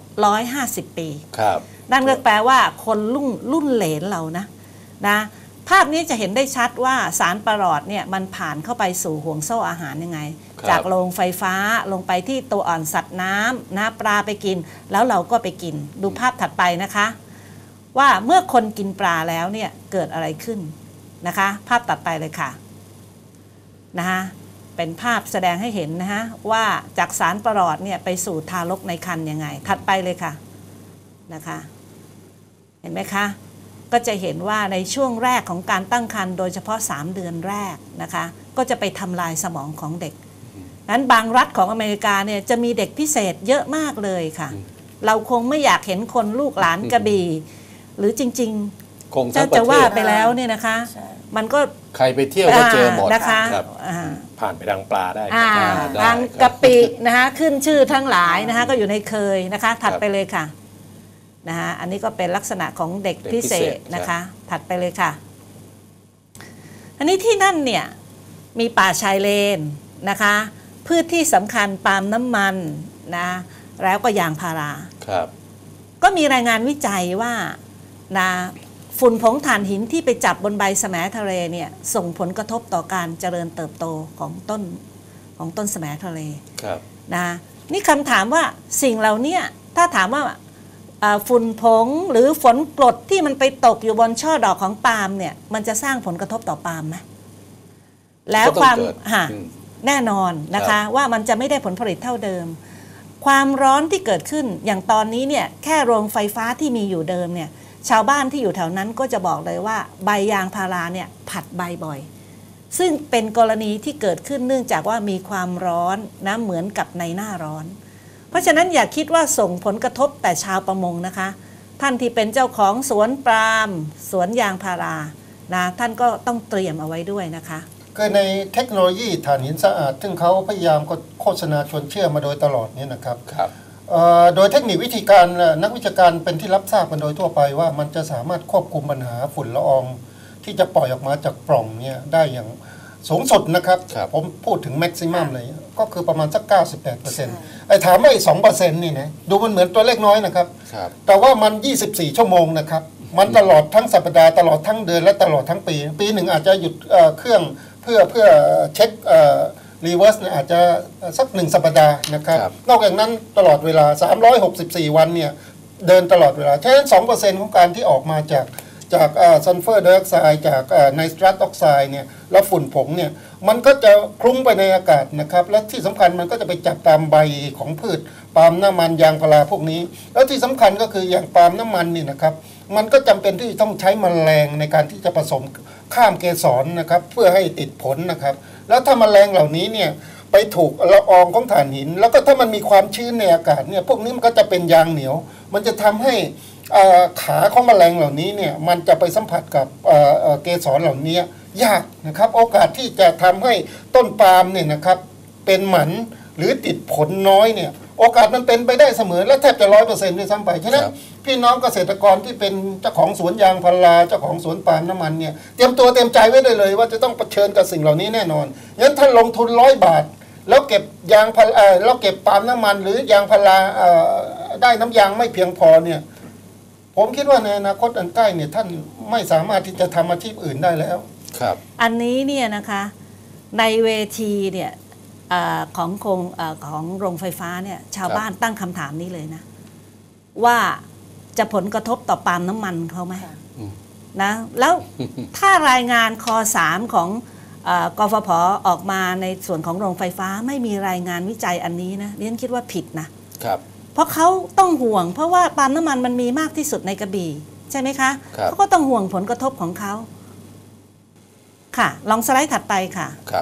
150 ปีครับนั่นก็แปลว่าคนรุ่นเหลนเรานะภาพนี้จะเห็นได้ชัดว่าสารปรอดเนี่ยมันผ่านเข้าไปสู่ห่วงโซ่อาหารยังไงจากโรงไฟฟ้าลงไปที่ตัวอ่อนสัตว์น้ำปลาไปกินแล้วเราก็ไปกินดูภาพถัดไปนะคะว่าเมื่อคนกินปลาแล้วเนี่ยเกิดอะไรขึ้นนะคะภาพตัดไปเลยค่ะนะคะเป็นภาพแสดงให้เห็นนะฮะว่าจากสารปรอดเนี่ยไปสู่ทารกในครรภ์ยังไงถัดไปเลยค่ะนะคะเห็นไหมคะก็จะเห็นว่าในช่วงแรกของการตั้งครรภ์โดยเฉพาะ3 เดือนแรกนะคะก็จะไปทำลายสมองของเด็กนั้นบางรัฐของอเมริกาเนี่ยจะมีเด็กพิเศษเยอะมากเลยค่ะเราคงไม่อยากเห็นคนลูกหลานกระบี่หรือจริงๆคงจะว่าไปแล้วเนี่ยนะคะมันก็ใครไปเที่ยวก็เจอหมดนะคะผ่านไปดังปลาได้ทางกะปินะคะขึ้นชื่อทั้งหลายนะคะก็อยู่ในเคยนะคะถัดไปเลยค่ะนะคะอันนี้ก็เป็นลักษณะของเด็กพิเศษนะคะถัดไปเลยค่ะอันนี้ที่นั่นเนี่ยมีป่าชายเลนนะคะพืชที่สำคัญปาล์มน้ำมันนะแล้วก็ยางพาราครับก็มีรายงานวิจัยว่านะฝุ่นผงถ่านหินที่ไปจับบนใบแสมทะเลเนี่ยส่งผลกระทบต่อการเจริญเติบโตของต้นแสมทะเลนะนี่คำถามว่าสิ่งเหล่านี้ถ้าถามว่าฝุ่นผงหรือฝนกรดที่มันไปตกอยู่บนช่อดอกของปาล์มเนี่ยมันจะสร้างผลกระทบต่อปาล์มไหมแล้วความแน่นอนนะคะว่ามันจะไม่ได้ผลผลิตเท่าเดิมความร้อนที่เกิดขึ้นอย่างตอนนี้เนี่ยแค่โรงไฟฟ้าที่มีอยู่เดิมเนี่ยชาวบ้านที่อยู่แถวนั้นก็จะบอกเลยว่าใบยางพาราเนี่ยผัดใบบ่อยซึ่งเป็นกรณีที่เกิดขึ้นเนื่องจากว่ามีความร้อนนะเหมือนกับในหน้าร้อนเพราะฉะนั้นอย่าคิดว่าส่งผลกระทบแต่ชาวประมงนะคะท่านที่เป็นเจ้าของสวนปาล์มสวนยางพารานะท่านก็ต้องเตรียมเอาไว้ด้วยนะคะคือในเทคโนโลยีถ่านหินสะอาดซึ่งเขาพยายามโฆษณาชวนเชื่อมาโดยตลอดเนี่ยนะครับโดยเทคนิควิธีการนักวิชาการเป็นที่รับทราบกันโดยทั่วไปว่ามันจะสามารถควบคุมปัญหาฝุ่นละอองที่จะปล่อยออกมาจากปล่องเนี่ยได้อย่างสูงสุดนะครับผมพูดถึงแม็กซิมัมเลยก็คือประมาณสัก 98% ไอ้ถามว่าอีก 2% นี่นะดูมันเหมือนตัวเลขน้อยนะครับแต่ว่ามัน24 ชั่วโมงนะครับมันตลอดทั้งสัปดาห์ตลอดทั้งเดือนและตลอดทั้งปีหนึ่งอาจจะหยุดเครื่องเพื่อเช็ครีเวิร์สเนี่ยอาจจะสัก1 สัปดาห์นะครับนอกจากนั้นตลอดเวลา364 วันเนี่ยเดินตลอดเวลาฉะนั้น 2% ของการที่ออกมาจากซัลเฟอร์ไดออกไซด์จากไนตรัสออกไซด์เนี่ยแล้วฝุ่นผงเนี่ยมันก็จะคลุ้งไปในอากาศนะครับและที่สำคัญมันก็จะไปจับตามใบของพืชปาล์มน้ำมันยางพาราพวกนี้แล้วที่สำคัญก็คืออย่างปาล์มน้ำมันนี่นะครับมันก็จำเป็นที่ต้องใช้แมลงในการที่จะผสมข้ามเกสรนะครับเพื่อให้ติดผลนะครับแล้วถ้าแมลงเหล่านี้เนี่ยไปถูกละอองของถ่านหินแล้วก็ถ้ามันมีความชื้นในอากาศเนี่ยพวกนี้มันก็จะเป็นยางเหนียวมันจะทำให้ขาของแมลงเหล่านี้เนี่ยมันจะไปสัมผัสกับเกสรเหล่านี้ยากนะครับโอกาสที่จะทำให้ต้นปาล์มเนี่ยนะครับเป็นหมันหรือติดผลน้อยเนี่ยโอกาสมันเป็นไปได้เสมอและแทบจะ 100% ด้วยซ้ำไปฉะนั้นพี่น้องเกษตรกรที่เป็นเจ้าของสวนยางพาราเจ้าของสวนปาล์มน้ำมันเนี่ยเตรียมตัวเตรียมใจไว้ได้เลยว่าจะต้องเผชิญกับสิ่งเหล่านี้แน่นอนงั้นถ้าลงทุน100 บาทแล้วเก็บยางพาราแล้วเก็บปาล์มน้ำมันหรือยางพาราได้น้ำยางไม่เพียงพอเนี่ยผมคิดว่าในอนาคตอันใกล้เนี่ยท่านไม่สามารถที่จะทำอาชีพอื่นได้แล้วครับอันนี้เนี่ยนะคะในเวทีเนี่ยของโรงไฟฟ้าเนี่ยชาวบ้านตั้งคำถามนี้เลยนะว่าจะผลกระทบต่อปาล์มน้ำมันเขาไหมนะแล้วถ้ารายงานค.3 ของกฟผ.ออกมาในส่วนของโรงไฟฟ้าไม่มีรายงานวิจัยอันนี้นะดิฉันคิดว่าผิดนะครับเพราะเขาต้องห่วงเพราะว่าปาล์มน้ำมันมันมีมากที่สุดในกระบี่ใช่ไหมคะเขาก็ต้องห่วงผลกระทบของเขาค่ะลองสไลด์ถัดไปค่ะครับ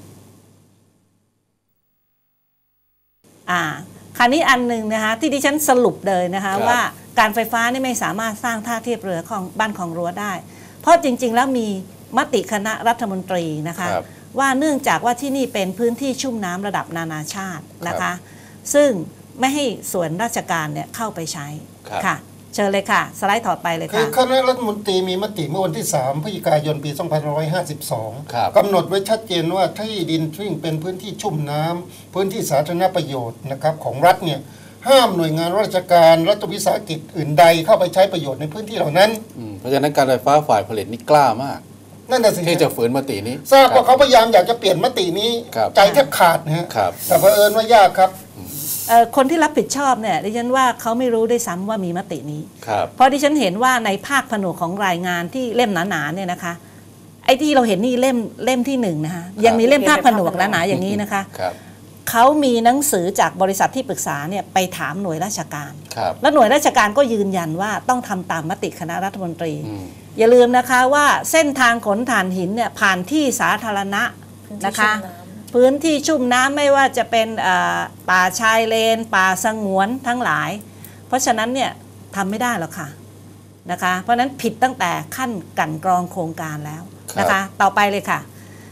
คราวนี้อันหนึ่งนะคะที่ดิฉันสรุปเลยนะคะว่าการไฟฟ้านี่ไม่สามารถสร้างท่าเทียบเรือของบ้านของรั้วได้เพราะจริงๆแล้วมีมติคณะรัฐมนตรีนะคะว่าเนื่องจากว่าที่นี่เป็นพื้นที่ชุ่มน้ำระดับนานาชาตินะคะซึ่งไม่ให้ส่วนราชการเนี่ยเข้าไปใช้ค่ะเชิญเลยค่ะสไลด์ต่อไปเลยค่ะคือคณะรัฐมนตรีมีมติเมื่อวันที่3 พฤศจิกายน ปี 2552 กำหนดไว้ชัดเจนว่าที่ดินซึ่งเป็นพื้นที่ชุ่มน้ำพื้นที่สาธารณประโยชน์นะครับของรัฐเนี่ยห้ามหน่วยงานราชการรัฐวิสาหกิจอื่นใดเข้าไปใช้ประโยชน์ในพื้นที่เหล่านั้นเพราะฉะนั้นการไฟฟ้าฝ่ายผลิตนี่กล้ามากนั่นน่ะสิที่จะฝืนมตินี้ทราบว่าเขาพยายามอยากจะเปลี่ยนมตินี้ใจแทบขาดนะฮะแต่เผอิญว่ายากครับคนที่รับผิดชอบเนี่ยดิฉันว่าเขาไม่รู้ด้วยซ้ำว่ามีมตินี้เพราะดิฉันเห็นว่าในภาคผนวกของรายงานที่เล่มหนาๆเนี่ยนะคะไอ้ที่เราเห็นนี่เล่มที่1นะคะยังมีเล่มภาคผนวกหนาๆอย่างนี้นะคะเขามีหนังสือจากบริษัทที่ปรึกษาเนี่ยไปถามหน่วยราชการแล้วหน่วยราชการก็ยืนยันว่าต้องทำตามมติคณะรัฐมนตรีอย่าลืมนะคะว่าเส้นทางขนถ่านหินเนี่ยผ่านที่สาธารณะนะคะพื้นที่ชุ่มน้ำไม่ว่าจะเป็นป่าชายเลนป่าสงวนทั้งหลายเพราะฉะนั้นเนี่ยทำไม่ได้หรอกค่ะนะคะเพราะฉะนั้นผิดตั้งแต่ขั้นกลั่นกรองโครงการแล้วนะคะต่อไปเลยค่ะ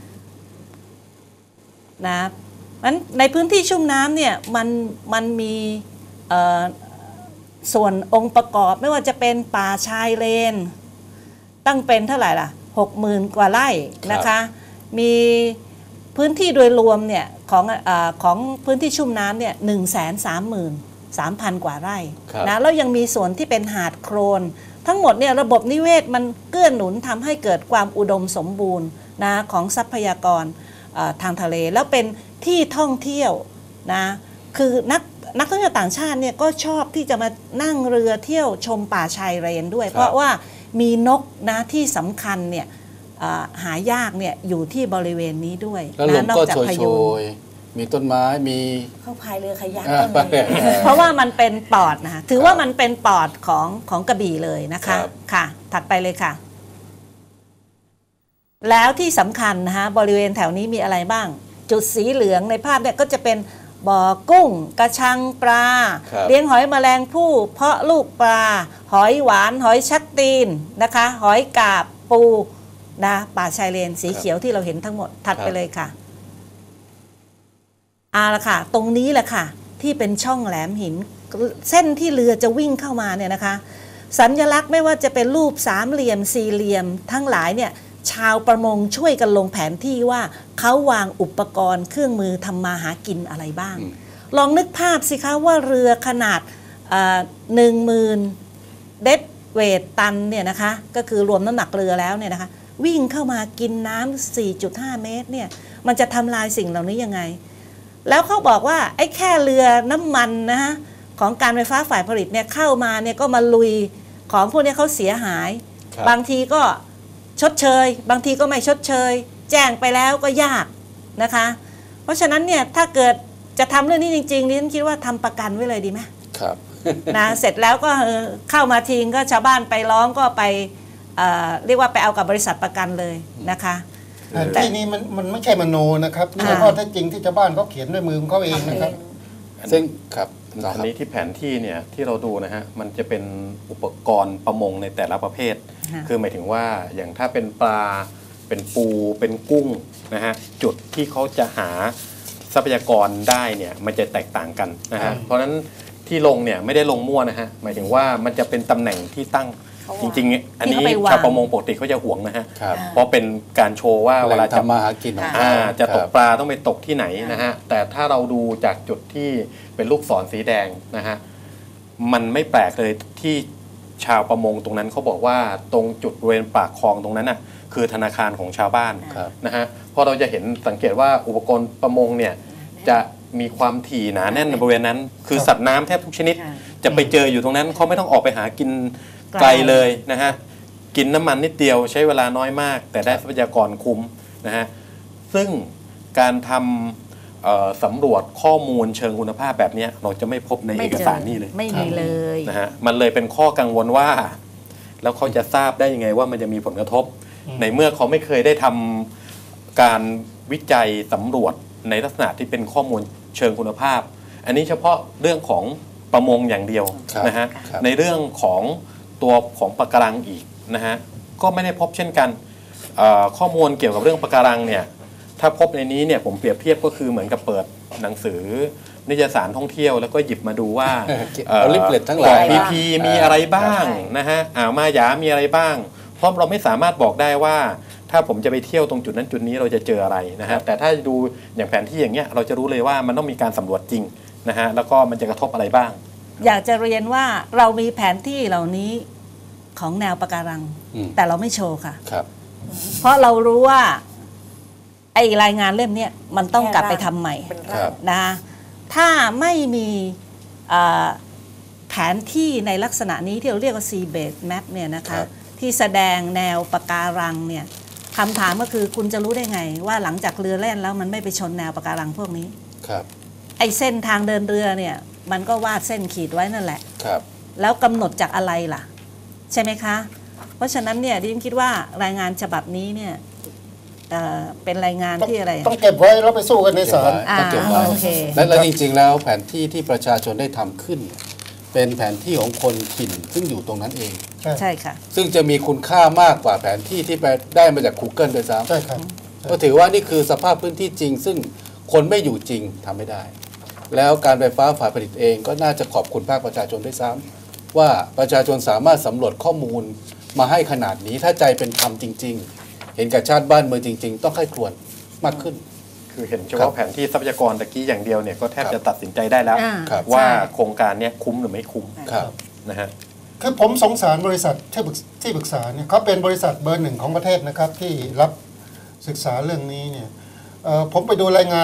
นะนั้นในพื้นที่ชุ่มน้ำเนี่ยมันมีส่วนองค์ประกอบไม่ว่าจะเป็นป่าชายเลนตั้งเป็นเท่าไหร่ล่ะ 60,000 กว่าไร่นะคะมีพื้นที่โดยรวมเนี่ยของพื้นที่ชุ่มน้ำเนี่ย133,000 กว่าไร่นะแล้วยังมีส่วนที่เป็นหาดโครนทั้งหมดเนี่ยระบบนิเวศมันเกื้อหนุนทำให้เกิดความอุดมสมบูรณ์นะของทรัพยากรทางทะเลแล้วเป็นที่ท่องเที่ยวนะคือนักท่องเที่ยวต่างชาติเนี่ยก็ชอบที่จะมานั่งเรือเที่ยวชมป่าชายเลนด้วยเพราะว่ามีนกนะที่สำคัญเนี่ยหายากเนี่ยอยู่ที่บริเวณนี้ด้วยแล้วลมก็โชยมีต้นไม้มีเข้าพายเรือขยักก็มีเพราะว่ามันเป็นปอดนะคะถือว่ามันเป็นปอดของกระบี่เลยนะคะค่ะถัดไปเลยค่ะแล้วที่สำคัญนะคะบริเวณแถวนี้มีอะไรบ้างจุดสีเหลืองในภาพเนี่ยก็จะเป็นบ่อกุ้งกระชังปลาเลี้ยงหอยแมลงภู่เพาะลูกปลาหอยหวานหอยชักตีนนะคะหอยกาบปูนะป่าชายเลนสีเขียวที่เราเห็นทั้งหมดถัดไปเลยค่ะละค่ะตรงนี้แหละค่ะที่เป็นช่องแหลมหินเส้นที่เรือจะวิ่งเข้ามาเนี่ยนะคะสัญลักษณ์ไม่ว่าจะเป็นรูปสามเหลี่ยมสี่เหลี่ยมทั้งหลายเนี่ยชาวประมงช่วยกันลงแผนที่ว่าเขาวางอุปกรณ์เครื่องมือทำมาหากินอะไรบ้างลองนึกภาพสิคะว่าเรือขนาด10,000 เดดเวทตันเนี่ยนะคะก็คือรวมน้ำหนักเรือแล้วเนี่ยนะคะวิ่งเข้ามากินน้ำ 4.5 เมตรเนี่ยมันจะทำลายสิ่งเหล่านี้ยังไงแล้วเขาบอกว่าไอ้แค่เรือน้ำมันนะฮะของการไฟฟ้าฝ่ายผลิตเนี่ยเข้ามาเนี่ยก็มาลุยของพวกนี้เขาเสียหายบางทีก็ชดเชยบางทีก็ไม่ชดเชยแจ้งไปแล้วก็ยากนะคะเพราะฉะนั้นเนี่ยถ้าเกิดจะทำเรื่องนี้จริงๆนี่ฉันคิดว่าทำประกันไว้เลยดีไหมครับนะเสร็จแล้วก็เข้ามาทิ้งก็ชาวบ้านไปร้องก็ไปเรียกว่าไปเอากับบริษัทประกันเลยนะคะที่นี้มันไม่ใช่มโนนะครับนี่เป็นข้อเท็จจริงที่ชาวบ้านเขาเขียนด้วยมือของเขาเองนะครับซึ่งครับอันนี้ที่แผนที่เนี่ยที่เราดูนะฮะมันจะเป็นอุปกรณ์ประมงในแต่ละประเภทคือหมายถึงว่าอย่างถ้าเป็นปลาเป็นปูเป็นกุ้งนะฮะจุดที่เขาจะหาทรัพยากรได้เนี่ยมันจะแตกต่างกันนะฮะเพราะฉะนั้นที่ลงเนี่ยไม่ได้ลงมั่วนะฮะหมายถึงว่ามันจะเป็นตำแหน่งที่ตั้งจริงๆอันนี้ชาวประมงปกติเขาจะห่วงนะฮะเพราะเป็นการโชว์ว่าเวลาจะมาหากินจะตกปลาต้องไปตกที่ไหนนะฮะแต่ถ้าเราดูจากจุดที่เป็นลูกศรสีแดงนะฮะมันไม่แปลกเลยที่ชาวประมงตรงนั้นเขาบอกว่าตรงจุดบริเวณปากคลองตรงนั้นน่ะคือธนาคารของชาวบ้านนะฮะเพราะเราจะเห็นสังเกตว่าอุปกรณ์ประมงเนี่ยจะมีความถี่หนาแน่นในบริเวณนั้น คือสัตว์น้ำแทบทุกชนิดจะไปเจออยู่ตรงนั้นเขาไม่ต้องออกไปหากินไกลเลยนะฮะกินน้ำมันนิดเดียวใช้เวลาน้อยมากแต่ได้ทรัพยากรคุ้มนะฮะซึ่งการทำสำรวจข้อมูลเชิงคุณภาพแบบนี้เราจะไม่พบในเอกสารนี่เลยไม่มีเลยนะฮะมันเลยเป็นข้อกังวลว่าแล้วเขาจะทราบได้ยังไงว่ามันจะมีผลกระทบในเมื่อเขาไม่เคยได้ทำการวิจัยสำรวจในลักษณะที่เป็นข้อมูลเชิงคุณภาพอันนี้เฉพาะเรื่องของประมงอย่างเดียวนะฮะในเรื่องของตัวของปะการังอีกนะฮะก็ไม่ได้พบเช่นกันข้อมูลเกี่ยวกับเรื่องปะการังเนี่ยถ้าพบในนี้เนี่ยผมเปรียบเทียบก็คือเหมือนกับเปิดหนังสือนิตยสารท่องเที่ยวแล้วก็หยิบมาดูว่าลิปเลตทั้งหลาย PP มีอะไรบ้างนะฮะมายามีอะไรบ้างเพราะเราไม่สามารถบอกได้ว่าถ้าผมจะไปเที่ยวตรงจุดนั้นจุดนี้เราจะเจออะไรนะฮะแต่ถ้าดูอย่างแผนที่อย่างเงี้ยเราจะรู้เลยว่ามันต้องมีการสำรวจจริงนะฮะแล้วก็มันจะกระทบอะไรบ้างอยากจะเรียนว่าเรามีแผนที่เหล่านี้ของแนวปะการังแต่เราไม่โชว์ค่ะเพราะเรารู้ว่าไอ้รายงานเล่มนี้มันต้องกลับไปทำใหม่นะถ้าไม่มีแผนที่ในลักษณะนี้ที่เราเรียกว่า sea bed map เนี่ยนะคะที่แสดงแนวปะการังเนี่ยคำถามก็คือคุณจะรู้ได้ไงว่าหลังจากเรือแล่นแล้วมันไม่ไปชนแนวปะการังพวกนี้ไอ้เส้นทางเดินเรือเนี่ยมันก็วาดเส้นขีดไว้นั่นแหละแล้วกำหนดจากอะไรล่ะใช่ไหมคะเพราะฉะนั้นเนี่ยดิฉันคิดว่ารายงานฉบับนี้เนี่ยเป็นรายงานที่อะไรต้องเก็บไว้แล้วไปสู้กันในศาลต้องเก็บไว้และจริงๆแล้วแผนที่ที่ประชาชนได้ทำขึ้นเป็นแผนที่ของคนถิ่นซึ่งอยู่ตรงนั้นเองใช่ค่ะซึ่งจะมีคุณค่ามากกว่าแผนที่ที่ไปได้มาจาก Google ด้วยซ้ำใช่ครับก็ถือว่านี่คือสภาพพื้นที่จริงซึ่งคนไม่อยู่จริงทำไม่ได้แล้วการไฟฟ้าฝ่ายผลิตเองก็น่าจะขอบคุณภาคประชาชนด้วยซ้ำว่าประชาชนสามารถสำรวจข้อมูลมาให้ขนาดนี้ถ้าใจเป็นธรรมจริงๆเห็นกับชาติบ้านเมืองจริงๆต้องให้ควรมากขึ้นคือเห็นเฉพาะแผนที่ทรัพยากรตะกี้อย่างเดียวเนี่ยก็แทบจะตัดสินใจได้แล้วว่าโครงการนี้คุ้มหรือไม่คุ้มนะฮะคือผมสงสารบริษัทที่ปรึกษาเนี่ยเขาเป็นบริษัทเบอร์หนึ่งของประเทศนะครับที่รับศึกษาเรื่องนี้เนี่ยผมไปดูรายงาน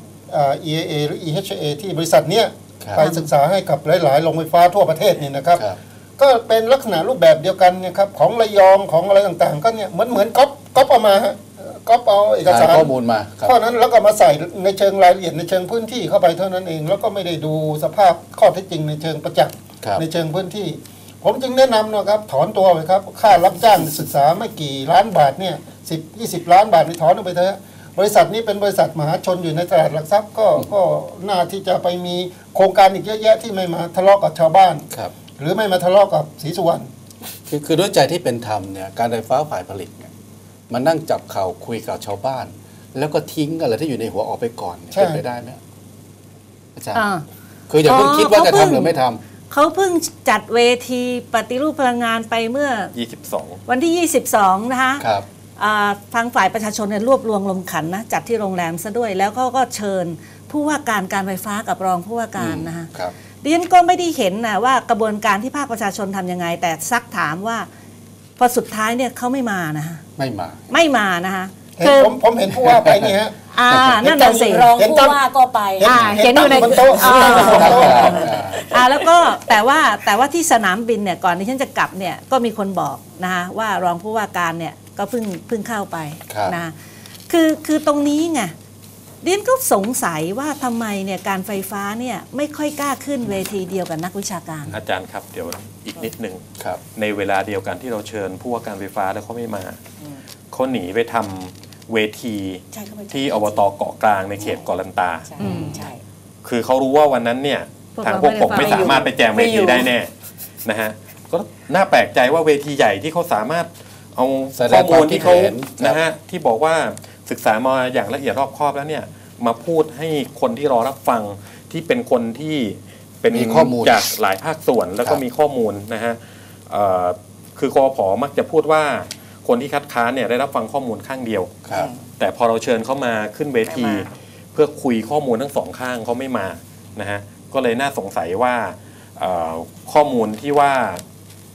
EIA หรือ EHA ที่บริษัทเนี้ยไปศึกษาให้กับหลายๆโรงไฟฟ้าทั่วประเทศนี่นะครับก็เป็นลักษณะรูปแบบเดียวกันเนี่ยครับของระยองของอะไรต่างๆก็เนี่ยเหมือนก๊อปเอามาก๊อปเอาเอกสารข้อมูลมาเพราะนั้นแล้วก็มาใส่ในเชิงรายละเอียดในเชิงพื้นที่เข้าไปเท่านั้นเองแล้วก็ไม่ได้ดูสภาพข้อเท็จจริงในเชิงประจักษ์ในเชิงพื้นที่ผมจึงแนะนำนะครับถอนตัวไปครับค่ารับจ้างศึกษาไม่กี่ล้านบาทเนี่ย10-20 ล้านบาทนี่ถอนออกไปเถอะบริษัทนี้เป็นบริษัทมหาชนอยู่ในตลาดหลักทรัพย์ก็น่าที่จะไปมีโครงการอีกเยอะแยะที่ไม่มาทะเลาะกับชาวบ้านหรือไม่มาทะเลาะกับศรีสุวรรณคือด้วยใจที่เป็นธรรมเนี่ยการไฟฟ้าฝ่ายผลิตเนี่ยมันนั่งจับเข่าคุยกับชาวบ้านแล้วก็ทิ้งอะไรที่อยู่ในหัวออกไปก่อนเป็นไปได้ไหมอาจารย์คืออย่าเพิ่งคิดว่าจะทำหรือไม่ทำเขาเพิ่งจัดเวทีปฏิรูปพลังงานไปเมื่อ22วันที่22นะคะทางฝ่ายประชาชนเนี่ยรวบรวมลงขันนะจัดที่โรงแรมซะด้วยแล้วก็เชิญผู้ว่าการไฟฟ้ากับรองผู้ว่าการนะคะดิฉันก็ไม่ได้เห็นนะว่ากระบวนการที่ภาคประชาชนทำยังไงแต่ซักถามว่าพอสุดท้ายเนี่ยเขาไม่มานะคะไม่มานะคะผมเห็นผู้ว่าไปนี่ฮะนั่นแหละสิรองผู้ว่าก็ไปเห็นอยู่ในโต๊ะแล้วก็แต่ว่าที่สนามบินเนี่ยก่อนที่ฉันจะกลับเนี่ยก็มีคนบอกนะคะว่ารองผู้ว่าการเนี่ยก็เพิ่งเข้าไปนะคือตรงนี้ไงดิฉันก็สงสัยว่าทำไมเนี่ยการไฟฟ้าเนี่ยไม่ค่อยกล้าขึ้นเวทีเดียวกับนักวิชาการอาจารย์ครับเดี๋ยวอีกนิดนึงในเวลาเดียวกันที่เราเชิญผู้ว่าการไฟฟ้าแล้วเขาไม่มาเขาหนีไปทำเวทีที่อบต.เกาะกลางในเขตเกาะลันตาคือเขารู้ว่าวันนั้นเนี่ยทางพวกผมไม่สามารถไปแจมเวทีได้แน่นะฮะก็น่าแปลกใจว่าเวทีใหญ่ที่เขาสามารถเอาข้อมูลที่เขานะฮะที่บอกว่าศึกษามาอย่างละเอียดรอบคอบแล้วเนี่ยมาพูดให้คนที่รอรับฟังที่เป็นคนที่เป็นข้อมูลจากหลายภาคส่วนแล้วก็มีข้อมูลนะฮะคือกผ.มักจะพูดว่าคนที่คัดค้านเนี่ยได้รับฟังข้อมูลข้างเดียวแต่พอเราเชิญเขามาขึ้นเวทีเพื่อคุยข้อมูลทั้งสองข้างเขาไม่มานะฮะก็เลยน่าสงสัยว่าข้อมูลที่ว่า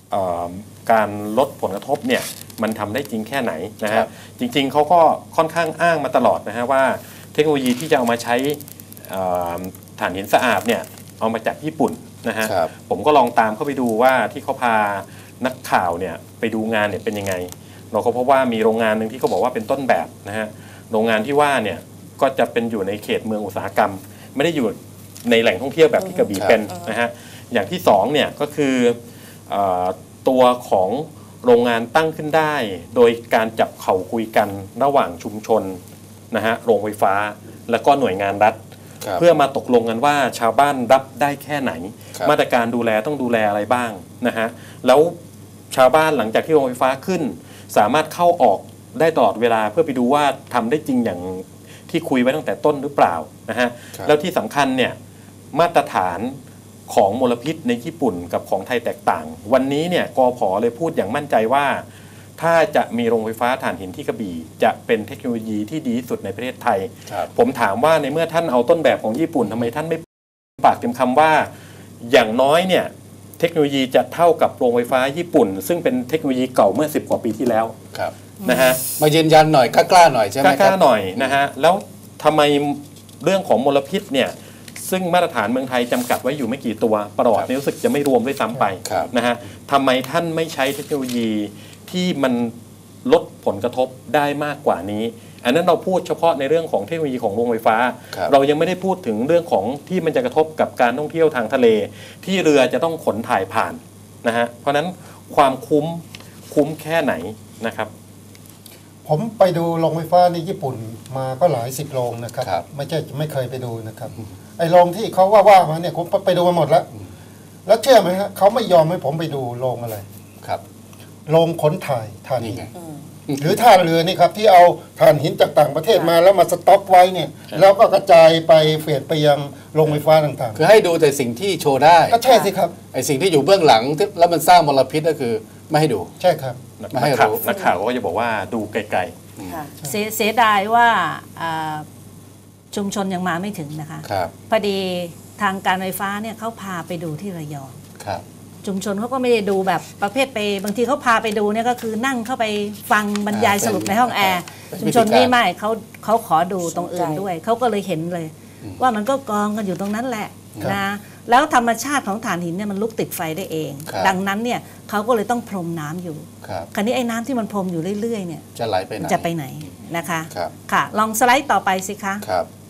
การลดผลกระทบเนี่ยมันทำได้จริงแค่ไหนนะฮะจริงๆเขาก็ค่อนข้างอ้างมาตลอดนะฮะว่าเทคโนโลยีที่จะเอามาใช้ถ่านหินสะอาดเนี่ยเอามาจากญี่ปุ่นนะฮะผมก็ลองตามเข้าไปดูว่าที่เขาพานักข่าวเนี่ยไปดูงานเนี่ยเป็นยังไงเราก็พบว่ามีโรงงานหนึ่งที่เขาบอกว่าเป็นต้นแบบนะฮะโรงงานที่ว่าเนี่ยก็จะเป็นอยู่ในเขตเมืองอุตสาหกรรมไม่ได้อยู่ในแหล่งท่องเที่ยวแบบที่กระบี่เป็นนะฮะอย่างที่สองเนี่ยก็คือตัวของโรงงานตั้งขึ้นได้โดยการจับเข่าคุยกันระหว่างชุมชนนะฮะโรงไฟฟ้าแล้วก็หน่วยงานรัฐเพื่อมาตกลงกันว่าชาวบ้านรับได้แค่ไหนมาตรการดูแลต้องดูแลอะไรบ้างนะฮะแล้วชาวบ้านหลังจากที่โรงไฟฟ้าขึ้นสามารถเข้าออกได้ตลอดเวลาเพื่อไปดูว่าทำได้จริงอย่างที่คุยไว้ตั้งแต่ต้นหรือเปล่านะฮะแล้วที่สำคัญเนี่ยมาตรฐานของมลพิษในญี่ปุ่นกับของไทยแตกต่างวันนี้เนี่ยกผ.เลยพูดอย่างมั่นใจว่าถ้าจะมีโรงไฟฟ้าถ่านหินที่กระบี่จะเป็นเทคโนโลยีที่ดีที่สุดในประเทศไทยผมถามว่าในเมื่อท่านเอาต้นแบบของญี่ปุ่นทำไมท่านไม่ปากเต็มคำว่าอย่างน้อยเนี่ยเทคโนโลยีจะเท่ากับโรงไฟฟ้าญี่ปุ่นซึ่งเป็นเทคโนโลยีเก่าเมื่อ10 กว่าปีที่แล้วนะฮะมายืนยันหน่อยกล้าหน่อยใช่ไหมครับกล้าหน่อยนะฮะแล้วทำไมเรื่องของมลพิษเนี่ยซึ่งมาตรฐานเมืองไทยจำกัดไว้อยู่ไม่กี่ตัวปลอดนี่รู้สึกจะไม่รวมด้วยซ้ำไปนะฮะทำไมท่านไม่ใช้เทคโนโลยีที่มันลดผลกระทบได้มากกว่านี้อันนั้นเราพูดเฉพาะในเรื่องของเทคโนโลยีของโรงไฟฟ้าเรายังไม่ได้พูดถึงเรื่องของที่มันจะกระทบกับการท่องเที่ยวทางทะเลที่เรือจะต้องขนถ่ายผ่านนะฮะเพราะนั้นความคุ้มแค่ไหนนะครับผมไปดูโรงไฟฟ้าในญี่ปุ่นมาก็หลาย10 โรงนะครับไม่เคยไปดูนะครับไอ้โรงที่เขาว่ามาเนี่ยผมไปดูมาหมดแล้วเชื่อไหมฮะเขาไม่ยอมให้ผมไปดูโรงอะไรครับโรงขนถ่ายถ่านหินหรือท่าเรือนี่ครับที่เอาถ่านหินจากต่างประเทศมาแล้วมาสต็อกไว้เนี่ยแล้วก็กระจายไปเฟดไปยังโรงไฟฟ้าต่างๆคือให้ดูแต่สิ่งที่โชว์ได้ก็ใช่สิครับไอ้สิ่งที่อยู่เบื้องหลังแล้วมันสร้างมลพิษก็คือไม่ให้ดูใช่ครับไม่ให้รู้นักข่าวก็จะบอกว่าดูไกลๆเสียดายว่าชุมชนยังมาไม่ถึงนะคะพอดีทางการไฟฟ้าเนี่ยเขาพาไปดูที่ระยองชุมชนเขาก็ไม่ได้ดูแบบประเภทไปบางทีเขาพาไปดูเนี่ยก็คือนั่งเข้าไปฟังบรรยายสรุปในห้องแอร์ชุมชนนี่ไม่เขาขอดูตรงอื่นด้วยเขาก็เลยเห็นเลยว่ามันก็กองกันอยู่ตรงนั้นแหละนะแล้วธรรมชาติของถ่านหินเนี่ยมันลุกติดไฟได้เองดังนั้นเนี่ยเขาก็เลยต้องพรมน้ำอยู่คราวนี้ไอ้น้ำที่มันพรมอยู่เรื่อยๆเนี่ยจะไหลไปไหนจะไปไหนนะคะค่ะลองสไลด์ต่อไปสิคะ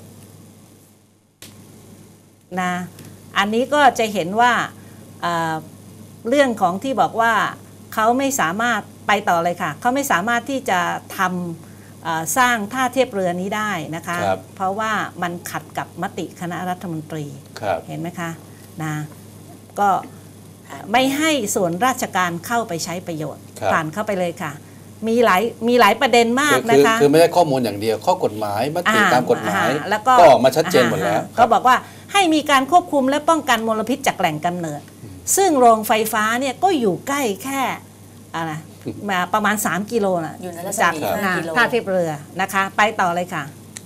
นะอันนี้ก็จะเห็นว่าเรื่องของที่บอกว่าเขาไม่สามารถไปต่อเลยค่ะเขาไม่สามารถที่จะทำสร้างท่าเทียบเรือนี้ได้นะคะเพราะว่ามันขัดกับมติคณะรัฐมนตรีเห็นไหมคะนะก็ไม่ให้ส่วนราชการเข้าไปใช้ประโยชน์ผ่านเข้าไปเลยค่ะมีหลายประเด็นมากนะคะคือไม่ได้ข้อมูลอย่างเดียวข้อกฎหมายมติตามกฎหมายแล้วก็มาชัดเจนหมดแล้วก็บอกว่าให้มีการควบคุมและป้องกันมลพิษจากแหล่งกำเนิดซึ่งโรงไฟฟ้าเนี่ยก็อยู่ใกล้แค่อะไรมาประมาณ3 กิโลนะจากท่าเทียบเรือนะคะไปต่อเลยค่ะ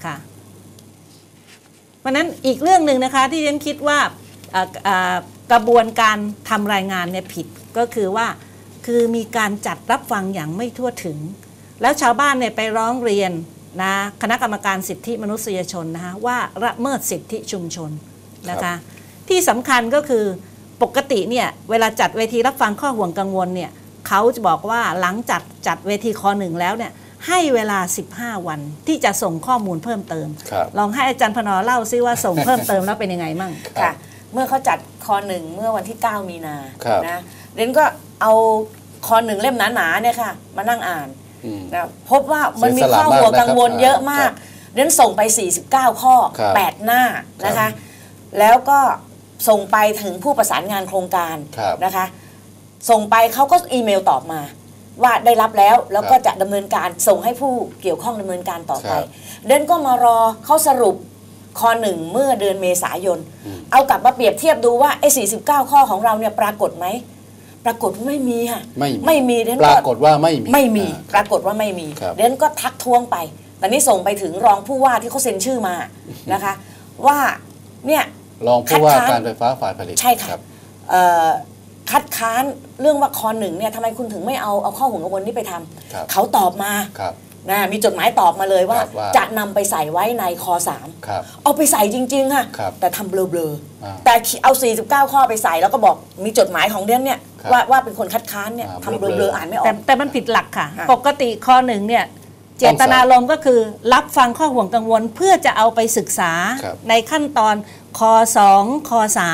เพราะนั้นอีกเรื่องหนึ่งนะคะที่ฉันคิดว่ากระบวนการทำรายงานเนี่ยผิดก็คือว่าคือมีการจัดรับฟังอย่างไม่ทั่วถึงแล้วชาวบ้านเนี่ยไปร้องเรียนนะคณะกรรมการสิทธิมนุษยชนนะคะว่าละเมิดสิทธิชุมชนนะคะที่สำคัญก็คือปกติเนี่ยเวลาจัดเวทีรับฟังข้อห่วงกังวลเนี่ยเขาจะบอกว่าหลังจัดเวทีค.1แล้วเนี่ยให้เวลา15 วันที่จะส่งข้อมูลเพิ่มเติมลองให้อาจารย์พนเล่าซิว่าส่งเพิ่มเติมแล้วเป็นยังไงมั่งค่ะเมื่อเขาจัดค.1เมื่อวันที่9 มีนานะเรนก็เอาค.1เล่มหนาๆเนี่ยค่ะมานั่งอ่านนะพบว่ามันมีข้อห่วงกังวลเยอะมากเรนส่งไป49 ข้อ8 หน้านะคะแล้วก็ส่งไปถึงผู้ประสานงานโครงการนะคะส่งไปเขาก็อีเมลตอบมาว่าได้รับแล้วก็จะดำเนินการส่งให้ผู้เกี่ยวข้องดำเนินการต่อไปเดนก็มารอเขาสรุปค.1เมื่อเดือนเมษายนเอากลับมาเปรียบเทียบดูว่าไอ้49 ข้อของเราเนี่ยปรากฏไหมปรากฏว่าไม่มีค่ะไม่มีเดนปรากฏว่าไม่มีปรากฏว่าไม่มีเดนก็ทักท้วงไปตอนนี้ส่งไปถึงรองผู้ว่าที่เขาเซ็นชื่อมานะคะว่าเนี่ยรองผู้ว่าการไฟฟ้าฝ่ายผลิตใช่ค่ะคคัดค้านเรื่องว่าคหนึ่งเนี่ยทำไมคุณถึงไม่เอาข้อห่วงกังวลนี้ไปทำครับเขาตอบมาครับนะมีจดหมายตอบมาเลยว่าครับว่าจะนำไปใส่ไว้ในค3 ครับเอาไปใส่จริงๆค่ะครับแต่ทำเบลออ่าๆแต่เอา49ข้อไปใส่แล้วก็บอกมีจดหมายของเดือนเนี่ยครับว่าเป็นคนคัดค้านเนี่ยอ่าทำเบเบลลออๆๆอ่านไม่ออแต่กมันผิดหลักค่ะค่ะปกติข้อหนึ่งเนี่ยเจตนารมณ์ก็คือรับฟังข้อห่วงกังวลเพื่อจะเอาไปศึกษาครับในขั้นตอนค2ค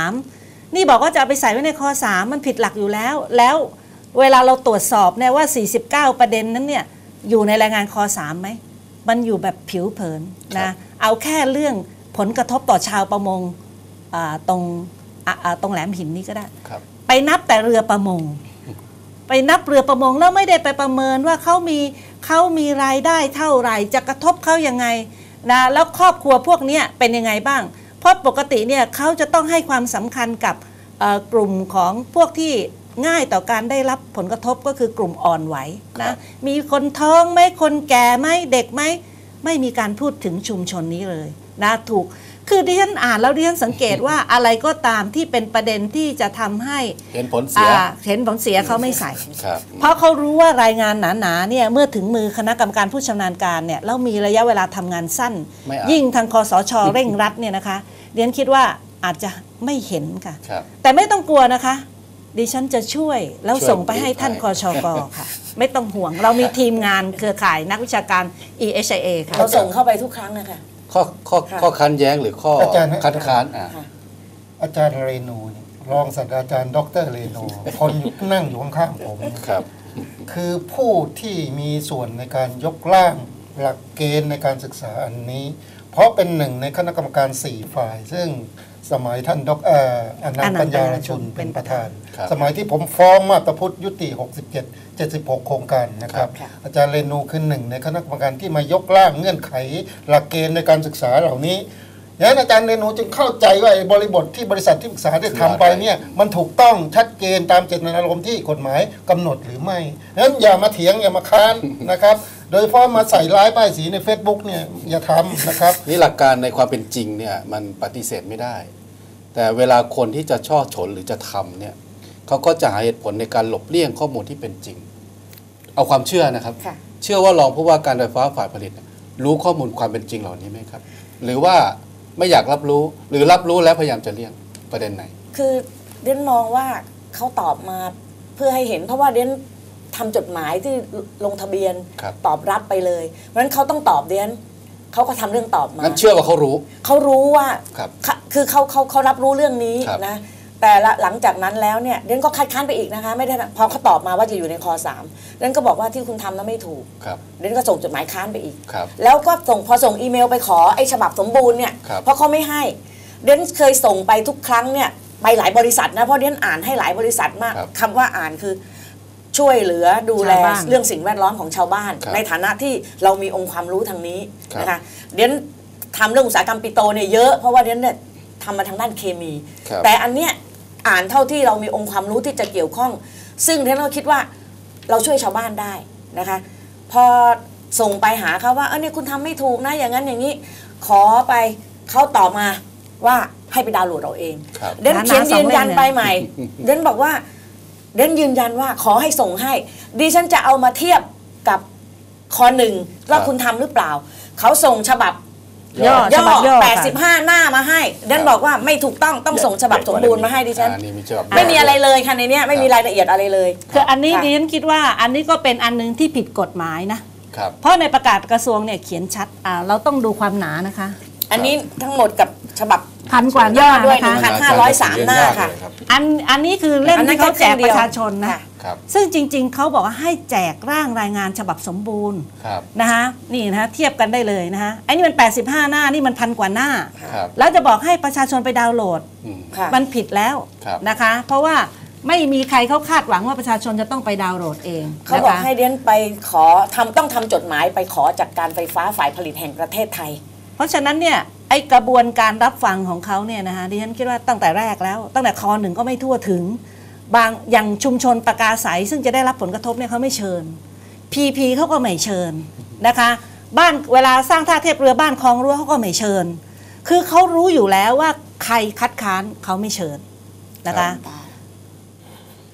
3นี่บอกว่าจะเอาไปใส่ไว้ในค3มันผิดหลักอยู่แล้ว แล้วเวลาเราตรวจสอบเนี่ยว่า49ประเด็นนั้นเนี่ยอยู่ในรายงานค3ไหมมันอยู่แบบผิวเผินนะเอาแค่เรื่องผลกระทบต่อชาวประมงตรงแหลมหินนี้ก็ได้ครับไปนับแต่เรือประมง ไปนับเรือประมงแล้วไม่ได้ไปประเมินว่าเขามีรายได้เท่าไหร่จะกระทบเขายังไงนะแล้วครอบครัวพวกนี้เป็นยังไงบ้าง เพราะปกติเนี่ยเขาจะต้องให้ความสำคัญกับกลุ่มของพวกที่ง่ายต่อการได้รับผลกระทบก็คือกลุ่มอ่อนไหวนะมีคนท้องไหมคนแก่ไหมเด็กไหมไม่มีการพูดถึงชุมชนนี้เลยนะถูกคือดิฉันอ่านแล้วดิฉันสังเกตว่าอะไรก็ตามที่เป็นประเด็นที่จะทำให้เห็นผลเสียเห็นผลเสียเขาไม่ใส่ครับเพราะเขารู้ว่ารายงานหนาๆเนี่ยเมื่อถึงมือคณะกรรมการผู้ชำนาญการเนี่ยแล้วมีระยะเวลาทำงานสั้นไม่อ่านยิ่งทางคสช เร่งรัดเนี่ยนะคะเรียนคิดว่าอาจจะไม่เห็นค่ะครับแต่ไม่ต้องกลัวนะคะ ดิฉันจะช่วยแล้วช่วยส่งไปให้ท่านให้คชกค่ะ ไม่ต้องห่วง เรามีทีมงานเครือข่ายนักวิชาการ EHIA ค่ะเราส่งเข้าไปทุกครั้งนะคะข้อค่ะข้อคัดแย้งหรือข้ออาจารย์คัดค้านค่ะอาจารย์เรนูเนี่ยรองศาสตราจารย์ดรเรนูคนอยู่นั่งอยู่ข้างๆผมครับคือผู้ที่มีส่วนในการยกร่างหลักเกณฑ์ในการศึกษาอันนี้ เพราะเป็นหนึ่งในคณะกรรมการ4ฝ่าย ซึ่งสมัยท่านอนันต์ปัญญารชุนเป็นประธานครับสมัยที่ผมฟ้องมาตรพุทธยุติ 67 76 โครงการนะครับครับอาจารย์เรนูคือหนึ่งในคณะกรรมการที่มายกร่างเงื่อนไข หลักเกณฑ์ในการศึกษาเหล่านี้ดังนั้นอาจารย์เรนูจึงเข้าใจว่าไอ้บริบทที่บริษัทที่ปรึกษาได้ทำไปเนี่ยมันถูกต้องชัดเจนตามเจตนารมณ์ที่กฎหมายกำหนดหรือไม่ดังนั้นอย่ามาเถียงอย่ามาค้านนะครับ โดยเฉพาะมาใส่ร้ายป้ายสีใน Facebook เนี่ยอย่าทำนะครับนี่หลักการในความเป็นจริงเนี่ยมันปฏิเสธไม่ได้ แต่เวลาคนที่จะช่อฉนหรือจะทำเนี่ยเขาก็จะหาเหตุผลในการหลบเลี่ยงข้อมูลที่เป็นจริง เอาความเชื่อนะครับค่ะเชื่อว่ารองผู้ว่าการไฟฟ้าฝ่ายผลิต รู้ข้อมูลความเป็นจริงเหล่านี้ไหมครับ หรือว่าไม่อยากรับรู้หรือรับรู้แล้วพยายามจะเลี่ยงประเด็นไหนคือเดนมองว่าเขาตอบมาเพื่อให้เห็นเพราะว่าเดนทำจดหมายที่ลงทะเบียนครับตอบรับไปเลยเพราะฉะนั้นเขาต้องตอบเดนเขาก็ทำเรื่องตอบมางั้นเชื่อว่าเขารู้เขารู้ว่าครับคือเขารับรู้เรื่องนี้ครับนะแต่ละหลังจากนั้นแล้วเนี่ยเดนก็คัดค้านไปอีกนะคะไม่ได้พอเขาตอบมาว่าจะอยู่ในค3เดนก็บอกว่าที่คุณทำนั้นไม่ถูกครับเดนก็ส่งจดหมายค้านไปอีกครับแล้วก็พอส่งอีเมลไปขอไอ้ฉบับสมบูรณ์เนี่ยครับเพราะเขาไม่ให้เดนเคยส่งไปทุกครั้งเนี่ยไปหลายบริษัทนะเพราะเดนอ่านให้หลายบริษัทมากครับคำว่าอ่านคือช่วยเหลือดูแลชาวบ้านเรื่องสิ่งแวดล้อมของชาวบ้านครับในฐานะที่เรามีองค์ความรู้ทางนี้ครับนะคะเดนทำเรื่องอุตสาหกรรมปิโตเนี่ยเยอะเพราะว่าเดนเนี่ยทำมาทางด้านเคมีครับแต่อันเนี้ยอ่านเท่าที่เรามีองค์ความรู้ที่จะเกี่ยวข้อง ซึ่งเดนก็คิดว่าเราช่วยชาวบ้านได้นะคะพอส่งไปหาเขาว่าเนี่ยคุณทำไม่ถูกนะอย่างนั้นอย่างนี้ ขอไปเขาตอบมาว่าให้ไปดาวน์โหลดเราเองครับเดนเขียนยืนยันไปใหม่ เดนบอกว่าเดนยืนยันว่าขอให้ส่งให้ดิฉันจะเอามาเทียบกับค1ว่าคุณทำหรือเปล่า เขาส่งฉบับย่อฉบับย่อค่ะ 85 หน้ามาให้เดนบอกว่าไม่ถูกต้องส่งฉบับสมบูรณ์มาให้ดิฉันนี่มีฉบับไม่มีอะไรเลยค่ะในเนี้ยไม่มีรายละเอียดอะไรเลยคืออันนี้ค่ะดิฉันคิดว่าอันนี้ก็เป็นอันหนึงที่ผิดกฎหมายนะครับเพราะในประกาศกระทรวงเนี่ยเขียนชัดเราต้องดูความหนานะคะอันนี้ทั้งหมดกับฉบับพันกว่าหน้าด้วยนะคะ 1,503 หน้าค่ะอันนี้คือเล่มอันนั้นที่เขาแจกแค่ครึ่งเดีปยวระชาชนนะค่ะครับซึ่งจริงๆเขาบอกว่าให้แจกร่างรายงานฉบับสมบูรณ์ครับนะคะนี่นะคะเทียบกันได้เลยนะคะไอ้นี่มัน85 หน้านี่มันพันกว่าหน้าครับแล้วจะบอกให้ประชาชนไปดาวน์โหลดอืมค่ะมันผิดแล้วครับนะคะ เพราะว่าไม่มีใครเขาคาดหวังว่าประชาชนจะต้องไปดาวน์โหลดเองเขาบอกนะคะให้เดนไปขอต้องทำจดหมายไปขอจากการไฟฟ้าฝ่ายผลิตแห่งประเทศไทยเพราะฉะนั้นเนี่ยไอกระบวนการรับฟังของเขาเนี่ยนะคะดิฉันคิดว่าตั้งแต่แรกแล้ว ตั้งแต่ค1ก็ไม่ทั่วถึงบางอย่างชุมชนปากาใสซึ่งจะได้รับผลกระทบเนี่ยเขาไม่เชิญ PP เขาก็ไม่เชิญนะคะบ้านเวลาสร้างท่าเทียบเรือบ้านคลองรั้วเขาก็ไม่เชิญ คือเขารู้อยู่แล้วว่าใครคัดค้านเขาไม่เชิญนะคะ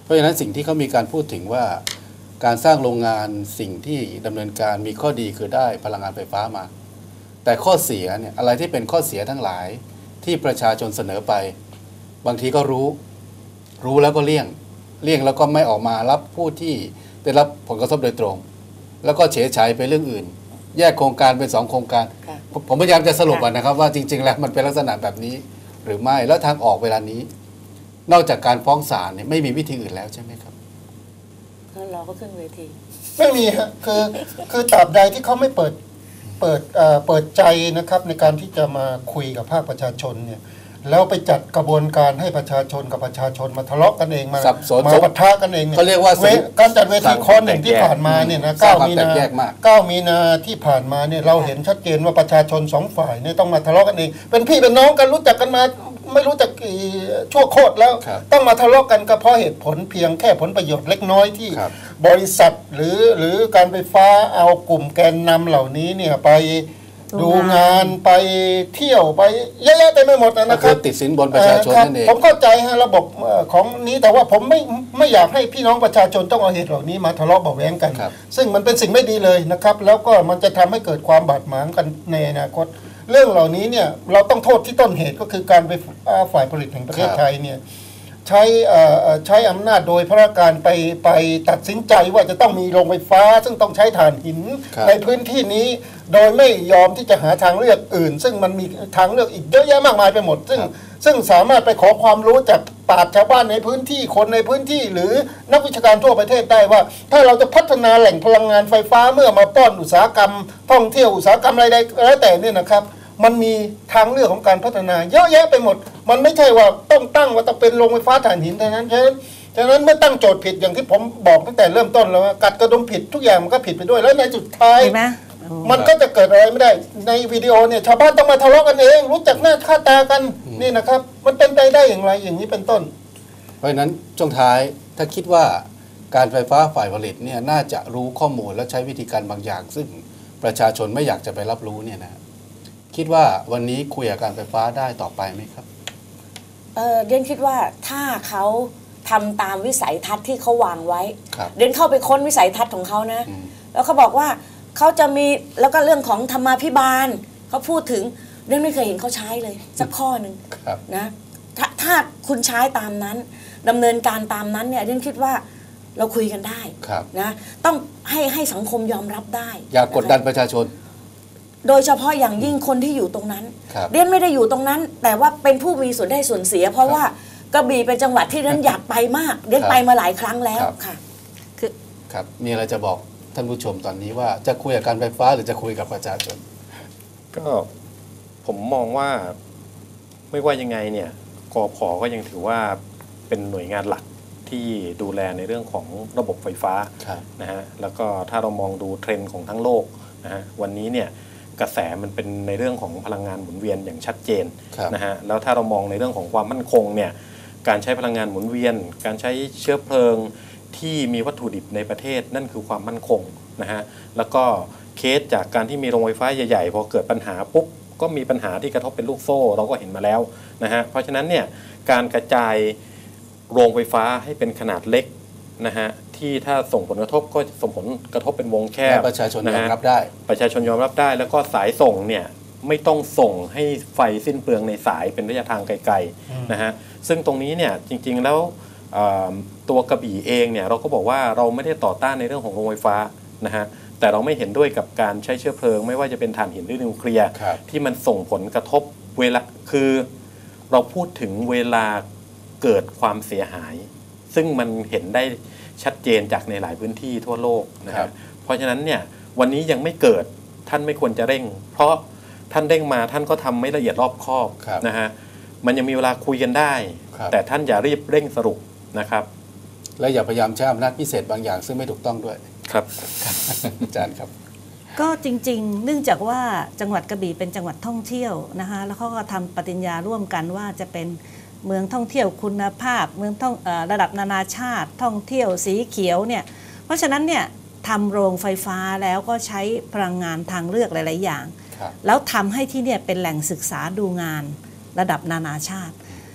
เพราะฉะนั้นสิ่งที่เขามีการพูดถึงว่าการสร้างโรงงานสิ่งที่ดำเนินการมีข้อดีคือได้พลังงานไฟฟ้ามา แต่ข้อเสียเนี่ยอะไรที่เป็นข้อเสียทั้งหลายที่ประชาชนเสนอไปบางทีก็รู้แล้วก็เลี่ยงแล้วก็ไม่ออกมารับผู้ที่ได้รับผลกระทบโดยตรง แล้วก็เฉยๆไปเรื่องอื่น แยกโครงการเป็น2โครงการผมพยายามจะสรุปนะครับว่าจริงๆแล้วมันเป็นลักษณะแบบนี้หรือไม่แล้วทางออกเวลานี้นอกจากการฟ้องศาลเนี่ยไม่มีวิธีอื่นแล้วใช่ไหมครับเราก็ขึ้นเวทีไม่มีฮะคือตราบใดที่เขาไม่เปิดใจนะครับในการที่จะมาคุยกับภาคประชาชนเนี่ยแล้วไปจัดกระบวนการให้ประชาชนกับประชาชนมาทะเลาะกันเองมาปะทะกันเองเขาเรียกว่าการจัดเวทีคอนหนึ่งที่ผ่านมาเนี่ยนะ9 มีนาที่ผ่านมาเนี่ยเราเห็นชัดเจนว่าประชาชน2 ฝ่ายเนี่ยต้องมาทะเลาะกันเองเป็นพี่เป็นน้องกันรู้จักกันมาไม่รู้จักกี่ชั่วโคตรแล้วต้องมาทะเลาะกันก็เพราะเหตุผลเพียงแค่ผลประโยชน์เล็กน้อยที่บริษัทหรือการไฟฟ้าเอากลุ่มแกนนำเหล่านี้เนี่ยไปดูงานไปเที่ยวไปเยอะแยะเต็มไปหมดนะครับติดสินบนประชาชนนั่นเองผมเข้าใจฮะระบบของนี้แต่ว่าผมไม่อยากให้พี่น้องประชาชนต้องเอาเหตุเหล่านี้มาทะเลาะเบาะแว้งกันซึ่งมันเป็นสิ่งไม่ดีเลยนะครับแล้วก็มันจะทำให้เกิดความบาดหมางกันในอนาคตเรื่องเหล่านี้เนี่ยเราต้องโทษที่ต้นเหตุก็คือการไฟฟ้าฝ่ายผลิตแห่งประเทศไทยเนี่ยใช้อำนาจโดยพระราชการไปตัดสินใจว่าจะต้องมีโรงไฟฟ้าซึ่งต้องใช้ถ่านหินในพื้นที่นี้โดยไม่ยอมที่จะหาทางเลือกอื่นซึ่งมันมีทางเลือกอีกเยอะแยะมากมายไปหมดซึ่งสามารถไปขอความรู้จากปราชญ์ชาวบ้านในพื้นที่คนในพื้นที่หรือนักวิชาการทั่วประเทศได้ว่าถ้าเราจะพัฒนาแหล่งพลังงานไฟฟ้าเมื่อมาป้อนอุตสาหกรรมท่องเที่ยวอุตสาหกรรมอะไรแล้วแต่เนี่ยนะครับมันมีทางเลือกของการพัฒนาเยอะแยะไปหมดมันไม่ใช่ว่าต้องตั้งว่าต้องเป็นโรงไฟฟ้าถ่านหินเท่านั้นฉะนั้นเมื่อตั้งโจทย์ผิดอย่างที่ผมบอกตั้งแต่เริ่มต้นแล้วว่ากัดกระดุมผิดทุกอย่างมันก็ผิดไปด้วยแล้วในสุดท้ายมันก็จะเกิดอะไรไม่ได้ในวิดีโอเนี่ยชาวบ้านต้องมาทะเลาะกันเองรู้จักหน้าค่าตากันนี่นะครับมันเป็นไปได้อย่างไรอย่างนี้เป็นต้นเพราะฉะนั้นช่วงท้ายถ้าคิดว่าการไฟฟ้าฝ่ายผลิตเนี่ยน่าจะรู้ข้อมูลและใช้วิธีการบางอย่างซึ่งประชาชนไม่อยากจะไปรับรู้เนี่ยนะคิดว่าวันนี้คุยกับการไฟฟ้าได้ต่อไปไหมครับเดนคิดว่าถ้าเขาทำตามวิสัยทัศน์ที่เขาวางไว้เดนเข้าไปค้นวิสัยทัศน์ของเขานะแล้วเขาบอกว่าเขาจะมีแล้วก็เรื่องของธรรมาภิบาลเขาพูดถึงเดนไม่เคยเห็นเขาใช้เลยสักข้อหนึ่งนะถ้าคุณใช้ตามนั้นดำเนินการตามนั้นเนี่ยเดนคิดว่าเราคุยกันได้นะต้องให้สังคมยอมรับได้อย่ากดดันประชาชนโดยเฉพาะอย่างยิ่งคนที่อยู่ตรงนั้นเรียนไม่ได้อยู่ตรงนั้นแต่ว่าเป็นผู้มีส่วนได้ส่วนเสียเพราะว่ากระบี่เป็นจังหวัดที่เรียนอยากไปมากเรียนไปมาหลายครั้งแล้วค่ะครับมีอะไรจะบอกท่านผู้ชมตอนนี้ว่าจะคุยกับการไฟฟ้าหรือจะคุยกับประชาชนก็ผมมองว่าไม่ว่ายังไงเนี่ยกพ.ก็ยังถือว่าเป็นหน่วยงานหลักที่ดูแลในเรื่องของระบบไฟฟ้านะฮะแล้วก็ถ้าเรามองดูเทรนด์ของทั้งโลกนะฮะวันนี้เนี่ยกระแสมันเป็นในเรื่องของพลังงานหมุนเวียนอย่างชัดเจนนะฮะแล้วถ้าเรามองในเรื่องของความมั่นคงเนี่ยการใช้พลังงานหมุนเวียนการใช้เชื้อเพลิงที่มีวัตถุดิบในประเทศนั่นคือความมั่นคงนะฮะแล้วก็เคสจากการที่มีโรงไฟฟ้าใหญ่ๆพอเกิดปัญหาปุ๊บก็มีปัญหาที่กระทบเป็นลูกโซ่เราก็เห็นมาแล้วนะฮะเพราะฉะนั้นเนี่ยการกระจายโรงไฟฟ้าให้เป็นขนาดเล็กนะฮะที่ถ้าส่งผลกระทบก็ส่งผลกระทบเป็นวงแคบประชาชนยอมรับได้ประชาชนยอมรับได้แล้วก็สายส่งเนี่ยไม่ต้องส่งให้ไฟสิ้นเปลืองในสายเป็นระยะทางไกลๆนะฮะซึ่งตรงนี้เนี่ยจริงๆแล้วตัวกระบี่เองเนี่ยเราก็บอกว่าเราไม่ได้ต่อต้านในเรื่องของโรงไฟฟ้านะฮะแต่เราไม่เห็นด้วยกับการใช้เชื้อเพลิงไม่ว่าจะเป็นถ่านหินหรือนิวเคลียร์ที่มันส่งผลกระทบเวลาคือเราพูดถึงเวลาเกิดความเสียหายซึ่งมันเห็นได้ชัดเจนจากในหลายพื้นที่ทั่วโลกนะครับเพราะฉะนั้นเนี่ยวันนี้ยังไม่เกิดท่านไม่ควรจะเร่งเพราะท่านเร่งมาท่านก็ทำไม่ละเอียดรอบคอบนะฮะมันยังมีเวลาคุยกันได้แต่ท่านอย่ารีบเร่งสรุปนะครับและอย่าพยายามใช้อำนาจพิเศษบางอย่างซึ่งไม่ถูกต้องด้วยครับอาจารย์ครับก็จริงๆเนื่องจากว่าจังหวัดกระบี่เป็นจังหวัดท่องเที่ยวนะคะแล้วเขาก็ทำปฏิญญาร่วมกันว่าจะเป็นเมืองท่องเที่ยวคุณภาพเมืองท่องระดับนานาชาติท่องเที่ยวสีเขียวเนี่ยเพราะฉะนั้นเนี่ยทำโรงไฟฟ้าแล้วก็ใช้พลังงานทางเลือกหลายๆอย่างแล้วทำให้ที่เนี่ยเป็นแหล่งศึกษาดูงานระดับนานาชาติ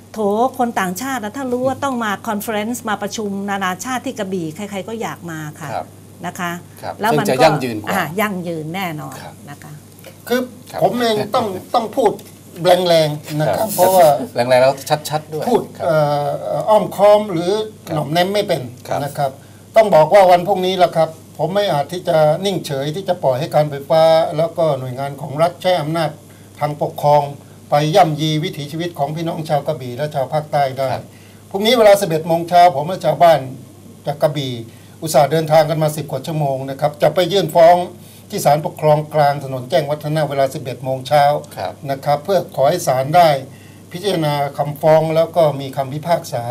โถคนต่างชาตินะถ้ารู้ว่าต้องมาคอนเฟอเรนซ์มาประชุมนานาชาติที่กระบี่ใครๆก็อยากมาค่ะครับนะคะครับแล้วมันซึ่งจะก็ยั่งยืนกว่ายั่งยืนแน่นอนครับนะคะคือครับผมเองต้องพูดแรงๆนะครับ เพราะว่าแรงๆแล้วชัดๆด้วยพูดครับอ้อมค้อมหรือครับหน่อมแนมไม่เป็นครับนะครับ ต้องบอกว่าวันพรุ่งนี้ละครับ ผมไม่อาจที่จะนิ่งเฉยที่จะปล่อยให้การไฟฟ้า แล้วก็หน่วยงานของรัฐใช้อำนาจทางปกครอง ไปย่ำยีวิถีชีวิตของพี่น้องชาวกระบี่และชาวภาคใต้ได้ครับพรุ่งนี้เวลา 11 โมงเช้าผมและชาวบ้านจากกระบี่อุตส่าห์เดินทางกันมา 10 กว่าชั่วโมงนะครับจะไปยื่นฟ้องที่ศาลปกครองกลางถนนแจ้งวัฒนะเวลา 11 โมงเช้าครับนะครับเพื่อขอให้ศาลได้พิจารณาคำฟ้องแล้วก็มีคำพิพากษา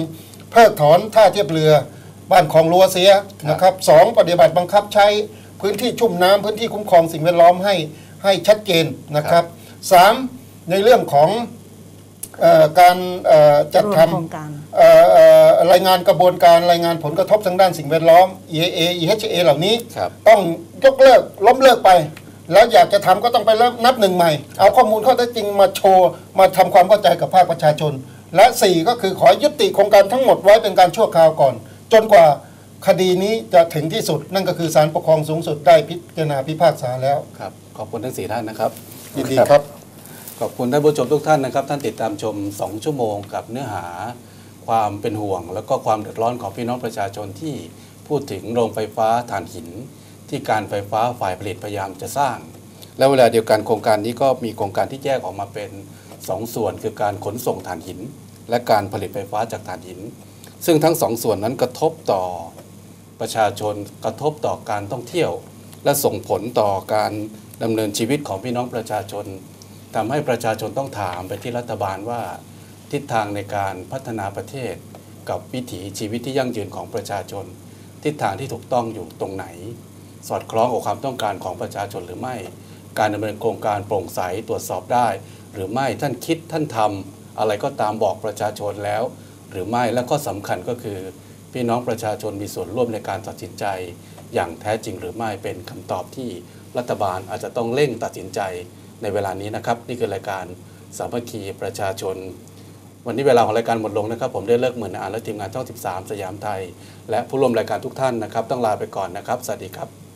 1. เพิกถอนท่าเทียบเรือบ้านคลองลัวเสียนะครับ 2. ปฏิบัติบังคับใช้พื้นที่ชุ่มน้ำพื้นที่คุ้มครองสิ่งแวดล้อมให้ชัดเจนนะครับ 3. ในเรื่องของการจัดร่วมทโครงการำรายงานกระบวนการรายงานผลกระทบทางด้านสิ่งแวดล้อม EAA EHA เหล่านี้ครับต้องยกเลิกล้มเลิกไป แล้วอยากจะทำก็ต้องไปเริ่มนับหนึ่งใหม่ เอาข้อมูลข้อเท็จจริงมาโชว์มาทำความเข้าใจกับภาคประชาชน และ 4 ก็คือขอยุติโครงการทั้งหมดไว้เป็นการชั่วคราวก่อน จนกว่าคดีนี้จะถึงที่สุด นั่นก็คือศาลปกครองสูงสุดได้พิจารณาพิพากษาแล้วครับขอบคุณทั้ง4ท่านนะครับยินดีครับขอบคุณท่านผู้ชมทุกท่านนะครับ ท่านติดตามชม 2 ชั่วโมงกับเนื้อหาความเป็นห่วง แล้วก็ความเดือดร้อนของพี่น้องประชาชนที่พูดถึงโรงไฟฟ้าถ่านหิน ที่การไฟฟ้าฝ่ายผลิตพยายามจะสร้าง และเวลาเดียวกันโครงการนี้ก็มีโครงการที่แยกออกมาเป็น 2 ส่วนคือการขนส่งถ่านหิน และการผลิตไฟฟ้าจากถ่านหิน ซึ่งทั้ง 2 ส่วนนั้นกระทบต่อประชาชนกระทบต่อการท่องเที่ยว และส่งผลต่อการดำเนินชีวิตของพี่น้องประชาชนทำให้ประชาชนต้องถามไปที่รัฐบาลว่าทิศทางในการพัฒนาประเทศ กับวิถีชีวิตที่ยั่งยืนของประชาชน ทิศทางที่ถูกต้องอยู่ตรงไหน สอดคล้องกับความต้องการของประชาชนหรือไม่ การดำเนินโครงการโปร่งใสตรวจสอบได้ หรือไม่ท่านคิดท่านทำอะไรก็ตามบอกประชาชนแล้ว หรือไม่และก็สำคัญก็คือพี่น้องประชาชนมีส่วนร่วมในการตัดสินใจ อย่างแท้จริงหรือไม่เป็นคำตอบที่รัฐบาลอาจจะต้องเร่งตัดสินใจในเวลานี้นะครับนี่คือรายการสามัคคีประชาชน วันนี้เวลาของรายการหมดลงนะครับผมได้เลิกเหมือนอ่านและทีมงานช่อง 13 สยามไทย และผู้ร่วมรายการทุกท่านนะครับต้องลาไปก่อนนะครับสวัสดีครับ